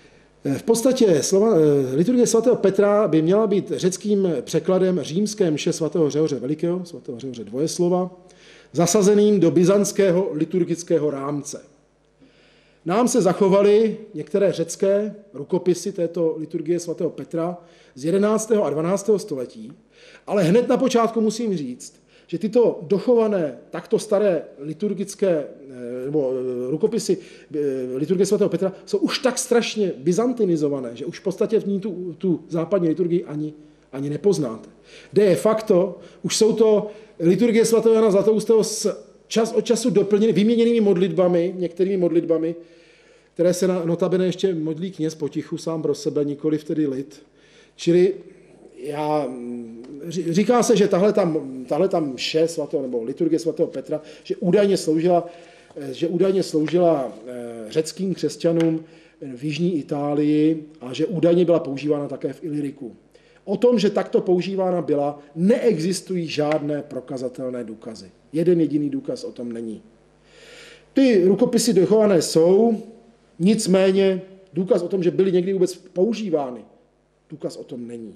V podstatě slova, liturgie svatého Petra by měla být řeckým překladem římské mše svatého Řehoře Velikého, svatého Řehoře Dvojeslova, zasazeným do byzantského liturgického rámce. Nám se zachovaly některé řecké rukopisy této liturgie svatého Petra z jedenáctého a dvanáctého století, ale hned na počátku musím říct, že tyto dochované, takto staré liturgické nebo rukopisy liturgie svatého Petra jsou už tak strašně byzantinizované, že už v podstatě v ní tu, tu západní liturgii ani, ani nepoznáte. De facto už jsou to liturgie svatého Jana Zlatoustého s čas od času doplněny, vyměněnými modlitbami, některými modlitbami, které se notabene ještě modlí kněz potichu sám pro sebe, nikoli vtedy lid. Čili já, říká se, že tahle tam, tahle tam mše svatého, nebo liturgie svatého Petra, že údajně sloužila, že údajně sloužila řeckým křesťanům v jižní Itálii a že údajně byla používána také v Iliriku. O tom, že takto používána byla, neexistují žádné prokazatelné důkazy. Jeden jediný důkaz o tom není. Ty rukopisy dochované jsou, nicméně důkaz o tom, že byly někdy vůbec používány, důkaz o tom není.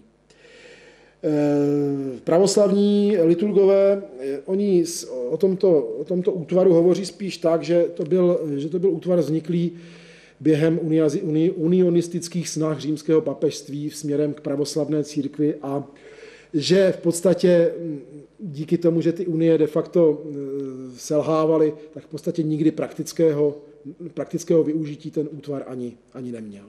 Pravoslavní liturgové, oni o tomto, o tomto útvaru hovoří spíš tak, že to byl, že to byl útvar vzniklý během unionistických snah římského papežství směrem k pravoslavné církvi a že v podstatě díky tomu, že ty unie de facto selhávaly, tak v podstatě nikdy praktického, praktického využití ten útvar ani, ani neměl.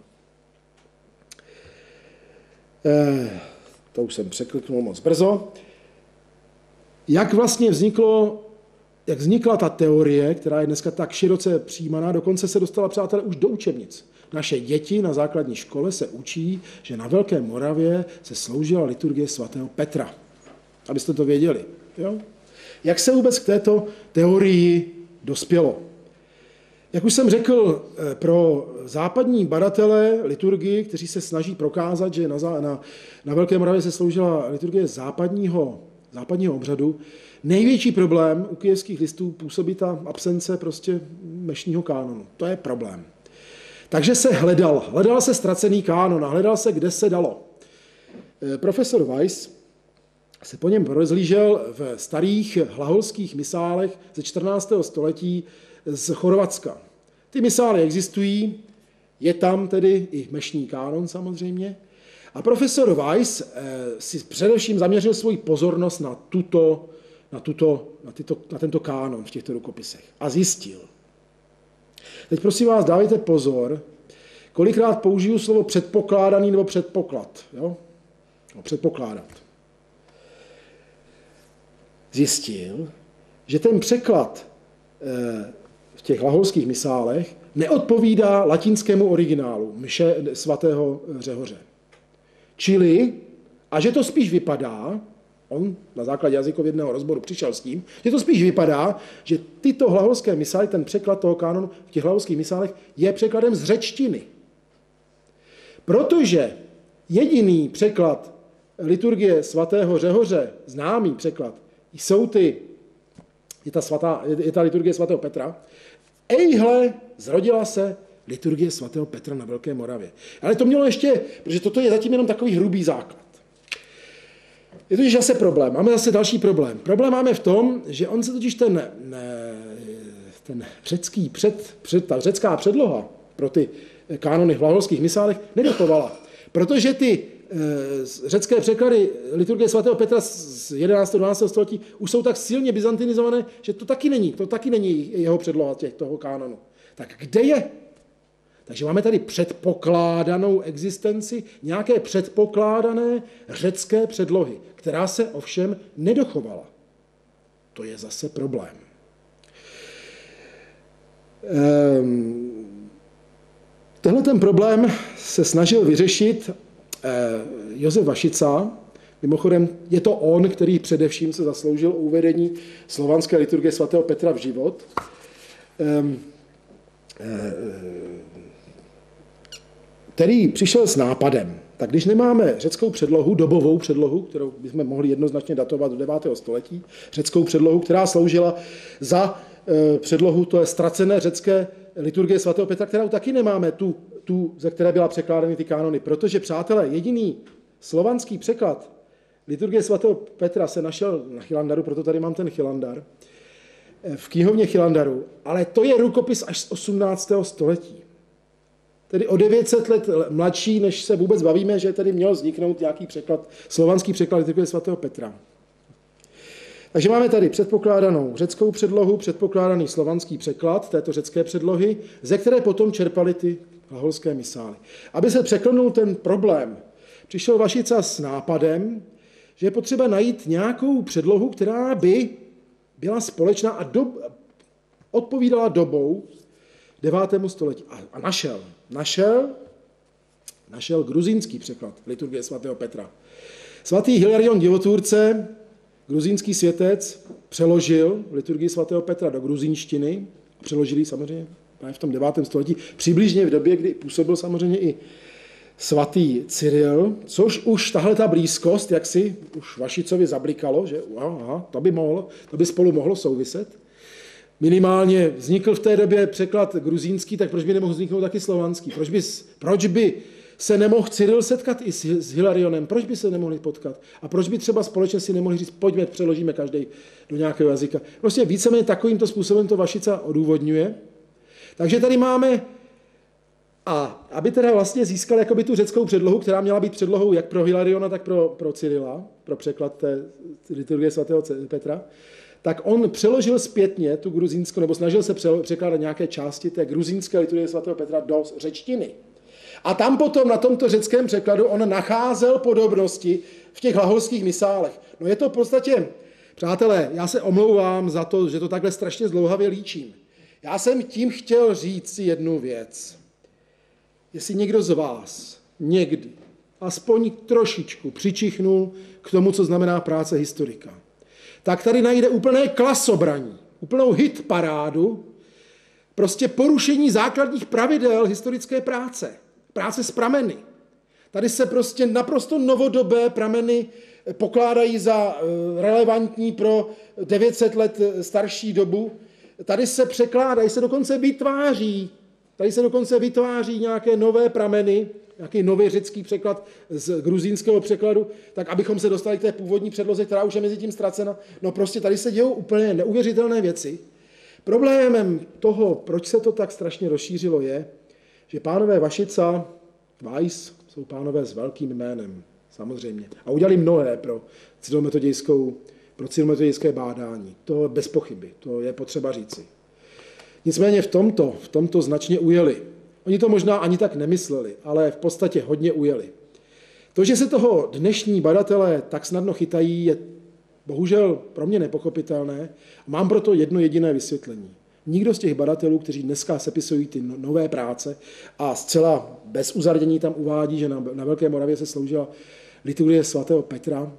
Eh, to už jsem překliknul moc brzo. Jak vlastně vzniklo, jak vznikla ta teorie, která je dneska tak široce přijímaná, dokonce se dostala, přátelé, už do učebnic. Naše děti na základní škole se učí, že na Velké Moravě se sloužila liturgie svatého Petra. Abyste to věděli. Jo? Jak se vůbec k této teorii dospělo? Jak už jsem řekl, pro západní badatele liturgii, kteří se snaží prokázat, že na, na, na Velké Moravě se sloužila liturgie západního, západního obřadu, největší problém u kyjevských listů působí ta absence prostě mešního kánonu. To je problém. Takže se hledal, hledal se ztracený kánon a hledal se, kde se dalo. Profesor Weiss se po něm rozlížel v starých hlaholských misálech ze čtrnáctého století z Chorvatska. Ty misály existují, je tam tedy i mešní kánon samozřejmě. A profesor Weiss si především zaměřil svoji pozornost na, tuto, na, tuto, na, tyto, na tento kánon v těchto rukopisech. A zjistil. Teď prosím vás, dávejte pozor, kolikrát použiju slovo předpokládaný nebo předpoklad. Jo? No, předpokládat. Zjistil, že ten překlad v těch hlaholských misálech neodpovídá latinskému originálu mše svatého Řehoře. Čili, a že to spíš vypadá, on na základě jazykovědného rozboru přišel s tím, že to spíš vypadá, že tyto hlaholské misály, ten překlad toho kánonu v těch hlaholských misálech je překladem z řečtiny. Protože jediný překlad liturgie svatého Řehoře, známý překlad, jsou ty, je ta, svatá, je ta liturgie svatého Petra, ejhle, zrodila se liturgie svatého Petra na Velké Moravě. Ale to mělo ještě, protože toto je zatím jenom takový hrubý základ. Je to zase problém. Máme zase další problém. Problém máme v tom, že on se totiž ten, ten řecký před, před, ta řecká předloha pro ty kánony v hlaholských misálech nedochovala. Protože ty e, řecké překlady liturgie svatého Petra z jedenáctého a dvanáctého století už jsou tak silně byzantinizované, že to taky není. To taky není jeho předloha těch, toho kánonu. Tak kde je? Takže máme tady předpokládanou existenci nějaké předpokládané řecké předlohy, která se ovšem nedochovala. To je zase problém. Ehm, tenhle ten problém se snažil vyřešit eh, Josef Vašica. Mimochodem je to on, který především se zasloužil o uvedení slovanské liturgie svatého Petra v život. Ehm, eh, který přišel s nápadem. Tak když nemáme řeckou předlohu, dobovou předlohu, kterou bychom mohli jednoznačně datovat do devátého století, řeckou předlohu, která sloužila za e, předlohu, to je ztracené řecké liturgie svatého Petra, kterou taky nemáme, tu, tu, ze které byla překládány ty kánony. Protože, přátelé, jediný slovanský překlad liturgie svatého Petra se našel na Chylandaru, proto tady mám ten Chylandar, v knihovně Chylandaru, ale to je rukopis až z osmnáctého století. Tedy o devět set let mladší, než se vůbec bavíme, že tedy měl vzniknout nějaký překlad, slovanský překlad liturgie svatého Petra. Takže máme tady předpokládanou řeckou předlohu, předpokládaný slovanský překlad této řecké předlohy, ze které potom čerpali ty hlaholské misály. Aby se překlenul ten problém, přišel Vašica s nápadem, že je potřeba najít nějakou předlohu, která by byla společná a dob, odpovídala dobou devátému století. A, a našel, našel, našel gruzínský překlad liturgie svatého Petra. Svatý Hilarion Divotvůrce, gruzínský světec, přeložil liturgii svatého Petra do gruzínštiny, přeložili samozřejmě v tom devátém století, přibližně v době, kdy působil samozřejmě i svatý Cyril, což už tahle ta blízkost, jak si už Vašicovi zablikalo, že aha, to by mohlo, to by spolu mohlo souviset. Minimálně vznikl v té době překlad gruzínský, tak proč by nemohl vzniknout taky slovanský? Proč by, proč by se nemohl Cyril setkat i s, s Hilarionem? Proč by se nemohli potkat? A proč by třeba společně si nemohli říct, pojďme, přeložíme každý do nějakého jazyka? Prostě víceméně takovýmto způsobem to Vašica odůvodňuje. Takže tady máme, a aby teda vlastně získal jakoby tu řeckou předlohu, která měla být předlohou jak pro Hilariona, tak pro, pro Cyrila, pro překlad té liturgie svatého Petra, tak on přeložil zpětně tu gruzínskou, nebo snažil se překládat nějaké části té gruzínské liturgie svatého Petra do řečtiny. A tam potom na tomto řeckém překladu on nacházel podobnosti v těch hlaholských misálech. No je to v podstatě, přátelé, já se omlouvám za to, že to takhle strašně zdlouhavě líčím. Já jsem tím chtěl říct si jednu věc. Jestli někdo z vás někdy aspoň trošičku přičichnul k tomu, co znamená práce historika, tak tady najde úplné klasobraní, úplnou hitparádu, prostě porušení základních pravidel historické práce, práce s prameny. Tady se prostě naprosto novodobé prameny pokládají za relevantní pro devět set let starší dobu. Tady se překládají, se dokonce vytváří, tady se dokonce vytváří nějaké nové prameny, nějaký nový řecký překlad z gruzínského překladu, tak abychom se dostali k té původní předloze, která už je mezi tím ztracena. No prostě tady se dějou úplně neuvěřitelné věci. Problémem toho, proč se to tak strašně rozšířilo, je, že pánové Vašica, Weiss, jsou pánové s velkým jménem, samozřejmě. A udělali mnohé pro cyrilometodějskou, pro cyrilometodějské bádání. To bez pochyby, to je potřeba říci. Nicméně v tomto, v tomto značně ujeli. Oni to možná ani tak nemysleli, ale v podstatě hodně ujeli. To, že se toho dnešní badatelé tak snadno chytají, je bohužel pro mě nepochopitelné. Mám proto jedno jediné vysvětlení. Nikdo z těch badatelů, kteří dneska sepisují ty nové práce a zcela bez uzardění tam uvádí, že na, na Velké Moravě se sloužila liturgie svatého Petra,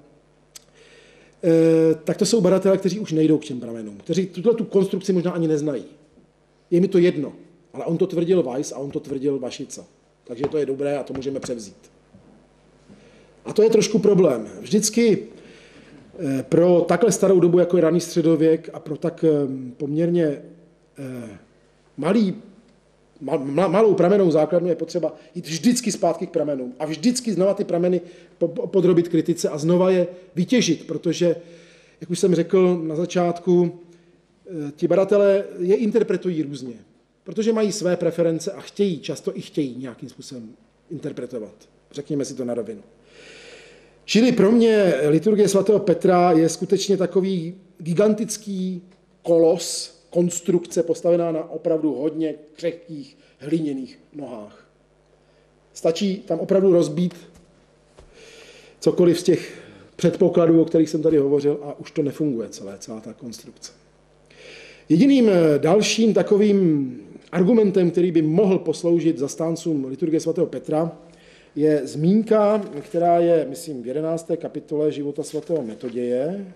e, tak to jsou badatelé, kteří už nejdou k těm pramenům, kteří tuto tu konstrukci možná ani neznají. Je mi to jedno, ale on to tvrdil Weiss a on to tvrdil Vašica. Takže to je dobré a to můžeme převzít. A to je trošku problém. Vždycky pro takhle starou dobu, jako je raný středověk a pro tak poměrně malý, mal, malou pramenou základnu je potřeba jít vždycky zpátky k pramenům a vždycky znova ty prameny podrobit kritice a znova je vytěžit, protože, jak už jsem řekl na začátku, ti badatelé je interpretují různě, protože mají své preference a chtějí, často i chtějí nějakým způsobem interpretovat. Řekněme si to na rovinu. Čili pro mě liturgie svatého Petra je skutečně takový gigantický kolos, konstrukce postavená na opravdu hodně křehkých hliněných nohách. Stačí tam opravdu rozbít cokoliv z těch předpokladů, o kterých jsem tady hovořil, a už to nefunguje celé, celá ta konstrukce. Jediným dalším takovým argumentem, který by mohl posloužit zastáncům liturgie svatého Petra, je zmínka, která je, myslím, v jedenácté kapitole života svatého Metoděje.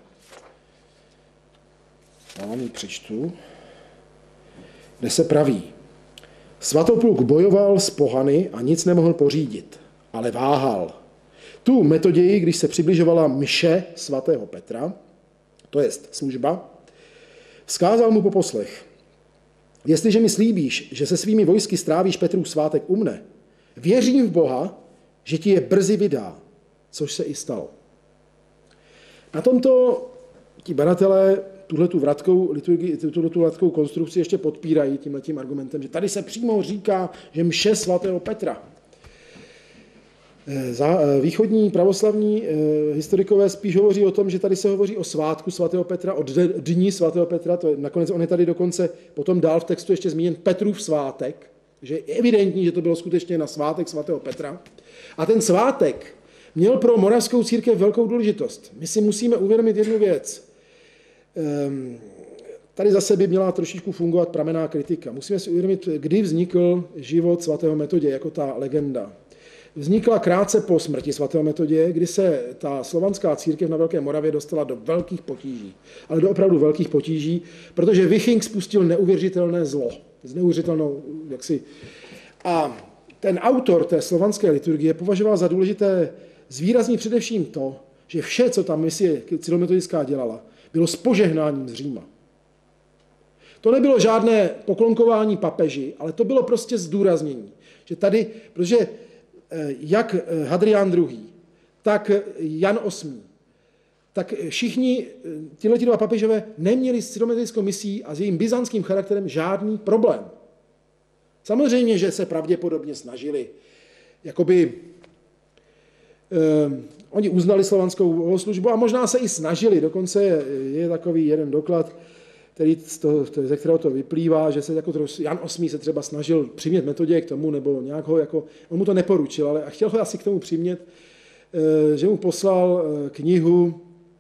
Já vám ji přečtu. Kde se praví: Svatopluk bojoval s pohany a nic nemohl pořídit, ale váhal. Tu Metoději, když se přibližovala mše svatého Petra, to jest služba, vzkázal mu po poslech: Jestliže mi slíbíš, že se svými vojsky strávíš Petrův svátek u mne, Věřím v Boha, že ti je brzy vydá, což se i stalo. Na tomto ti badatelé tuhletu vratkou liturgii, tuhletu vratkou konstrukci ještě podpírají tímhletím argumentem, že tady se přímo říká, že mše svatého Petra. Východní pravoslavní historikové spíš hovoří o tom, že tady se hovoří o svátku svatého Petra, o dní svatého Petra, to je, nakonec on je tady dokonce potom dál v textu ještě zmíněn Petrův svátek, že je evidentní, že to bylo skutečně na svátek svatého Petra. A ten svátek měl pro moravskou církev velkou důležitost. My si musíme uvědomit jednu věc. Tady zase by měla trošičku fungovat pramenná kritika. Musíme si uvědomit, kdy vznikl život svatého Metoděje jako ta legenda. Vznikla krátce po smrti svatého Metoděje, kdy se ta slovanská církev na Velké Moravě dostala do velkých potíží. Ale do opravdu velkých potíží, protože Viching spustil neuvěřitelné zlo. Zneuvěřitelnou, jaksi. A ten autor té slovanské liturgie považoval za důležité zvýraznit především to, že vše, co tam misie cyrilometodická dělala, bylo s požehnáním z Říma. To nebylo žádné poklonkování papeži, ale to bylo prostě zdůraznění. Že tady, protože jak Hadrián druhý, tak Jan osmý, tak všichni tihleti dva papežové neměli s cyrilometodickou misií a s jejím byzantským charakterem žádný problém. Samozřejmě, že se pravděpodobně snažili, jakoby eh, oni uznali slovanskou bohoslužbu a možná se i snažili, dokonce je, je takový jeden doklad, který z toho, ze kterého to vyplývá, že se jako Jan osmý se třeba snažil přimět Metoděje k tomu, nebo nějak ho jako, on mu to neporučil, ale chtěl ho asi k tomu přimět, eh, že mu poslal eh, knihu,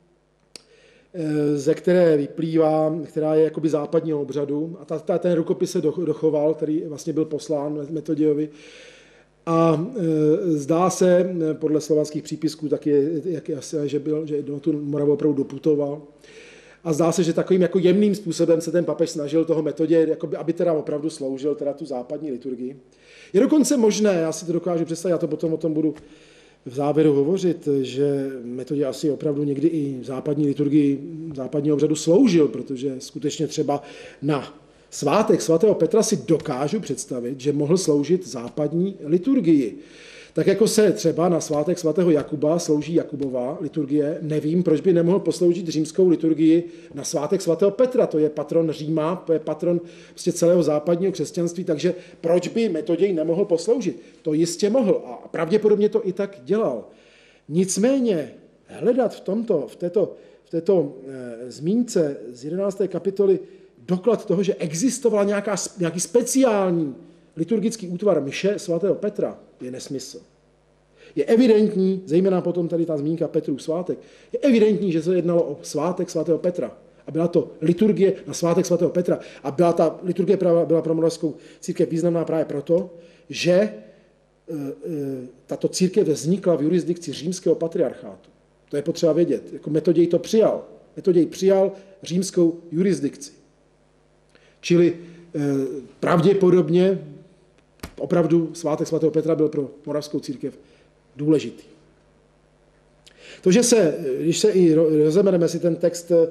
ze které vyplývá, která je jakoby západního obřadu. A ta, ta, ten rukopis se dochoval, který vlastně byl poslán Metodějovi. A e, zdá se, podle slovanských přípisků, tak je, jak je asi, že, byl, že do tu Moravu opravdu doputoval. A zdá se, že takovým jako jemným způsobem se ten papež snažil toho Metoděje, jakoby, aby teda opravdu sloužil teda tu západní liturgii. Je dokonce možné, já si to dokážu představit, já to potom o tom budu v závěru hovořit, že Metoděj asi opravdu někdy i západní liturgii, západního obřadu sloužil, protože skutečně třeba na svátek svatého Petra si dokážu představit, že mohl sloužit západní liturgii. Tak jako se třeba na svátek svatého Jakuba slouží Jakubová liturgie, nevím, proč by nemohl posloužit římskou liturgii na svátek svatého Petra. To je patron Říma, to je patron prostě celého západního křesťanství, takže proč by Metoděj nemohl posloužit? To jistě mohl a pravděpodobně to i tak dělal. Nicméně hledat v, tomto, v této, v této e, zmínce z jedenácté kapitoly doklad toho, že existovala nějaká, nějaký speciální liturgický útvar mše svatého Petra, je nesmysl. Je evidentní, zejména potom tady ta zmínka Petrův svátek, je evidentní, že se jednalo o svátek svatého Petra. A byla to liturgie na svátek svatého Petra. A byla ta liturgie byla pro moravskou církev významná právě proto, že e, e, tato církev vznikla v jurisdikci římského patriarchátu. To je potřeba vědět. Jako Metoděj to přijal. Metoděj přijal římskou jurisdikci. Čili e, pravděpodobně opravdu svátek svatého Petra byl pro moravskou církev důležitý. To, že se, když se i rozebereme si ten text e,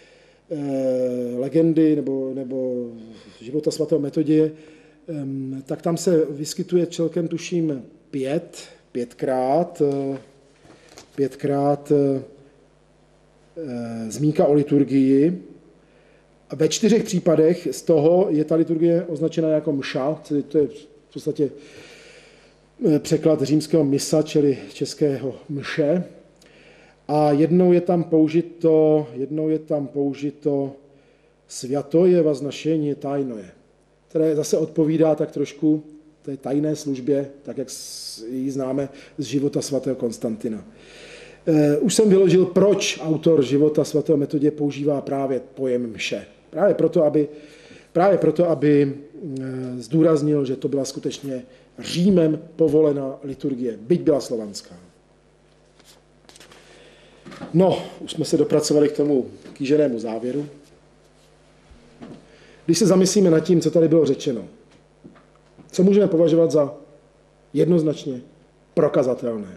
legendy nebo, nebo života svatého Metoděje, e, tak tam se vyskytuje celkem tuším pět, pětkrát, e, pětkrát e, zmínka o liturgii. A ve čtyřech případech z toho je ta liturgie označena jako mša, to je v podstatě překlad římského misa, čili českého mše. A jednou je tam použito, jednou je tam použito světoje vaznašení tajnoje, které zase odpovídá tak trošku té tajné službě, tak jak ji známe z života svatého Konstantina. Už jsem vyložil, proč autor života svatého Metoděje používá právě pojem mše. Právě proto, aby, právě proto, aby zdůraznil, že to byla skutečně Římem povolená liturgie, byť byla slovanská. No, už jsme se dopracovali k tomu kýženému závěru. Když se zamyslíme nad tím, co tady bylo řečeno, co můžeme považovat za jednoznačně prokazatelné.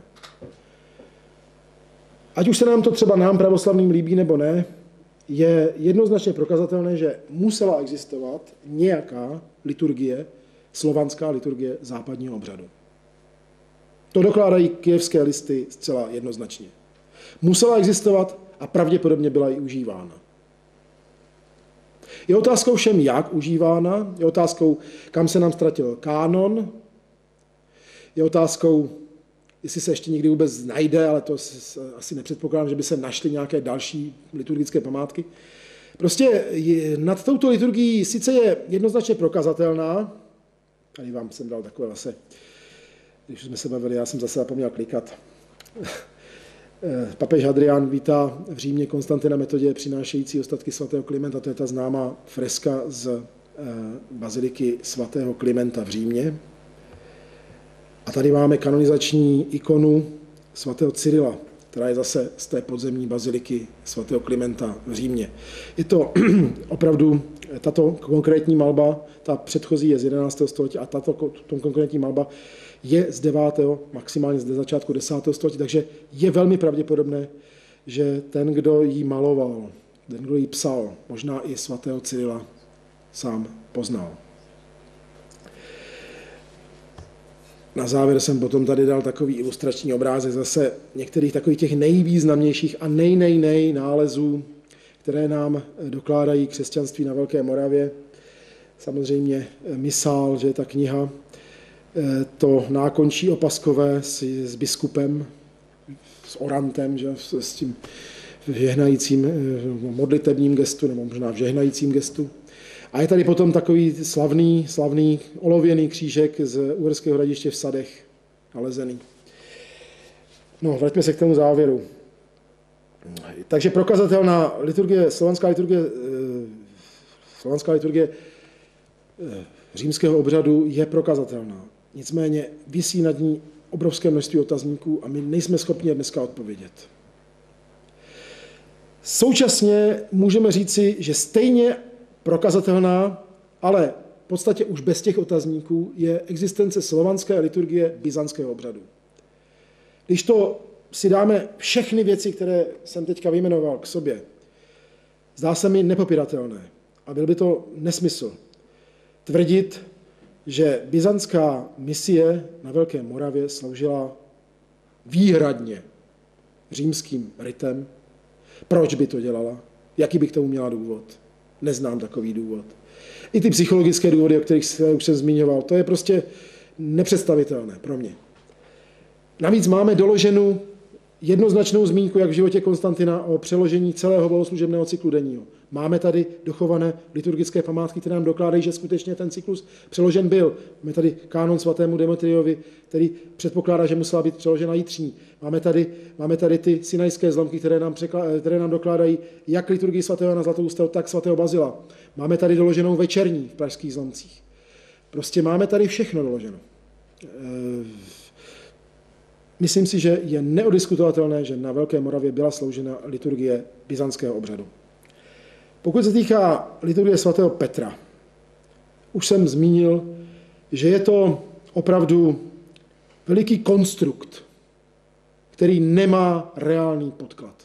Ať už se nám to třeba nám pravoslavným líbí nebo ne, je jednoznačně prokazatelné, že musela existovat nějaká liturgie, slovanská liturgie západního obřadu. To dokládají kyjevské listy zcela jednoznačně. Musela existovat a pravděpodobně byla i užívána. Je otázkou všem, jak užívána, je otázkou, kam se nám ztratil kánon, je otázkou, jestli se ještě někdy vůbec najde, ale to asi nepředpokládám, že by se našly nějaké další liturgické památky. Prostě nad touto liturgií sice je jednoznačně prokazatelná, tady vám jsem dal takové zase, když jsme se bavili, já jsem zase zapomněl klikat. Papež Hadrián vítá v Římě Konstantina Metodě přinášející ostatky svatého Klimenta, to je ta známá freska z baziliky svatého Klimenta v Římě. A tady máme kanonizační ikonu svatého Cyrila, která je zase z té podzemní baziliky svatého Klimenta v Římě. Je to opravdu, tato konkrétní malba, ta předchozí je z jedenáctého století a tato konkrétní malba je z devátého maximálně z začátku desátého století, takže je velmi pravděpodobné, že ten, kdo ji maloval, ten, kdo ji psal, možná i svatého Cyrila sám poznal. Na závěr jsem potom tady dal takový ilustrační obrázek zase některých takových těch nejvýznamnějších a nej, nej, nej nálezů, které nám dokládají křesťanství na Velké Moravě. Samozřejmě Misál, že je ta kniha, to nákončí opaskové s, s biskupem, s orantem, že, s tím žehnajícím modlitebním gestu, nebo možná v žehnajícím gestu. A je tady potom takový slavný, slavný olověný křížek z Uherského Hradiště v Sadech nalezený. No, vraťme se k tomu závěru. Takže prokazatelná liturgie, slovanská liturgie, slovanská liturgie římského obřadu je prokazatelná. Nicméně visí nad ní obrovské množství otazníků a my nejsme schopni dneska odpovědět. Současně můžeme říci, že stejně prokazatelná, ale v podstatě už bez těch otazníků je existence slovanské liturgie byzantského obřadu. Když to si dáme všechny věci, které jsem teďka vyjmenoval k sobě, zdá se mi nepopiratelné a byl by to nesmysl tvrdit, že byzantská misie na Velké Moravě sloužila výhradně římským ritem. Proč by to dělala? Jaký by k tomu měla důvod? Neznám takový důvod. I ty psychologické důvody, o kterých se už jsem zmiňoval, to je prostě nepředstavitelné pro mě. Navíc máme doloženou jednoznačnou zmínku, jak v životě Konstantina, o přeložení celého bohoslužebného cyklu denního. Máme tady dochované liturgické památky, které nám dokládají, že skutečně ten cyklus přeložen byl. Máme tady kánon svatému Demetriovi, který předpokládá, že musela být přeložena jitřní. Máme tady, máme tady ty sinajské zlomky, které nám, překlá, které nám dokládají jak liturgii svatého Jana Zlatoustého, tak svatého Bazila. Máme tady doloženou večerní v pražských zlomcích. Prostě máme tady všechno doloženo. Myslím si, že je neodiskutovatelné, že na Velké Moravě byla sloužena liturgie byzantského obřadu. Pokud se týká liturgie svatého Petra, už jsem zmínil, že je to opravdu veliký konstrukt, který nemá reálný podklad.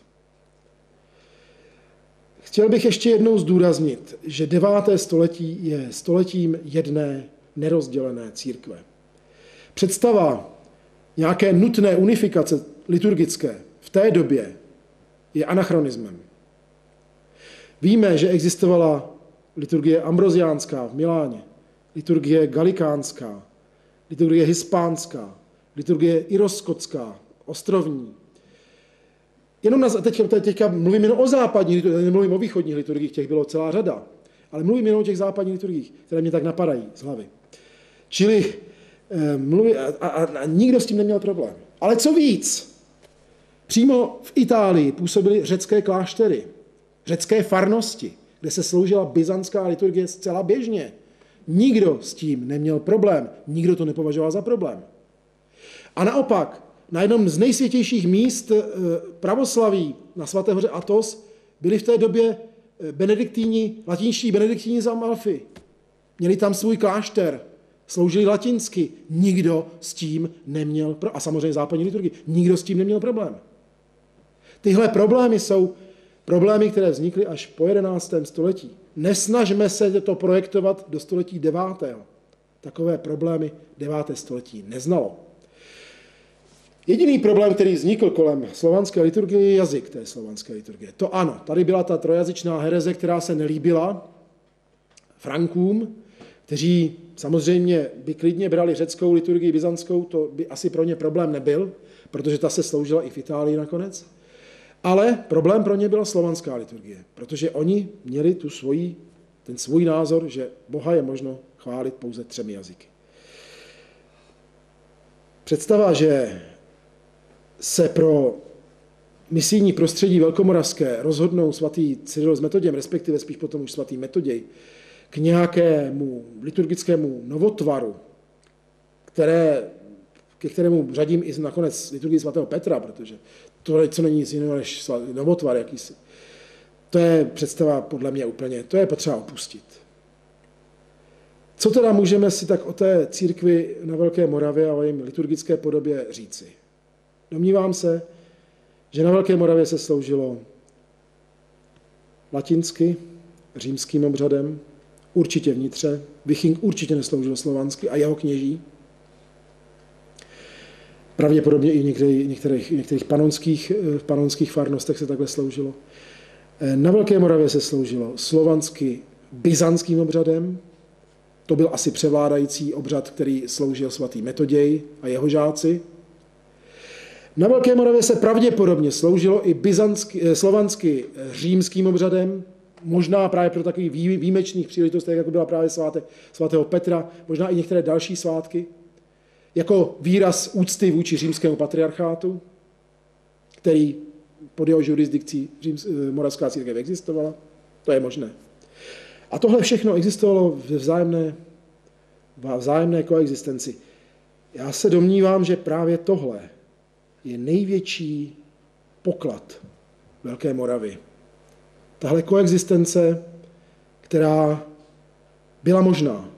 Chtěl bych ještě jednou zdůraznit, že deváté století je stoletím jedné nerozdělené církve. Představa nějaké nutné unifikace liturgické v té době je anachronismem. Víme, že existovala liturgie ambroziánská v Miláně, liturgie galikánská, liturgie hispánská, liturgie iroskotská, ostrovní. Jenom na, teď, teďka mluvím jen o západních, nemluvím o východních liturgiích, těch bylo celá řada, ale mluvím jen o těch západních liturgiích, které mě tak napadají z hlavy. Čili mluví, a, a, a nikdo s tím neměl problém. Ale co víc, přímo v Itálii působily řecké kláštery, řecké farnosti, kde se sloužila byzantská liturgie zcela běžně. Nikdo s tím neměl problém, nikdo to nepovažoval za problém. A naopak, na jednom z nejsvětějších míst pravoslaví na svaté hoře Athos byli v té době benediktíni, latinští benediktíni z Amalfi. Měli tam svůj klášter, sloužili latinsky, nikdo s tím neměl, a samozřejmě západní liturgii, nikdo s tím neměl problém. Tyhle problémy jsou problémy, které vznikly až po jedenáctém století. Nesnažme se to projektovat do století devátého. Takové problémy deváté století neznalo. Jediný problém, který vznikl kolem slovanské liturgie, je jazyk té slovanské liturgie. To ano, tady byla ta trojazyčná hereze, která se nelíbila Frankům, kteří samozřejmě by klidně brali řeckou liturgii byzantskou, to by asi pro ně problém nebyl, protože ta se sloužila i v Itálii nakonec. Ale problém pro ně byla slovanská liturgie, protože oni měli tu svoji, ten svůj názor, že Boha je možno chválit pouze třemi jazyky. Představa, že se pro misijní prostředí velkomoravské rozhodnou svatý Cyril s Metodějem, respektive spíš potom už svatý Metoděj, k nějakému liturgickému novotvaru, které, ke kterému řadím i nakonec liturgii svatého Petra, protože to, co není nic jiného než novotvar jakýsi, to je představa podle mě úplně, to je potřeba opustit. Co teda můžeme si tak o té církvi na Velké Moravě a o jejím liturgické podobě říci? Domnívám se, že na Velké Moravě se sloužilo latinsky, římským obřadem, určitě vnitře, Viching určitě nesloužil slovansky a jeho kněží. Pravděpodobně i v některých, některých, některých panonských, v panonských farnostech se takhle sloužilo. Na Velké Moravě se sloužilo slovansky byzantským obřadem, to byl asi převládající obřad, který sloužil svatý Metoděj a jeho žáci. Na Velké Moravě se pravděpodobně sloužilo i byzantsky, slovansky římským obřadem, možná právě pro takových výjimečných příležitostech, jako byla právě sváte, svatého Petra, možná i některé další svátky, jako výraz úcty vůči římskému patriarchátu, který pod jeho jurisdikcí říms, moravská církev existovala. To je možné. A tohle všechno existovalo v vzájemné, v vzájemné koexistenci. Já se domnívám, že právě tohle je největší poklad Velké Moravy. Tahle koexistence, která byla možná.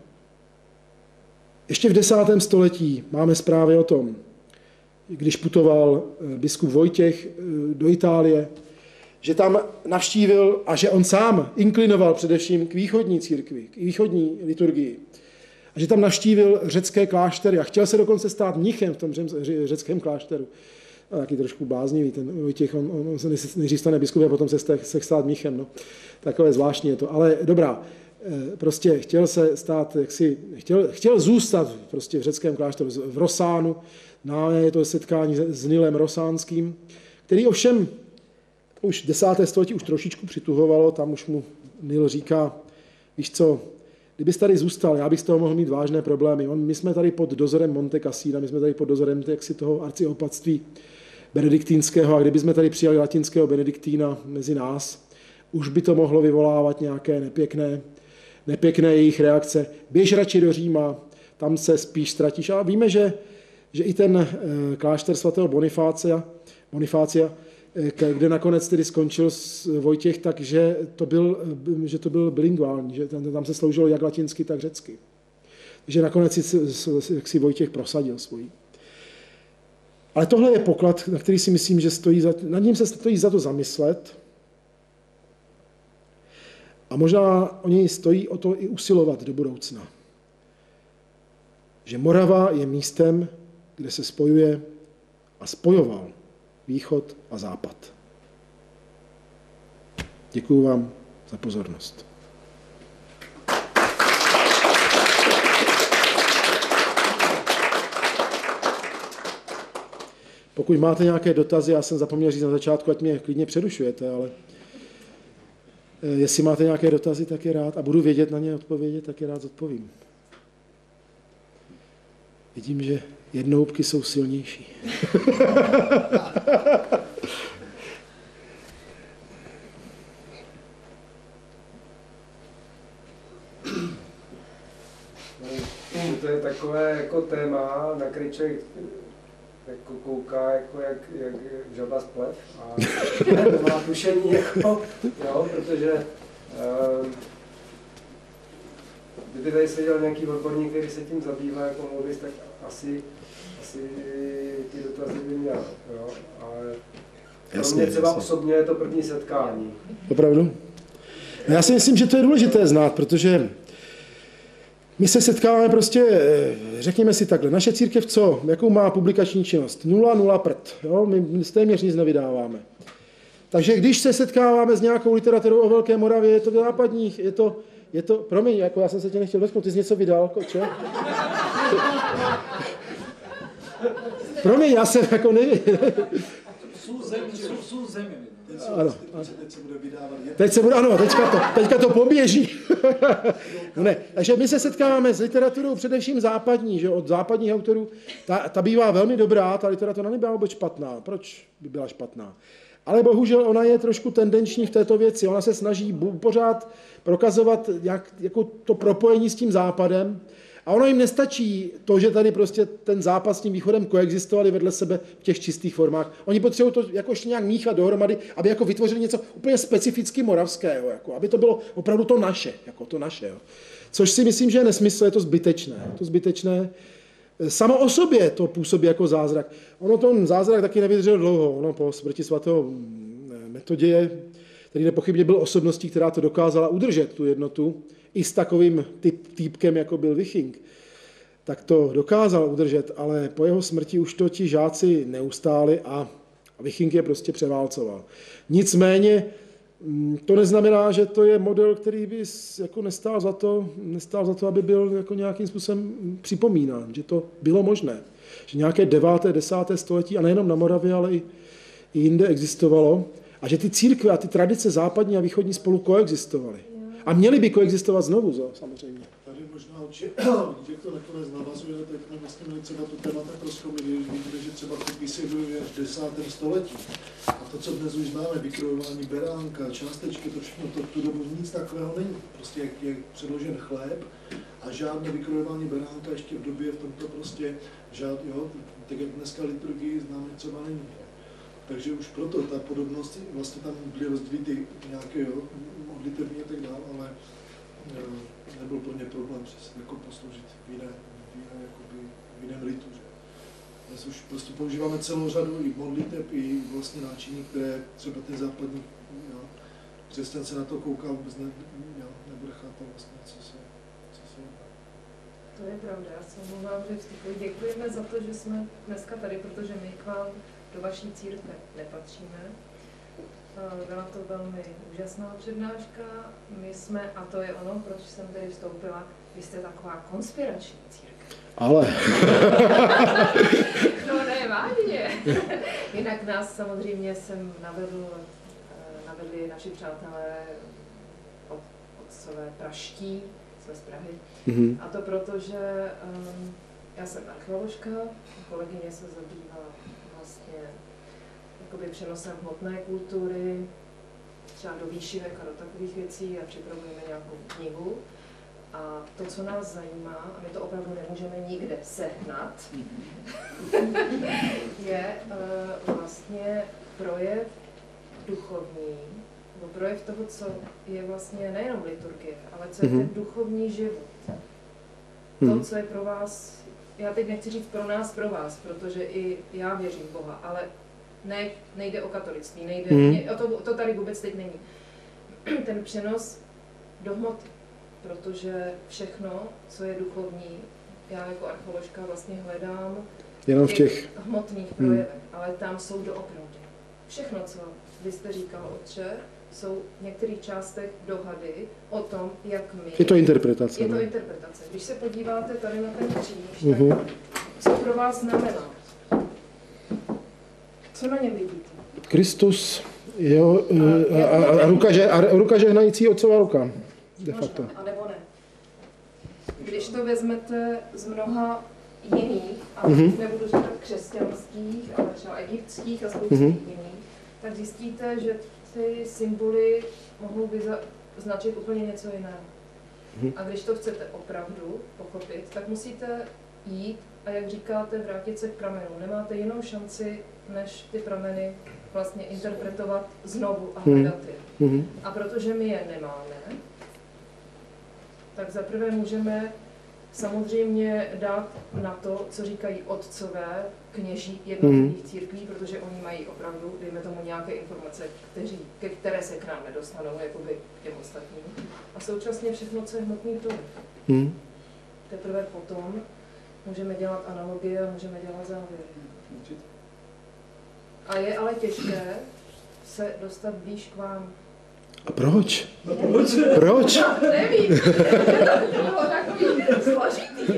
Ještě v desátém století máme zprávy o tom, když putoval biskup Vojtěch do Itálie, že tam navštívil a že on sám inklinoval především k východní církvi, k východní liturgii. A že tam navštívil řecké kláštery a chtěl se dokonce stát mnichem v tom řeckém klášteru. A taky trošku bláznivý ten Vojtěch, on, on, on se nejdřív stane biskupem, potom se, se stát mnichem. No. Takové zvláštní je to. Ale dobrá, prostě chtěl se stát, jaksi, chtěl, chtěl zůstat prostě v řeckém klášteru, v Rosánu, na je to setkání s Nilem Rosánským, který ovšem už desáté století už trošičku přituhovalo, tam už mu Nil říká, víš co, kdybys tady zůstal, já bych z toho mohl mít vážné problémy. On, my jsme tady pod dozorem Monte Cassina, my jsme tady pod dozorem jaksi toho arciopatství benediktínského a kdybychom tady přijali latinského benediktína mezi nás, už by to mohlo vyvolávat nějaké nepěkné, nepěkné jejich reakce. Běž radši do Říma, tam se spíš ztratíš. A víme, že, že i ten klášter svatého Bonifácia, Bonifácia, kde nakonec tedy skončil Vojtěch, takže to byl, že to byl bilingvální, že tam, tam se sloužilo jak latinsky, tak řecky. Takže nakonec si, jak si Vojtěch prosadil svůj. Ale tohle je poklad, na který si myslím, že stojí za, nad ním se stojí za to zamyslet. A možná o něj stojí o to i usilovat do budoucna. Že Morava je místem, kde se spojuje a spojoval východ a západ. Děkuju vám za pozornost. Pokud máte nějaké dotazy, já jsem zapomněl říct na začátku, ať mě klidně přerušujete, ale jestli máte nějaké dotazy, tak je rád a budu vědět na ně odpovědět, tak je rád odpovím. Vidím, že jednohubky jsou silnější. To je takové jako téma, na který člověk jako kouká, jako jak, jak žaba z plev a má tušení, jako, jo, protože uh, kdyby tady seděl nějaký odborník, který se tím zabývá jako mluvíš, tak asi, asi ty dotazy by měl, jo, ale pro mě třeba jasně. Osobně je to první setkání. Opravdu? Já si myslím, že to je důležité znát, protože My se setkáváme prostě, řekněme si takhle, naše církev co? Jakou má publikační činnost? Nula, nula prd. Jo? My téměř nic nevydáváme. Takže když se setkáváme s nějakou literaturou o Velké Moravě, je to v západních, je to, je to, promiň, jako já jsem se tě nechtěl dotknout, ty jsi něco vydal, koče? Promiň, já jsem jako nevím. Jsou země, jsou země. Ano, ano. Teď se bude vydávat. Teď se bude, ano, teďka to, teďka to poběží. No ne, takže my se setkáváme s literaturou především západní, že od západních autorů. Ta, ta bývá velmi dobrá, ta literatura nebyla vůbec špatná. Proč by byla špatná? Ale bohužel ona je trošku tendenční v této věci. Ona se snaží pořád prokazovat jak, jako to propojení s tím západem. A ono jim nestačí to, že tady prostě ten západ s tím východem koexistovali vedle sebe v těch čistých formách. Oni potřebují to jako ještě nějak míchat dohromady, aby jako vytvořili něco úplně specificky moravského, jako, aby to bylo opravdu to naše, jako to naše. Jo. Což si myslím, že je nesmysl, je to zbytečné. Je to zbytečné. Samo o sobě to působí jako zázrak. Ono ten zázrak taky nevydržel dlouho. Ono po smrti svatého Metoděje, který nepochybně byl osobností, která to dokázala udržet, tu jednotu, i s takovým typ, týpkem, jako byl Viching, tak to dokázal udržet, ale po jeho smrti už to ti žáci neustáli a Viching je prostě převálcoval. Nicméně to neznamená, že to je model, který by jako nestál za to, nestál za to, aby byl jako nějakým způsobem připomínán, že to bylo možné. Že nějaké deváté, desáté století, a nejenom na Moravě, ale i, i jinde existovalo, a že ty církve a ty tradice západní a východní spolu koexistovaly. A měli by koexistovat znovu, samozřejmě. Tady možná určitě, jak to nakonec navazuje, tak jsme vlastně měli třeba tu témata prozkoumit, když vidíme, že třeba popisy byly až v desátém století. A to, co dnes už známe, vykrojování beránka, částečky, to všechno, to v tu dobu nic takového není. Prostě jak je předložen chléb a žádné vykrojování beránka ještě v době v tomto prostě žád, jo, tak jak dneska liturgii známe, třeba není. Takže už proto ta podobnost, vlastně tam byly rozdíly ty nějaké, jo, modlitevní a tak dále, ale nebyl pro ně problém jako posloužit v jiné, v jiné, jakoby, v jiném ritu. Že? Dnes už prostě používáme celou řadu i modlitev, i vlastně náčiní, které třeba ten západní jo, křesťan se na to kouká vůbec ne, jo, nebude chápat vlastně, co se, co se To je pravda, já se omlouvám, že vstupuji. Děkujeme za to, že jsme dneska tady, protože my k vám do vaší církve nepatříme. Byla to velmi úžasná přednáška. My jsme, a to je ono, proč jsem tady vstoupila, vy jste taková konspirační církev. Ale. No ne, vážně. Jinak nás samozřejmě jsem navedl, navedli naši přátelé otcové praští, jsme z Prahy. Mm-hmm. A to proto, že um, já jsem archeoložka, kolegyně se zabývala vlastně jakoby přenosem hmotné kultury, třeba do výšivek a do takových věcí a připravujeme nějakou knihu. A to, co nás zajímá, a my to opravdu nemůžeme nikde sehnat, je uh, vlastně projev duchovní, nebo projev toho, co je vlastně nejenom liturgie, ale co je ten duchovní život. To, co je pro vás, já teď nechci říct pro nás, pro vás, protože i já věřím v Boha, ale ne, nejde o katolictví, nejde, mm. o to, to tady vůbec teď není. Ten přenos do hmoty, protože všechno, co je duchovní, já jako archeoložka vlastně hledám jenom v těch hmotných projevech, mm. ale tam jsou doopravdy. Všechno, co vy jste říkal, otče, jsou v některých částech dohady o tom, jak my... Je to interpretace. Je to ne? interpretace. Když se podíváte tady na ten kříž, mm-hmm. tak co pro vás znamená? Co na něm vidíte? Kristus, jo, a, a, a, a, ruka, že, a ruka žehnající otcova ruka, de facto. Možná, a nebo ne. Když to vezmete z mnoha jiných, a mm-hmm. nebudu říkat křesťanských, ale třeba egyptských a spoustě mm-hmm. jiných, tak zjistíte, že ty symboly mohou vyznačit úplně něco jiného. Mm-hmm. A když to chcete opravdu pochopit, tak musíte jít a jak říkáte, vrátit se k pramenům. Nemáte jinou šanci, než ty prameny vlastně interpretovat znovu a hledat je. Mm-hmm. A protože my je nemáme, tak zaprvé můžeme samozřejmě dát na to, co říkají otcové, kněží jednotlivých mm. církví, protože oni mají opravdu, dejme tomu, nějaké informace, kteří, ke které se k nám nedostanou, jakoby těm ostatním. A současně všechno, co je hmotný projev. Mm. teprve potom můžeme dělat analogie a můžeme dělat závěry. A je ale těžké se dostat blíž k vám. A proč? Proč? Nevím. To bylo takový složitý.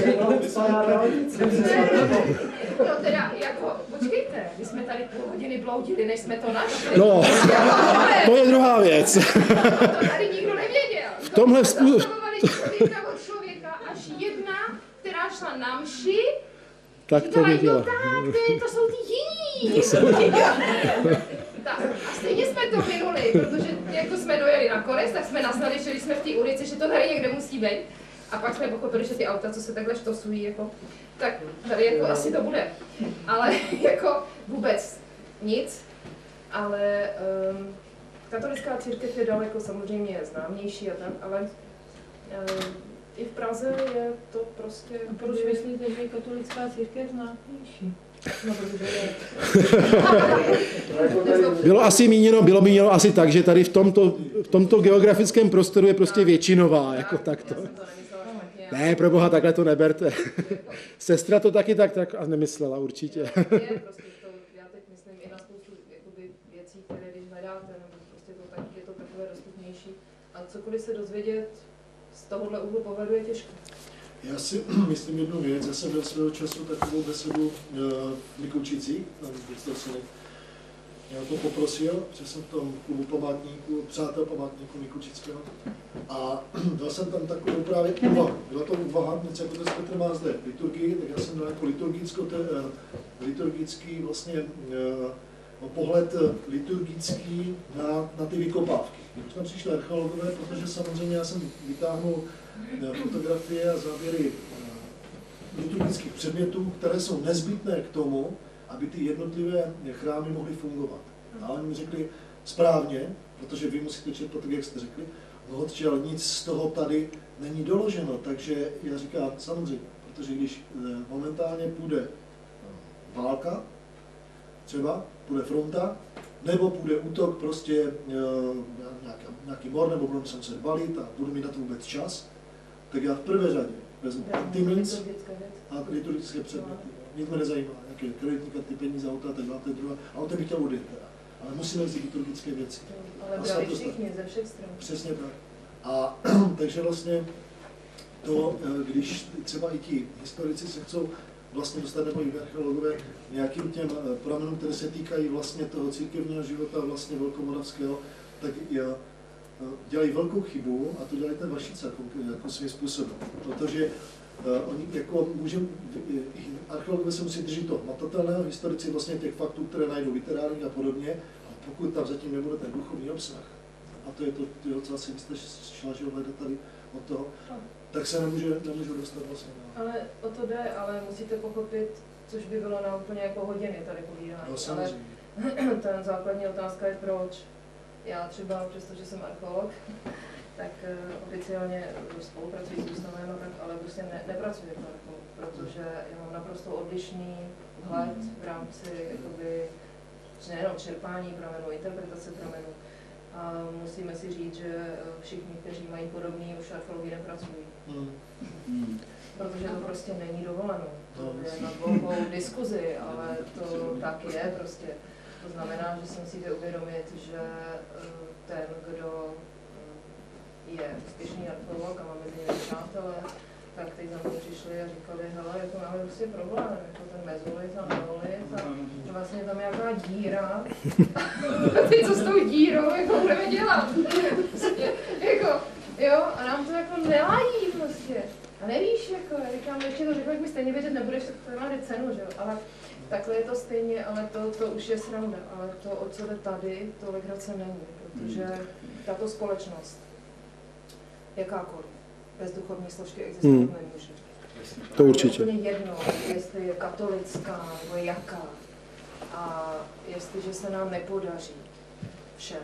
No teda, jako, počkejte, my jsme tady půl hodiny bloudili, než jsme to našli. No, to je druhá věc. To tady nikdo nevěděl. V tomhle způsobu... člověka od člověka, až jedna, která šla na mši, tak to věděla. No tak, to, to jsou ty jiní. Tak, a stejně jsme to minuli, protože jako jsme dojeli na konec, tak jsme nasnali, že jsme v té ulici, že to tady někde musí být. A pak jsme pochopili, že ty auta, co se takhle štosují, jako, tak tady jako asi to bude. Ale jako vůbec nic. Ale um, katolická církev je daleko samozřejmě známější a tak, ale um, i v Praze je to prostě... A proč myslíte, že je katolická církev známější? No, protože je... Bylo asi míněno, bylo míněno asi tak, že tady v tomto, v tomto geografickém prostoru je prostě většinová, jako takto. Ne, pro boha, takhle to neberte. Sestra to taky tak, tak a nemyslela určitě. Je prostě to, já teď myslím i na spoustu jakoby, věcí, které když hledáte, nebo prostě to tak, je to takové dostupnější. A cokoliv se dozvědět z tohohle úhlu pohledu je těžké. Já si myslím jednu věc, já jsem měl svého času takovou besedu v Mikoučicích, tam vystocený. Já to poprosil, že jsem v tom klubu památníku, přátel památníku Mikučického a dal jsem tam takovou právě úvahu. Byla to úvaha, něco jako to Petr má zde liturgii, tak já jsem dal jako liturgicko, te, liturgický vlastně no, pohled liturgický na, na ty vykopávky. Když tam přišli archeologové, protože samozřejmě já jsem vytáhnul fotografie a záběry liturgických předmětů, které jsou nezbytné k tomu, aby ty jednotlivé chrámy mohly fungovat. A oni mi řekli správně, protože vy musíte čerpat tak, jak jste řekli, no otče, ale nic z toho tady není doloženo, takže já říkám samozřejmě, protože když momentálně půjde válka, třeba půjde fronta, nebo půjde útok, prostě nějaký, nějaký mor, nebo budeme se muset balit a budu mít na to vůbec čas, tak já v prvé řadě vezmu antiminc a liturgické předměty. Nic mě nezajímá, jaké kreditní karty, peníze, auta, tak dále, to je druhé. A autem bych chtěl odjet teda. Ale musíme vzít liturgické věci. Ale brali všichni, ze všech stran. Přesně tak. A takže vlastně to, když třeba i ti historici se chcou vlastně dostat, nebo i archeologové, nějakým těm pramenům, které se týkají vlastně toho církevního života, vlastně velkomoravského, tak já, dělají velkou chybu, a to dělají ten Vašice jako, jako svým způsobem. Protože uh, oni jako můžeme, archeologové se musí držet toho matatelného, historici vlastně těch faktů, které najdou literární a podobně, a pokud tam zatím nebude ten duchovní obsah, a to je to, to co asi byste šla, že hledat tady od toho, tak se nemůže, nemůžu dostat vlastně. No. Ale o to jde, ale musíte pochopit, což by bylo na úplně jako hodiny tady povídání, No, ale ten základní otázka je proč. Já třeba, přestože jsem archeolog, tak uh, oficiálně spolupracuji s ústavem, ale prostě ne, nepracuji jako archeolog, protože já mám naprosto odlišný vhled v rámci jakoby, nejenom čerpání pramenů, interpretace pramenů. A musíme si říct, že všichni, kteří mají podobný, už archeologii nepracují. Mm. Protože to prostě není dovoleno. To je na dlouhou diskuzi, ale to tak je prostě. To znamená, že si musíte uvědomit, že ten, kdo je úspěšný archeolog a má mezi nimi přátelé, tak teď za mnou přišli a říkali, hele, jako máme prostě problém, jako ten mezolit a neolit a že vlastně tam je nějaká díra. A teď co s tou dírou, jako budeme dělat? Jako, jo, a nám to jako nelají prostě. A nevíš, jako, já říkám, ještě to řekl, jak mi stejně vědět nebudeš, tak to má cenu, že jo, ale takhle je to stejně, ale to, to už je sranda, ale to, o co jde tady, to legrace není, protože tato společnost, jakákoliv, bez duchovní složky existovat hmm. nemůže. To určitě. Je úplně jedno, jestli je katolická nebo je jaká. A jestliže se nám nepodaří všem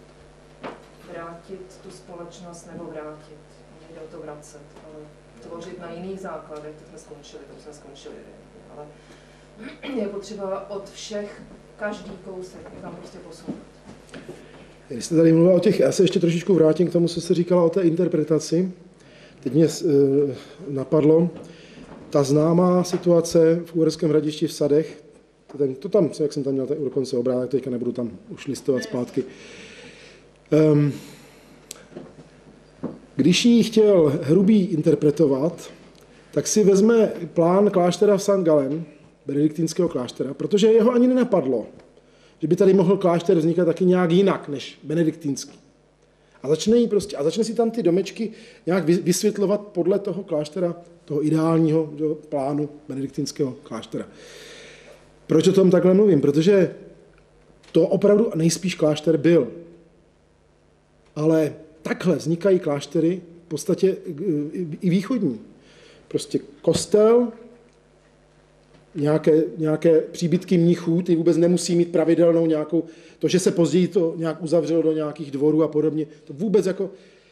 vrátit tu společnost nebo vrátit, nejde o to vracet, ale tvořit na jiných základech, tak jsme skončili, tam jsme skončili, ale je potřeba od všech každý kousek někam prostě posunout. Když jste tady mluvila o těch, já se ještě trošičku vrátím k tomu, co jste říkala o té interpretaci, teď mě napadlo, ta známá situace v Uherském Hradišti v Sadech, to, ten, to tam, jak jsem tam měl ten dokonce obrázek, teďka nebudu tam už listovat zpátky. Um, když ji chtěl Hrubý interpretovat, tak si vezme plán kláštera v Sankt Gallen, benediktínského kláštera, protože jeho ani nenapadlo, že by tady mohl klášter vznikat taky nějak jinak než benediktínský. A začne, jí prostě, a začne si tam ty domečky nějak vysvětlovat podle toho kláštera, toho ideálního plánu benediktínského kláštera. Proč o tom takhle mluvím? Protože to opravdu nejspíš klášter byl. Ale takhle vznikají kláštery v podstatě i východní. Prostě kostel, nějaké, nějaké příbytky mnichů, ty vůbec nemusí mít pravidelnou nějakou, to, že se později to nějak uzavřelo do nějakých dvorů a podobně, to vůbec jako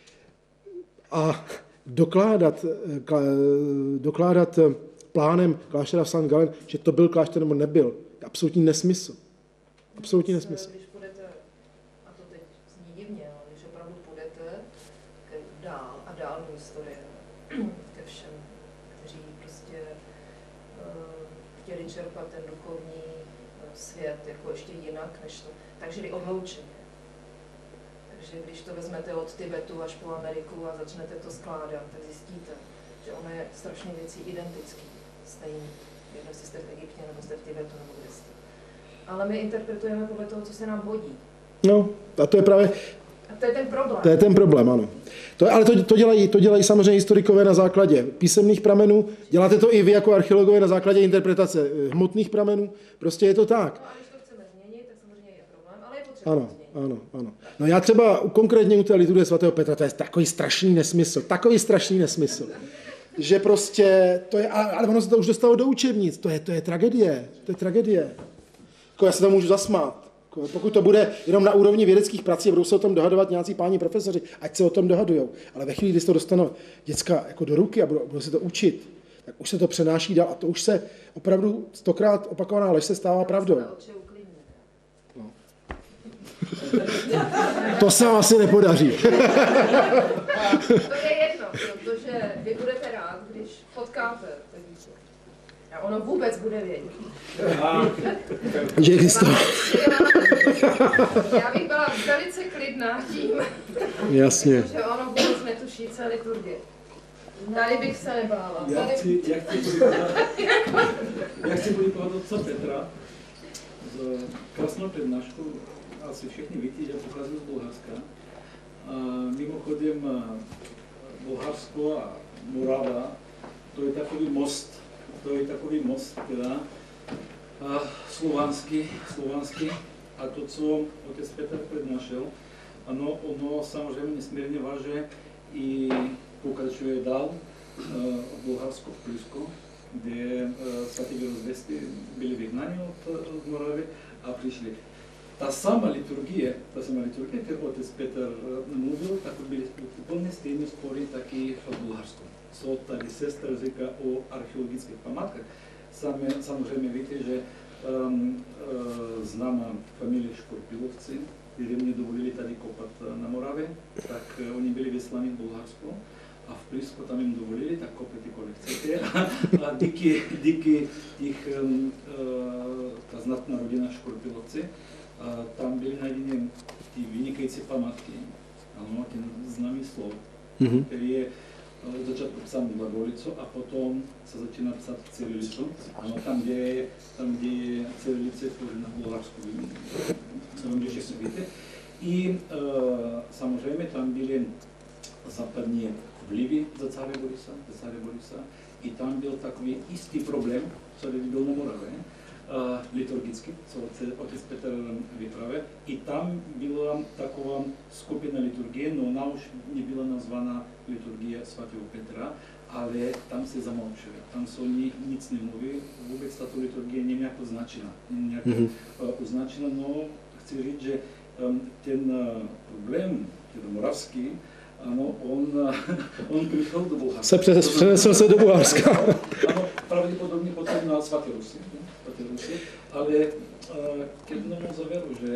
a dokládat, dokládat plánem kláštera v Sankt Gallen, že to byl klášter nebo nebyl, je absolutní nesmysl. Absolutní nesmysl. Když půjdete, a to teď zní divně, ale když opravdu půjdete dál a dál do historie, ke všem, kteří prostě uh, chtěli čerpat ten duchovní uh, svět jako ještě jinak než to, tak žili odloučeně. Takže když to vezmete od Tibetu až po Ameriku a začnete to skládat, tak zjistíte, že ono je strašně věcí identický, stejný. Jedno, jestli jste v Egyptě, nebo jste v Tibetu, nebo kde jste. Ale my interpretujeme podle toho, co se nám hodí. No, a to je právě... A to je ten problém. To je ten problém, ano. To, ale to, to, dělají, to dělají samozřejmě historikové na základě písemných pramenů. Děláte to i vy jako archeologové na základě interpretace hmotných pramenů. Prostě je to tak. No a když to chceme změnit, tak samozřejmě je problém, ale je potřeba Ano, to změnit. ano, ano. No já třeba konkrétně u té liturgie svatého Petra, to je takový strašný nesmysl, takový strašný nesmysl, že prostě, to je, ale ono se to už dostalo do učebnic, to je, to je tragédie, to je tragédie. Jako já se tomu můžu zasmát. Jako pokud to bude jenom na úrovni vědeckých prací, budou se o tom dohadovat nějací páni profesoři, ať se o tom dohadujou. Ale ve chvíli, kdy se to dostane děcka jako do ruky a budou, budou se to učit, tak už se to přenáší dál a to už se opravdu stokrát opakovaná lež se stává pravdou. No. To se vám asi nepodaří. To je jedno, protože vy budete rád, když potkáte ten výsledek. A ono vůbec bude vědět. Že existuje. Já bych byla velice klidná tím, Jasně. že ono vůbec netuší celé liturgie. Tady bych se nebála. Já Tady... chci, já chci poděkovat, já chci poděkovat otca Petra za krásnou přednášku. Asi všichni víte, že pocházím z Bulharska. A mimochodem Bulharsko a Morava, to je takový most, to je takový most, teda slovanský, slovanský. A to, co otec Petr přednášel, ano, ono samozřejmě nesmírně váže i pokračuje dál v Bulharsku, v Plysku, kde svatí vyrozvěsti byli vyhnáni od Moravy a přišli. Ta sama liturgie, ta sama liturgie, kterou otec Petr mluvil, tak byly úplně stejné spory taky v Bulharsku. Co tady sestra říká o archeologických památkách. Samozřejmě víte, že um, uh, známá familie Škorpilovci, kteří mě dovolili tady kopat na Moravě, tak uh, oni byli vyslaní v Bulharsku a v Plysku tam jim dovolili, tak kopejte kolik chcete. A, a díky, díky těch, um, uh, ta znatná rodina Škorpilovci, a tam byly najděny ty vynikající památky, ano, ten známý slov, mm-hmm. který je od začátku psán glagolicu a potom se začíná psát cyrilicu. Ano, tam, kde je, tam, kde je cyrilice, to je na bulharsku, že všechno víte. I uh, samozřejmě tam byly západní vlivy za cáře Borisa, za cáře Borisa. I tam byl takový jistý problém, co byl na Moravě, uh, liturgicky, co otec Petr vypravil. I tam byla taková skupina liturgie, no ona už nebyla nazvána liturgie svatého Petra, ale tam se zamlčuje. Tam se o ní nic nemluví, vůbec tato liturgie není nějak označena. Nějak mm-hmm. uh, označena, no chci říct, že um, ten uh, problém, ten moravský, ano, on, on přišel do Bulharska. Se přes, přenesl se do Bulharska. Ano, pravděpodobně potom na svaté Rusy, svaté Rusy, ale uh, k jednomu závěru, že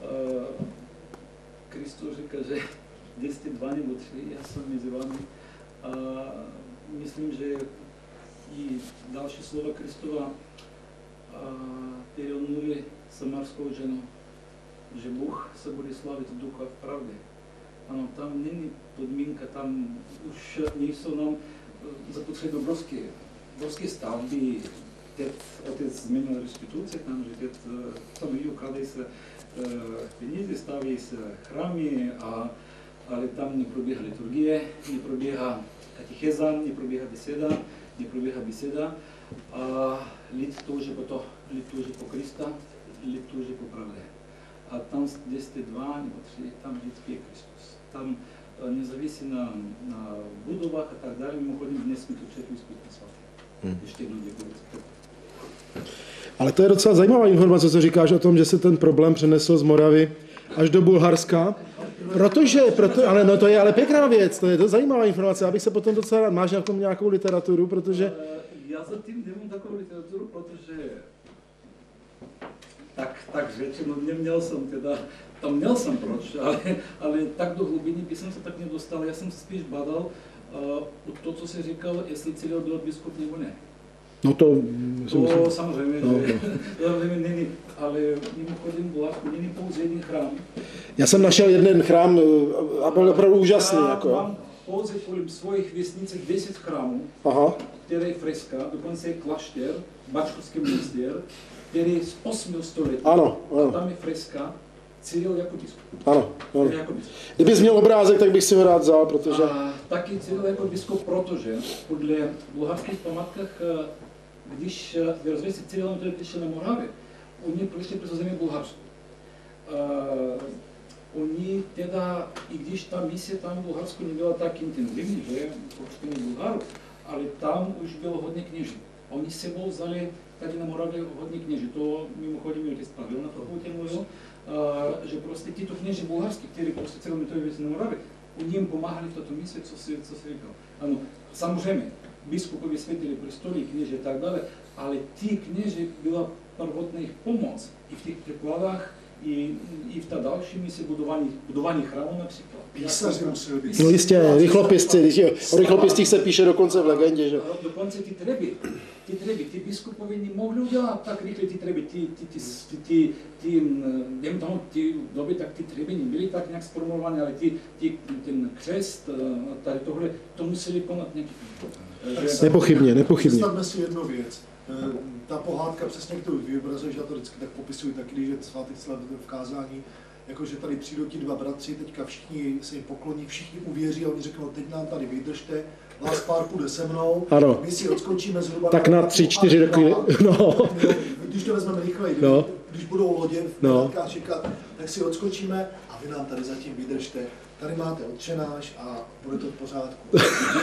uh, Kristus říká, že kde jste dva nebo tři, já jsem mezi vámi A myslím, že i další slova Kristova, které on mluví samarskou ženou, že Bůh se bude slavit v duchu a v pravdě. Ano, tam není podmínka, tam už nejsou nám zapotřebí obrovské, obrovské stavby. Teď otec změnil restituci, tam, že teď tam i ukradají se peníze, staví se chrámy, a, ale tam neprobíhá liturgie, neprobíhá katecheza, neprobíhá beseda, neprobíhá beseda. A lid touží po to, lid touží po Krista, lid touží po pravdě. A tam, kde jste dva nebo tři, tam vždycky je Kristus. Tam nezávisí na, na budovách a tak dále. Mimochodem dnes jsme tu četli z Písma svatého. Ještě jednou děkuji. Ale to je docela zajímavá informace, co říkáš o tom, že se ten problém přenesl z Moravy až do Bulharska. Protože, proto, ale no to je ale pěkná věc, to je to zajímavá informace, abych se potom docela rád, máš nějakou, nějakou literaturu, protože... Já zatím nemám takovou literaturu, protože tak, tak řečeno, neměl jsem teda, tam měl jsem proč, ale, ale tak do hlubiny by jsem se tak nedostal, já jsem se spíš badal uh, to, co jsi říkal, jestli Cyril byl biskup nebo ne. No to... To myslím, samozřejmě, no, že no. Není, ale mimochodem Bulharsku není pouze jeden chrám. Já jsem našel jeden chrám a byl opravdu úžasný. Já jako. mám pouze kolem svojich vesnicích deset chrámů, Aha. které je freska, dokonce je klášter, Bačkovský monastér, který je z osmého století. Ano, ano. A tam je freska Cyril jako biskup. Ano, ano. Jako biskup. Kdybys měl obrázek, tak bych si ho rád vzal, protože... A taky Cyril jako biskup, protože podle bulharských památkách, když vyrazili se Cyrilem, který přišel na Moravě, oni přišli přes země Bulharsku. Uh, oni teda, i když ta mise tam v Bulharsku nebyla tak intenzivní, že počtení Bulharů, ale tam už bylo hodně kněží. Oni s sebou vzali tady na Moravě hodně kněží. To mimochodem mi otec Pavel na fakultě mluvil, uh, že prostě tyto kněží bulharský, kteří prostě celou metodou věci na Moravě, oni jim pomáhali v této misi, co si, co si říkal. Ano, samozřejmě, biskupovi světili prestolí, kněži a tak dále, ale ty kněži byla prvotná jejich pomoc i v těch překladách, i, i v ta další misi budování, budování chrámu například. Písaři museli být. No jistě, rychlopisci, o rychlopistích se píše dokonce v legendě, že? Dokonce ty treby, ty treby, ty biskupovi nemohli udělat tak rychle ty treby, ty, ty, ty, ty, ty, ty, ty, tomu, ty doby, tak ty treby nebyly tak nějak sformulované, ale ty, ty, ten křest, tady tohle, to museli konat nějaký. Nepochybně, nepochybně. Představme si jednu věc. Ta pohádka přesně, kterou vyobrazuje, že já to vždycky tak popisuji taky, když je svátek v kázání, jakože tady přijdou ti dva bratři, teďka všichni se jim pokloní, všichni uvěří a oni řeknou, teď nám tady vydržte, vás pár půjde se mnou, ano. My si odskočíme zhruba... Tak na tři, čtyři roky, no. Když to vezmeme rychleji, no. Když budou lodě v no. čekat, tak si odskočíme a vy nám tady zatím vydržte. Tady máte Otčenáš a bude to v pořádku.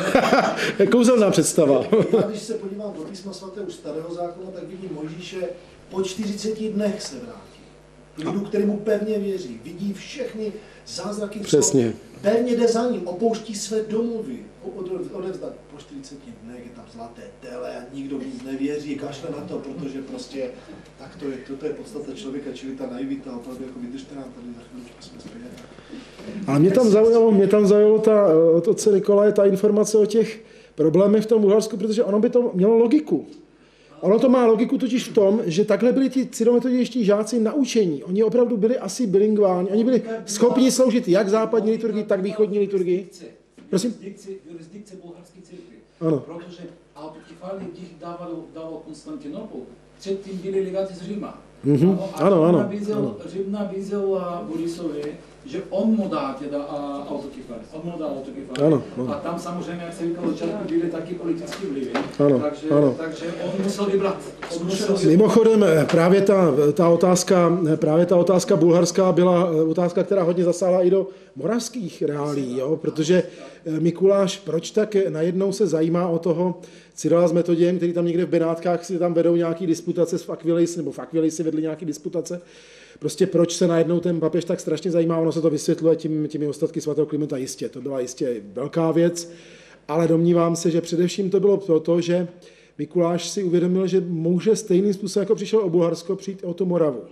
Kouzelná představa. Já když se podívám do Písma svatého už starého zákona, tak vidím Mojžíše po čtyřiceti dnech se vrátí. Lidu, který mu pevně věří, vidí všechny zázraky. Přesně. Pevně jde za ním, opouští své domovy. Odevzdat po čtyřiceti dnech je tam zlaté tele a nikdo víc nevěří, kašle na to, protože prostě tak to je, to je podstata člověka, čili ta naivita, opravdu jako vydržte nám tady za chvíličku jsme zpět. Ale mě tam zaujalo, mě tam zaujalo ta, od otce Nikolaje ta informace o těch problémech v tom Bulharsku, protože ono by to mělo logiku. Ono to má logiku totiž v tom, že takhle byli ti cyrometodičtí žáci naučení. Oni opravdu byli asi bilingvální. Oni byli schopni sloužit jak západní liturgii, tak východní liturgii. Prosím? Jurisdikce bulharské církve. Ano. Protože autokefálně těch dával, dával Konstantinopol. Předtím byli legáti z Říma. Mm-hmm. Ano, ano. Nabízel, Řím nabízel Borisovi, že on mu dá teda autokefály. On mu dá autokefály. Ano, ano. A tam samozřejmě, jak se říkalo, začátku byly taky politické vlivy. Ano, takže, ano. takže on musel vybrat. On musel vybrat. Mimochodem, právě ta, ta otázka, právě ta otázka bulharská byla otázka, která hodně zasáhla i do moravských reálí, jo? Protože Mikuláš, proč tak najednou se zajímá o toho Cyrila s Metodějem, který tam někde v Benátkách si tam vedou nějaký disputace v Aquilejsi, nebo v Aquilejsi vedli nějaký disputace. Prostě proč se najednou ten papež tak strašně zajímá, ono se to vysvětluje tím, těmi ostatky svatého Klimenta jistě. To byla jistě velká věc, ale domnívám se, že především to bylo proto, že Mikuláš si uvědomil, že může stejným způsobem, jako přišel o Bulharsko, přijít o tu Moravu.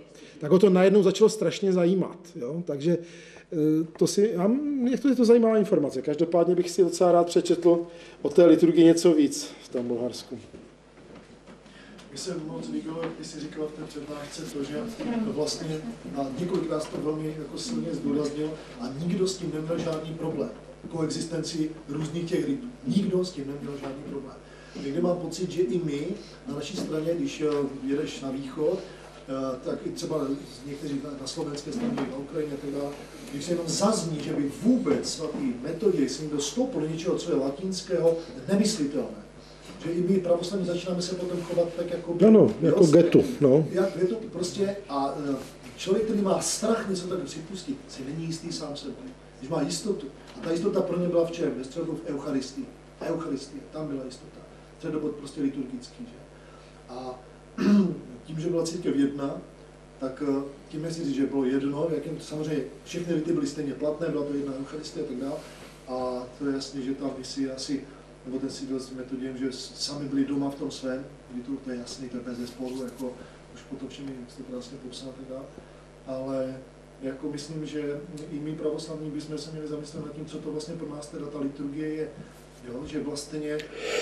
tak ho to najednou začalo strašně zajímat. Jo? Takže to si, já, mě to je to zajímavá informace. Každopádně bych si docela rád přečetl o té liturgii něco víc v tom Bulharsku. Mně se moc líbilo, jak ty jsi říkal v té přednášce, to, že vlastně a několikrát to velmi jako silně zdůraznil a nikdo s tím neměl žádný problém. Koexistenci různých těch rytů. Nikdo s tím neměl žádný problém. Někdy mám pocit, že i my na naší straně, když jedeš na východ, tak i třeba někteří na slovenské straně, na Ukrajině, teda, když se jenom zazní, že by vůbec svatý Metodij s ním dostoupil do něčeho, co je latinského, nemyslitelné. Že i my pravoslavní začínáme se potom chovat tak jako... No, no, jako getu, no. Jak getu prostě a člověk, který má strach něco tak připustit, si není jistý sám sebou. Když má jistotu. A ta jistota pro ně byla v čem? Ve středu v Eucharistii. Eucharistie, tam byla jistota. Středobod prostě liturgický, že? A tím, že byla církev jedna, tak tím nechci říct, že bylo jedno, jakým samozřejmě všechny rity byly stejně platné, byla to jedna Eucharistie a tak dále. A to je jasné, že ta misie asi, nebo ten sídl s Metodiem, že sami byli doma v tom svém, liturg, to je jasný, to je bez zesporu, jako už potom všemi, jak jste krásně popsal a tak dále. Ale jako myslím, že i my pravoslavní bychom se měli zamyslet nad tím, co to vlastně pro nás teda ta liturgie je. Jo? Že vlastně,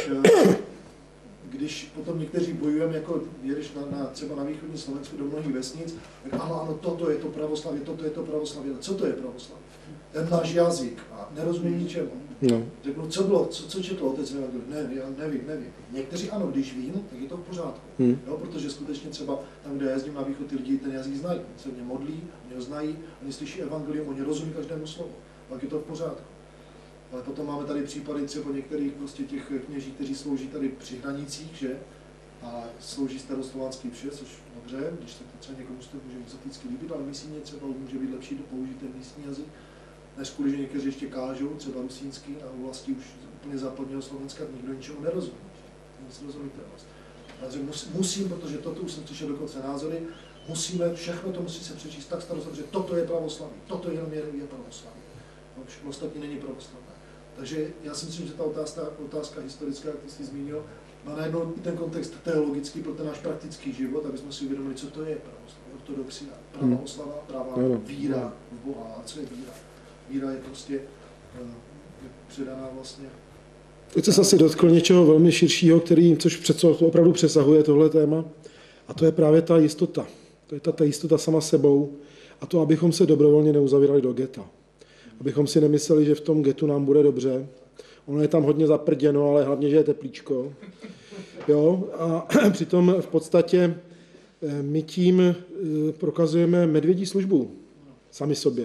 když potom někteří bojujeme, jako jedeš na, na, třeba na východní Slovensku do mnohých vesnic, tak ano, ano, toto je to pravoslavě, toto je to pravoslavě. Co to je pravoslavě? Ten náš jazyk a nerozumím ničemu. No. Řeknu, co bylo, co, co četl otec Evangelium? Ne, já nevím, nevím. Někteří ano, když vím, tak je to v pořádku. Hmm. Jo, protože skutečně třeba tam, kde jezdím na východ, ty lidi ten jazyk znají. Oni se mě modlí, oni ho znají, oni slyší Evangelium, oni rozumí každému slovu. Pak je to v pořádku. Ale potom máme tady případy třeba některých prostě těch kněží, kteří slouží tady při hranicích, že? A slouží staroslovanský vše, což dobře, když se to třeba někomu to může exoticky líbit, ale místně třeba může být lepší do použít ten místní jazyk, než kvůli, že někteří ještě kážou, třeba rusínsky, a u vlasti už úplně západního Slovenska nikdo ničemu nerozumí. Nic rozumitelnost. Takže musím, protože toto už jsem slyšel dokonce názory, musíme, všechno to musí se přečíst tak starost, že toto je pravoslaví, toto jenom je, je pravoslaví. No, všechno ostatní není pravoslavné. Takže já si myslím, že ta otázka, otázka historická, jak ty jsi zmínil, má najednou i ten kontext teologický pro ten náš praktický život, aby jsme si uvědomili, co to je pravoslaví, ortodoxia, pravá oslava, pravá víra v Boha. A co je víra? Víra je prostě je předaná vlastně. Teď se asi dotkl něčeho velmi širšího, který, což přece opravdu přesahuje tohle téma, a to je právě ta jistota. To je ta, ta jistota sama sebou a to, abychom se dobrovolně neuzavírali do geta. Abychom si nemysleli, že v tom getu nám bude dobře. Ono je tam hodně zaprděno, ale hlavně, že je teplíčko. Jo? A přitom v podstatě my tím prokazujeme medvědí službu sami sobě.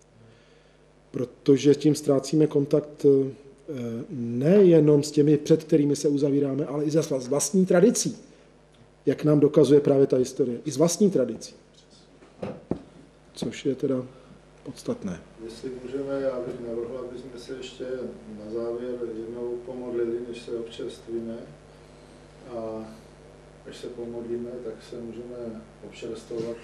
Protože tím ztrácíme kontakt nejenom s těmi, před kterými se uzavíráme, ale i s vlastní tradicí. Jak nám dokazuje právě ta historie. I s vlastní tradicí. Což je teda podstatné. Jestli můžeme, já bych navrhl, aby jsme se ještě na závěr jednou pomodlili, než se občerstvíme. A až se pomodlíme, tak se můžeme občerstvovat.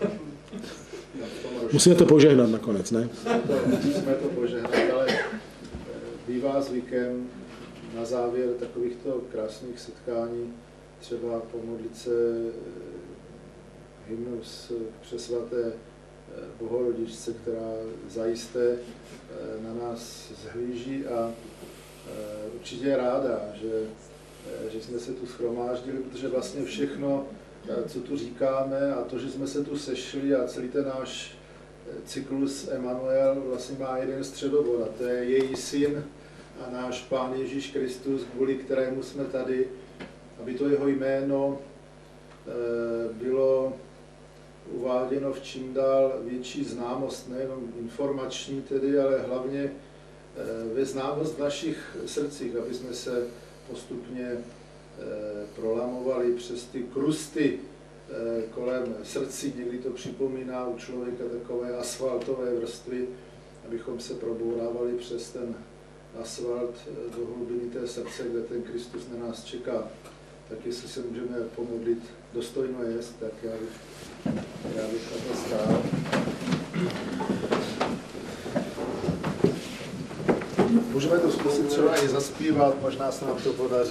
Musíme to požehnat nakonec, ne? Musíme to požehnat, ale bývá zvykem na závěr takovýchto krásných setkání třeba pomodlit se hymnus přesvaté Bohorodičce, která zajisté na nás zhlíží a určitě je ráda, že, že jsme se tu shromáždili, protože vlastně všechno, co tu říkáme a to, že jsme se tu sešli a celý ten náš cyklus Emanuel vlastně má jeden středobod a to je její syn a náš Pán Ježíš Kristus, kvůli kterému jsme tady, aby to jeho jméno bylo uváděno v čím dál větší známost, nejenom informační tedy, ale hlavně ve známost v našich srdcích, aby jsme se postupně prolamovali přes ty krusty kolem srdcí. Někdy to připomíná u člověka takové asfaltové vrstvy, abychom se probourávali přes ten asfalt do hlubiny té srdce, kde ten Kristus na nás čeká. Tak jestli se můžeme pomodlit, dostojno jest, tak já bych, já bych na to stál. Můžeme to zkusit třeba i zaspívat, možná se nám to podaří.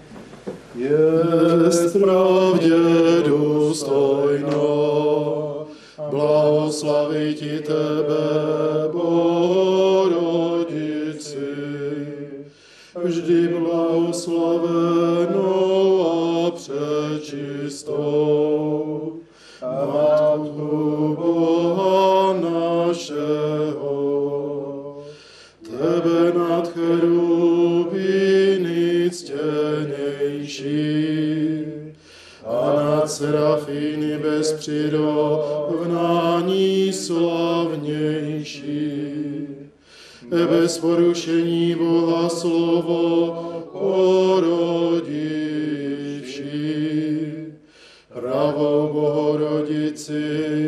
Jest pravdě důstojno Blahoslaviti tebe, Bohorodici, vždy blahoslavenou a přečistou, Matku Boha našeho, tebe nad cherubiny ctěnější a nad serafíny bez přirovnání slavnější. Bez porušení Boha slovo porodivší, pravou Bohorodici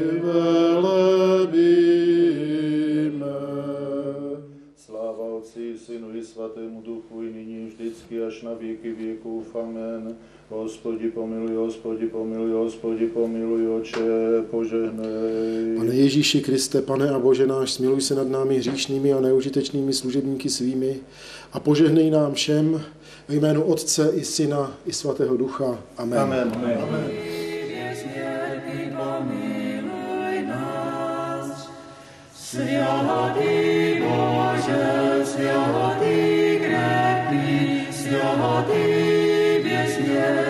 velebíme. Sláva Otci, Synu i Svatému Duchu, i nyní vždycky až na věky věkův. Amen. Hospodi pomiluj, Hospodi pomiluj, Hospodi pomiluj, Oče, požehnej. Pane Ježíši Kriste, Pane a Bože náš, smiluj se nad námi hříšnými a neužitečnými služebníky svými a požehnej nám všem ve jménu Otce i Syna i Svatého Ducha. Amen. Amen. Amen. Amen. Svatý Bože, svatý krepký, svatý věčně.